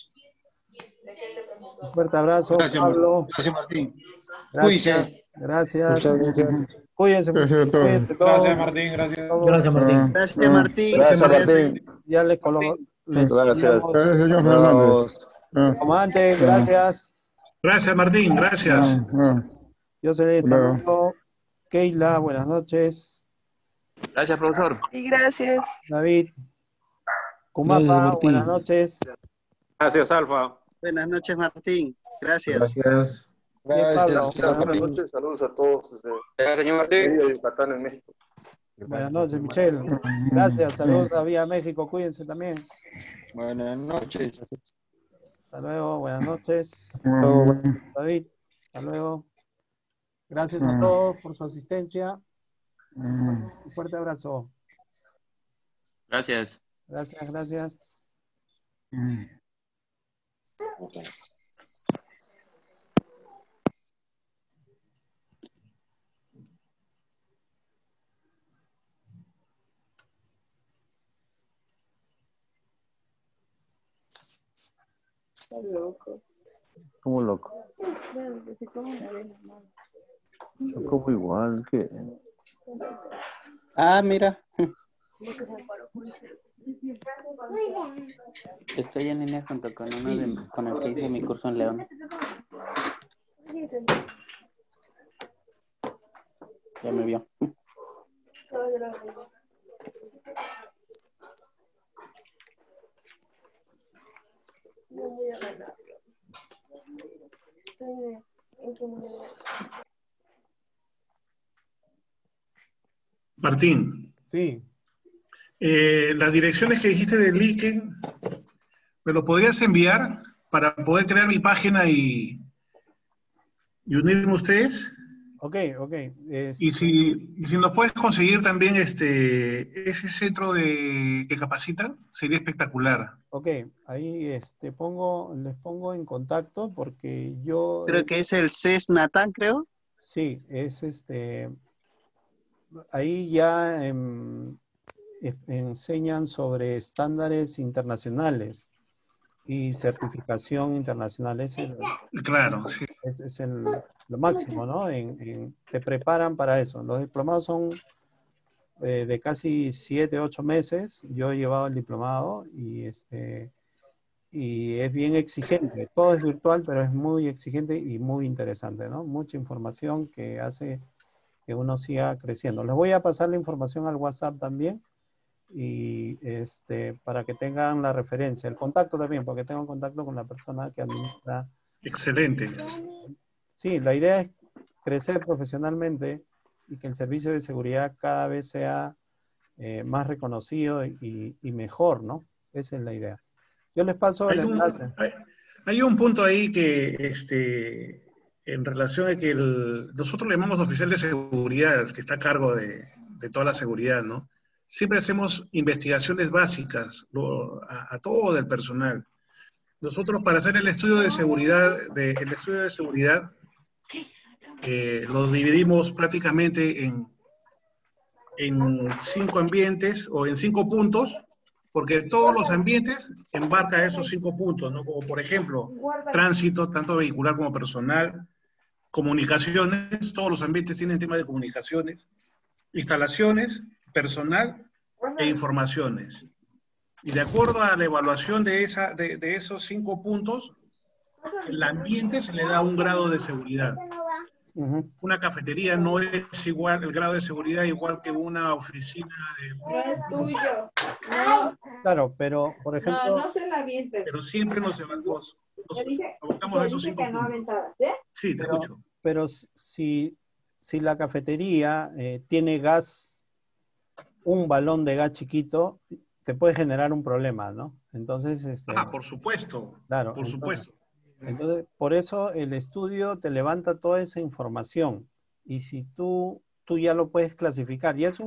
Un fuerte abrazo, Gracias, Pablo. Gracias, Martín. Gracias. Gracias. Cuídense. Gracias a todos. Gracias, Martín. Gracias. Gracias, Martín. Gracias, Martín. Gracias, Cuídate. Martín. Ya les Gracias. Gracias, señor Fernández. Comandante, gracias. Gracias, Martín, gracias. Yo soy Keila, buenas noches. Gracias, profesor. Y gracias. David. Kumapa, Gracias, Martín. buenas noches. Gracias, Alfa. Buenas noches, Martín. Gracias. Gracias. Bien, Pablo. Buenas noches, saludos a todos desde Gracias, señor Martín. Yucatán, en México. Buenas noches, Michelle. Gracias, saludos a Vía México, cuídense también. Buenas noches. Hasta luego, buenas noches. David, hasta luego. Gracias a todos por su asistencia. Un fuerte abrazo. Gracias. Gracias, gracias. Está loco. ¿Cómo loco? Bueno, que se come una vez nomás. Yo como igual que... Ah, mira. Estoy en línea junto con con el que hice mi curso en León. Ya me vio. No voy a ganar. Estoy en comunidad. Martín. Sí. Las direcciones que dijiste del Liken, ¿me lo podrías enviar para poder crear mi página y unirme a ustedes? Ok. Y si nos puedes conseguir también ese centro que capacita, sería espectacular. Ok, ahí les pongo en contacto porque yo... Creo que es el CES Natán, creo. Sí, es ahí ya enseñan sobre estándares internacionales y certificación internacional. Claro, sí. Es lo máximo, ¿no? Te preparan para eso. Los diplomados son de casi 7, 8 meses. Yo he llevado el diplomado y es bien exigente. Todo es virtual, pero es muy exigente y muy interesante, ¿no? Mucha información que hace que uno siga creciendo. Les voy a pasar la información al WhatsApp también y para que tengan la referencia, el contacto también, porque tengo contacto con la persona que administra. Excelente. Sí, la idea es crecer profesionalmente y que el servicio de seguridad cada vez sea más reconocido y mejor, ¿no? Esa es la idea. Yo les paso el enlace. Hay un punto ahí que, en relación a que nosotros le llamamos oficial de seguridad, que está a cargo de toda la seguridad, ¿no? Siempre hacemos investigaciones básicas a todo el personal. Nosotros para hacer el estudio de seguridad, lo dividimos prácticamente en 5 ambientes o en 5 puntos, porque todos los ambientes embarcan esos 5 puntos, ¿no? Como por ejemplo, tránsito, tanto vehicular como personal, comunicaciones, todos los ambientes tienen tema de comunicaciones, instalaciones, personal e informaciones. Y de acuerdo a la evaluación de esos 5 puntos, el ambiente se le da un grado de seguridad. Una cafetería no es igual, el grado de seguridad igual que una oficina de... No es tuyo. No. Claro, pero por ejemplo... No se la avientes. Pero siempre nos evaluamos esos 5 puntos. Sí, te escucho. Pero si la cafetería tiene gas, un balón de gas chiquito, te puede generar un problema, ¿no? Entonces... por supuesto. Claro. Por supuesto. Entonces, por eso el estudio te levanta toda esa información. Y si tú ya lo puedes clasificar. Y es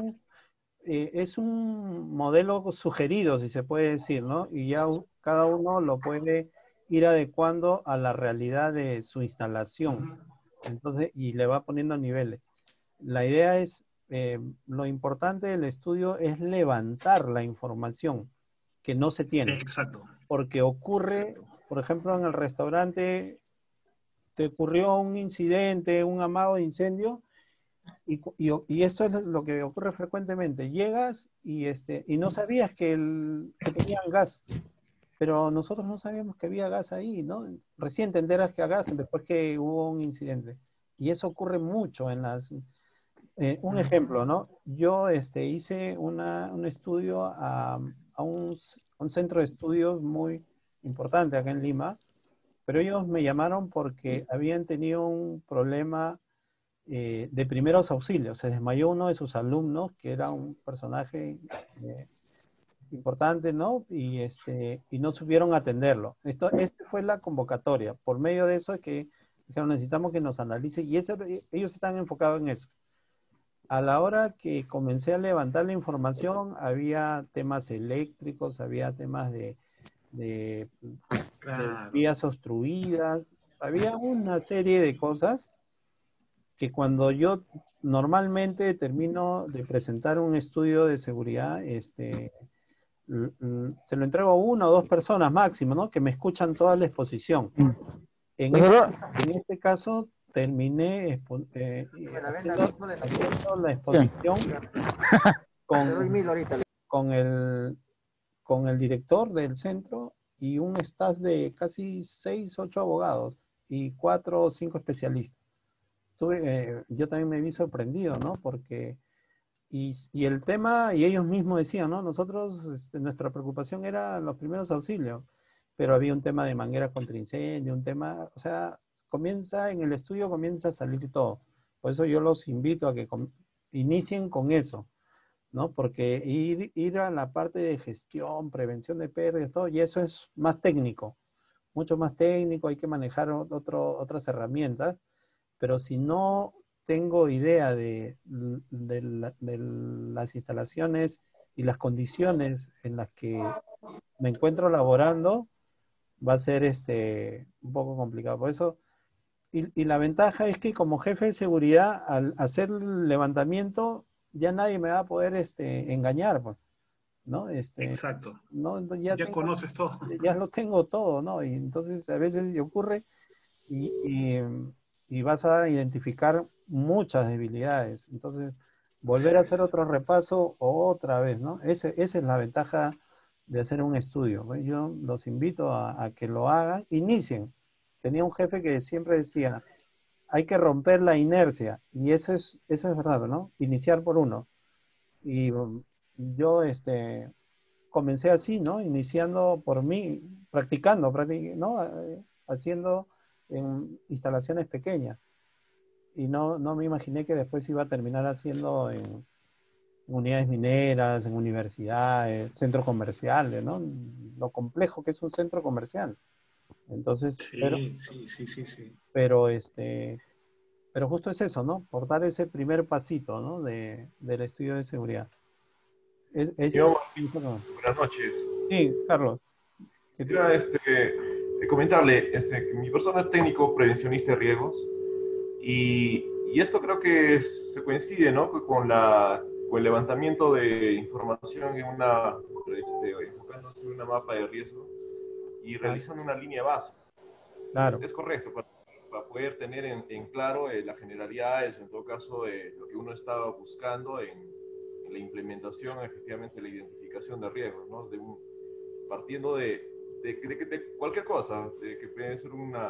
un modelo sugerido, si se puede decir, ¿no? Y ya cada uno lo puede ir adecuando a la realidad de su instalación. Entonces, y le va poniendo niveles. La idea es, lo importante del estudio es levantar la información que no se tiene. Exacto. Porque ocurre, por ejemplo, en el restaurante, te ocurrió un incidente, un amago de incendio, y esto es lo que ocurre frecuentemente. Llegas y no sabías que tenían gas, pero nosotros no sabíamos que había gas ahí, ¿no? Recién te enteras que había gas después que hubo un incidente. Y eso ocurre mucho en las... un ejemplo, ¿no? Yo hice un estudio a un centro de estudios muy importante acá en Lima, pero ellos me llamaron porque habían tenido un problema de primeros auxilios. Se desmayó uno de sus alumnos, que era un personaje importante, ¿no? Y no supieron atenderlo. Esta fue la convocatoria. Por medio de eso es que dijeron, necesitamos que nos analice, y ellos están enfocados en eso. A la hora que comencé a levantar la información, había temas eléctricos, había temas de vías obstruidas, había una serie de cosas que cuando yo normalmente termino de presentar un estudio de seguridad, se lo entrego a una o dos personas máximo, ¿no? Que me escuchan toda la exposición. En este caso, terminé haciendo la exposición con el director del centro y un staff de casi 6, 8 abogados y 4 o 5 especialistas. Yo también me vi sorprendido, ¿no? Porque, y el tema, y ellos mismos decían, ¿no? Nosotros, nuestra preocupación era los primeros auxilios, pero había un tema de manguera contra incendio, un tema, o sea, en el estudio comienza a salir todo. Por eso yo los invito a que inicien con eso, ¿no? Porque ir a la parte de gestión, prevención de pérdidas, todo, y eso es más técnico, mucho más técnico, hay que manejar otras herramientas, pero si no tengo idea de las instalaciones y las condiciones en las que me encuentro laborando, va a ser un poco complicado. Por eso, y la ventaja es que como jefe de seguridad, al hacer el levantamiento, ya nadie me va a poder engañar, pues, ¿no? Exacto. ¿no? Ya conoces todo. Ya lo tengo todo, ¿no? Y entonces a veces ocurre y vas a identificar muchas debilidades. Entonces, volver a hacer otro repaso otra vez, ¿no? Esa es la ventaja de hacer un estudio, ¿no? Yo los invito a que lo hagan, inicien. Tenía un jefe que siempre decía, hay que romper la inercia, y eso es verdad, ¿no? Iniciar por uno. Y yo comencé así, ¿no? Iniciando por mí, practicando, ¿no? Haciendo en instalaciones pequeñas. Y no me imaginé que después iba a terminar haciendo en unidades mineras, en universidades, centros comerciales, ¿no? Lo complejo que es un centro comercial. Entonces, sí. Pero justo es eso, ¿no? Por dar ese primer pasito, ¿no? Del estudio de seguridad. Buenas noches. Sí, Carlos. Quería comentarle que mi persona es técnico prevencionista de riesgos y esto creo que se coincide, ¿no? Con el levantamiento de información enfocándose en una mapa de riesgo y realizando una línea base. Claro. Es correcto, para poder tener en claro las generalidades, en todo caso, lo que uno estaba buscando en la implementación, efectivamente, la identificación de riesgos, ¿no? Partiendo de cualquier cosa, que puede ser un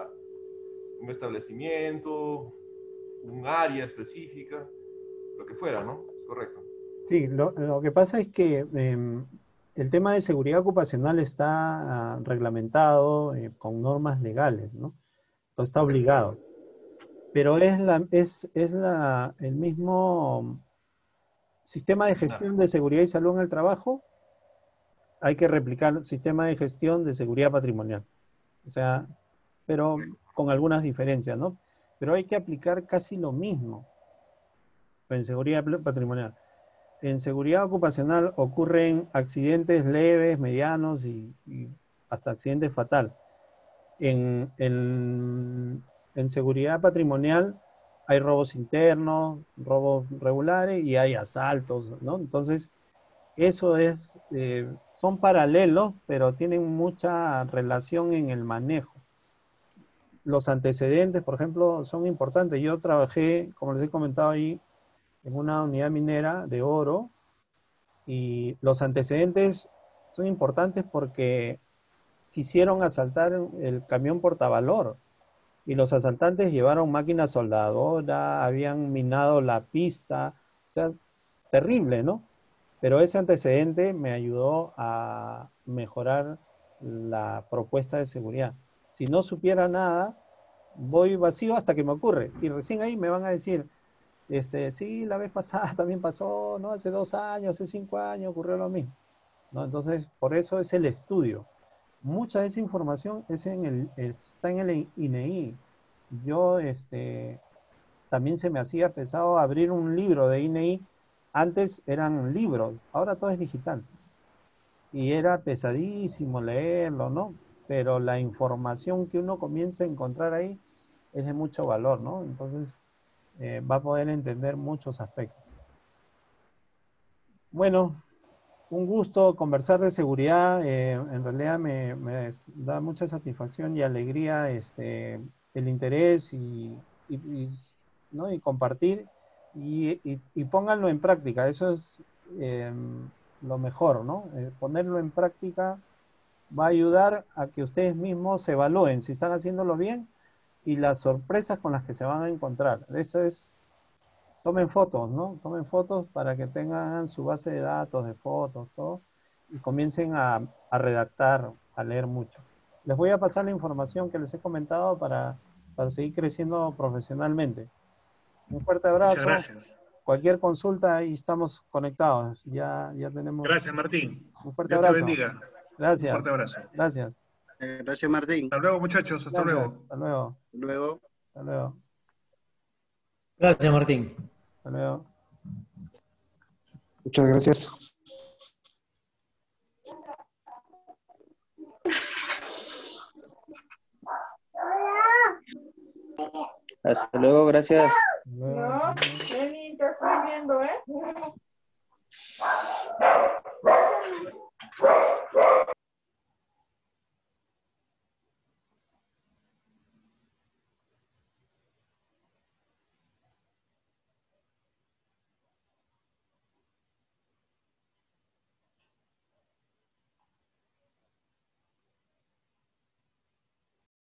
establecimiento, un área específica, lo que fuera, ¿no? Es correcto. Sí, lo que pasa es que el tema de seguridad ocupacional está reglamentado con normas legales, ¿no? Entonces está obligado. Pero es el mismo sistema de gestión de seguridad y salud en el trabajo. Hay que replicar el sistema de gestión de seguridad patrimonial. O sea, pero con algunas diferencias, ¿no? Pero hay que aplicar casi lo mismo en seguridad patrimonial. En seguridad ocupacional ocurren accidentes leves, medianos y hasta accidentes fatales. En seguridad patrimonial hay robos internos, robos regulares y hay asaltos, ¿no? Entonces, eso son paralelos, pero tienen mucha relación en el manejo. Los antecedentes, por ejemplo, son importantes. Yo trabajé, como les he comentado ahí, en una unidad minera de oro, y los antecedentes son importantes porque quisieron asaltar el camión portavalor y los asaltantes llevaron máquina soldadora, habían minado la pista, o sea, terrible, ¿no? Pero ese antecedente me ayudó a mejorar la propuesta de seguridad. Si no supiera nada, voy vacío hasta que me ocurre. Y recién ahí me van a decir, Sí, la vez pasada también pasó, ¿no? Hace 2 años, hace 5 años ocurrió lo mismo, ¿no? Entonces, por eso es el estudio. Mucha de esa información está en el INEI. Yo, también se me hacía pesado abrir un libro de INEI. Antes eran libros, ahora todo es digital. Y era pesadísimo leerlo, ¿no? Pero la información que uno comienza a encontrar ahí es de mucho valor, ¿no? Entonces, va a poder entender muchos aspectos. Bueno, un gusto conversar de seguridad. En realidad me da mucha satisfacción y alegría el interés ¿no? y compartir y pónganlo en práctica. Eso es lo mejor, ¿no? Ponerlo en práctica va a ayudar a que ustedes mismos se evalúen si están haciéndolo bien y las sorpresas con las que se van a encontrar. Eso es, tomen fotos, ¿no? Tomen fotos para que tengan su base de datos, de fotos, todo, y comiencen a redactar, a leer mucho. Les voy a pasar la información que les he comentado para seguir creciendo profesionalmente. Un fuerte abrazo. Muchas gracias. Cualquier consulta, ahí estamos conectados. Ya tenemos. Gracias, Martín. Un fuerte Dios te abrazo. bendiga. Gracias. Un fuerte abrazo. Gracias. Gracias, Martín. Hasta luego, muchachos. Hasta Gracias. luego. Hasta luego. Luego. Hasta luego. Gracias, Martín. Hasta luego. Muchas gracias. Hasta luego, gracias. No, Lenny, te estoy viendo, ¿eh?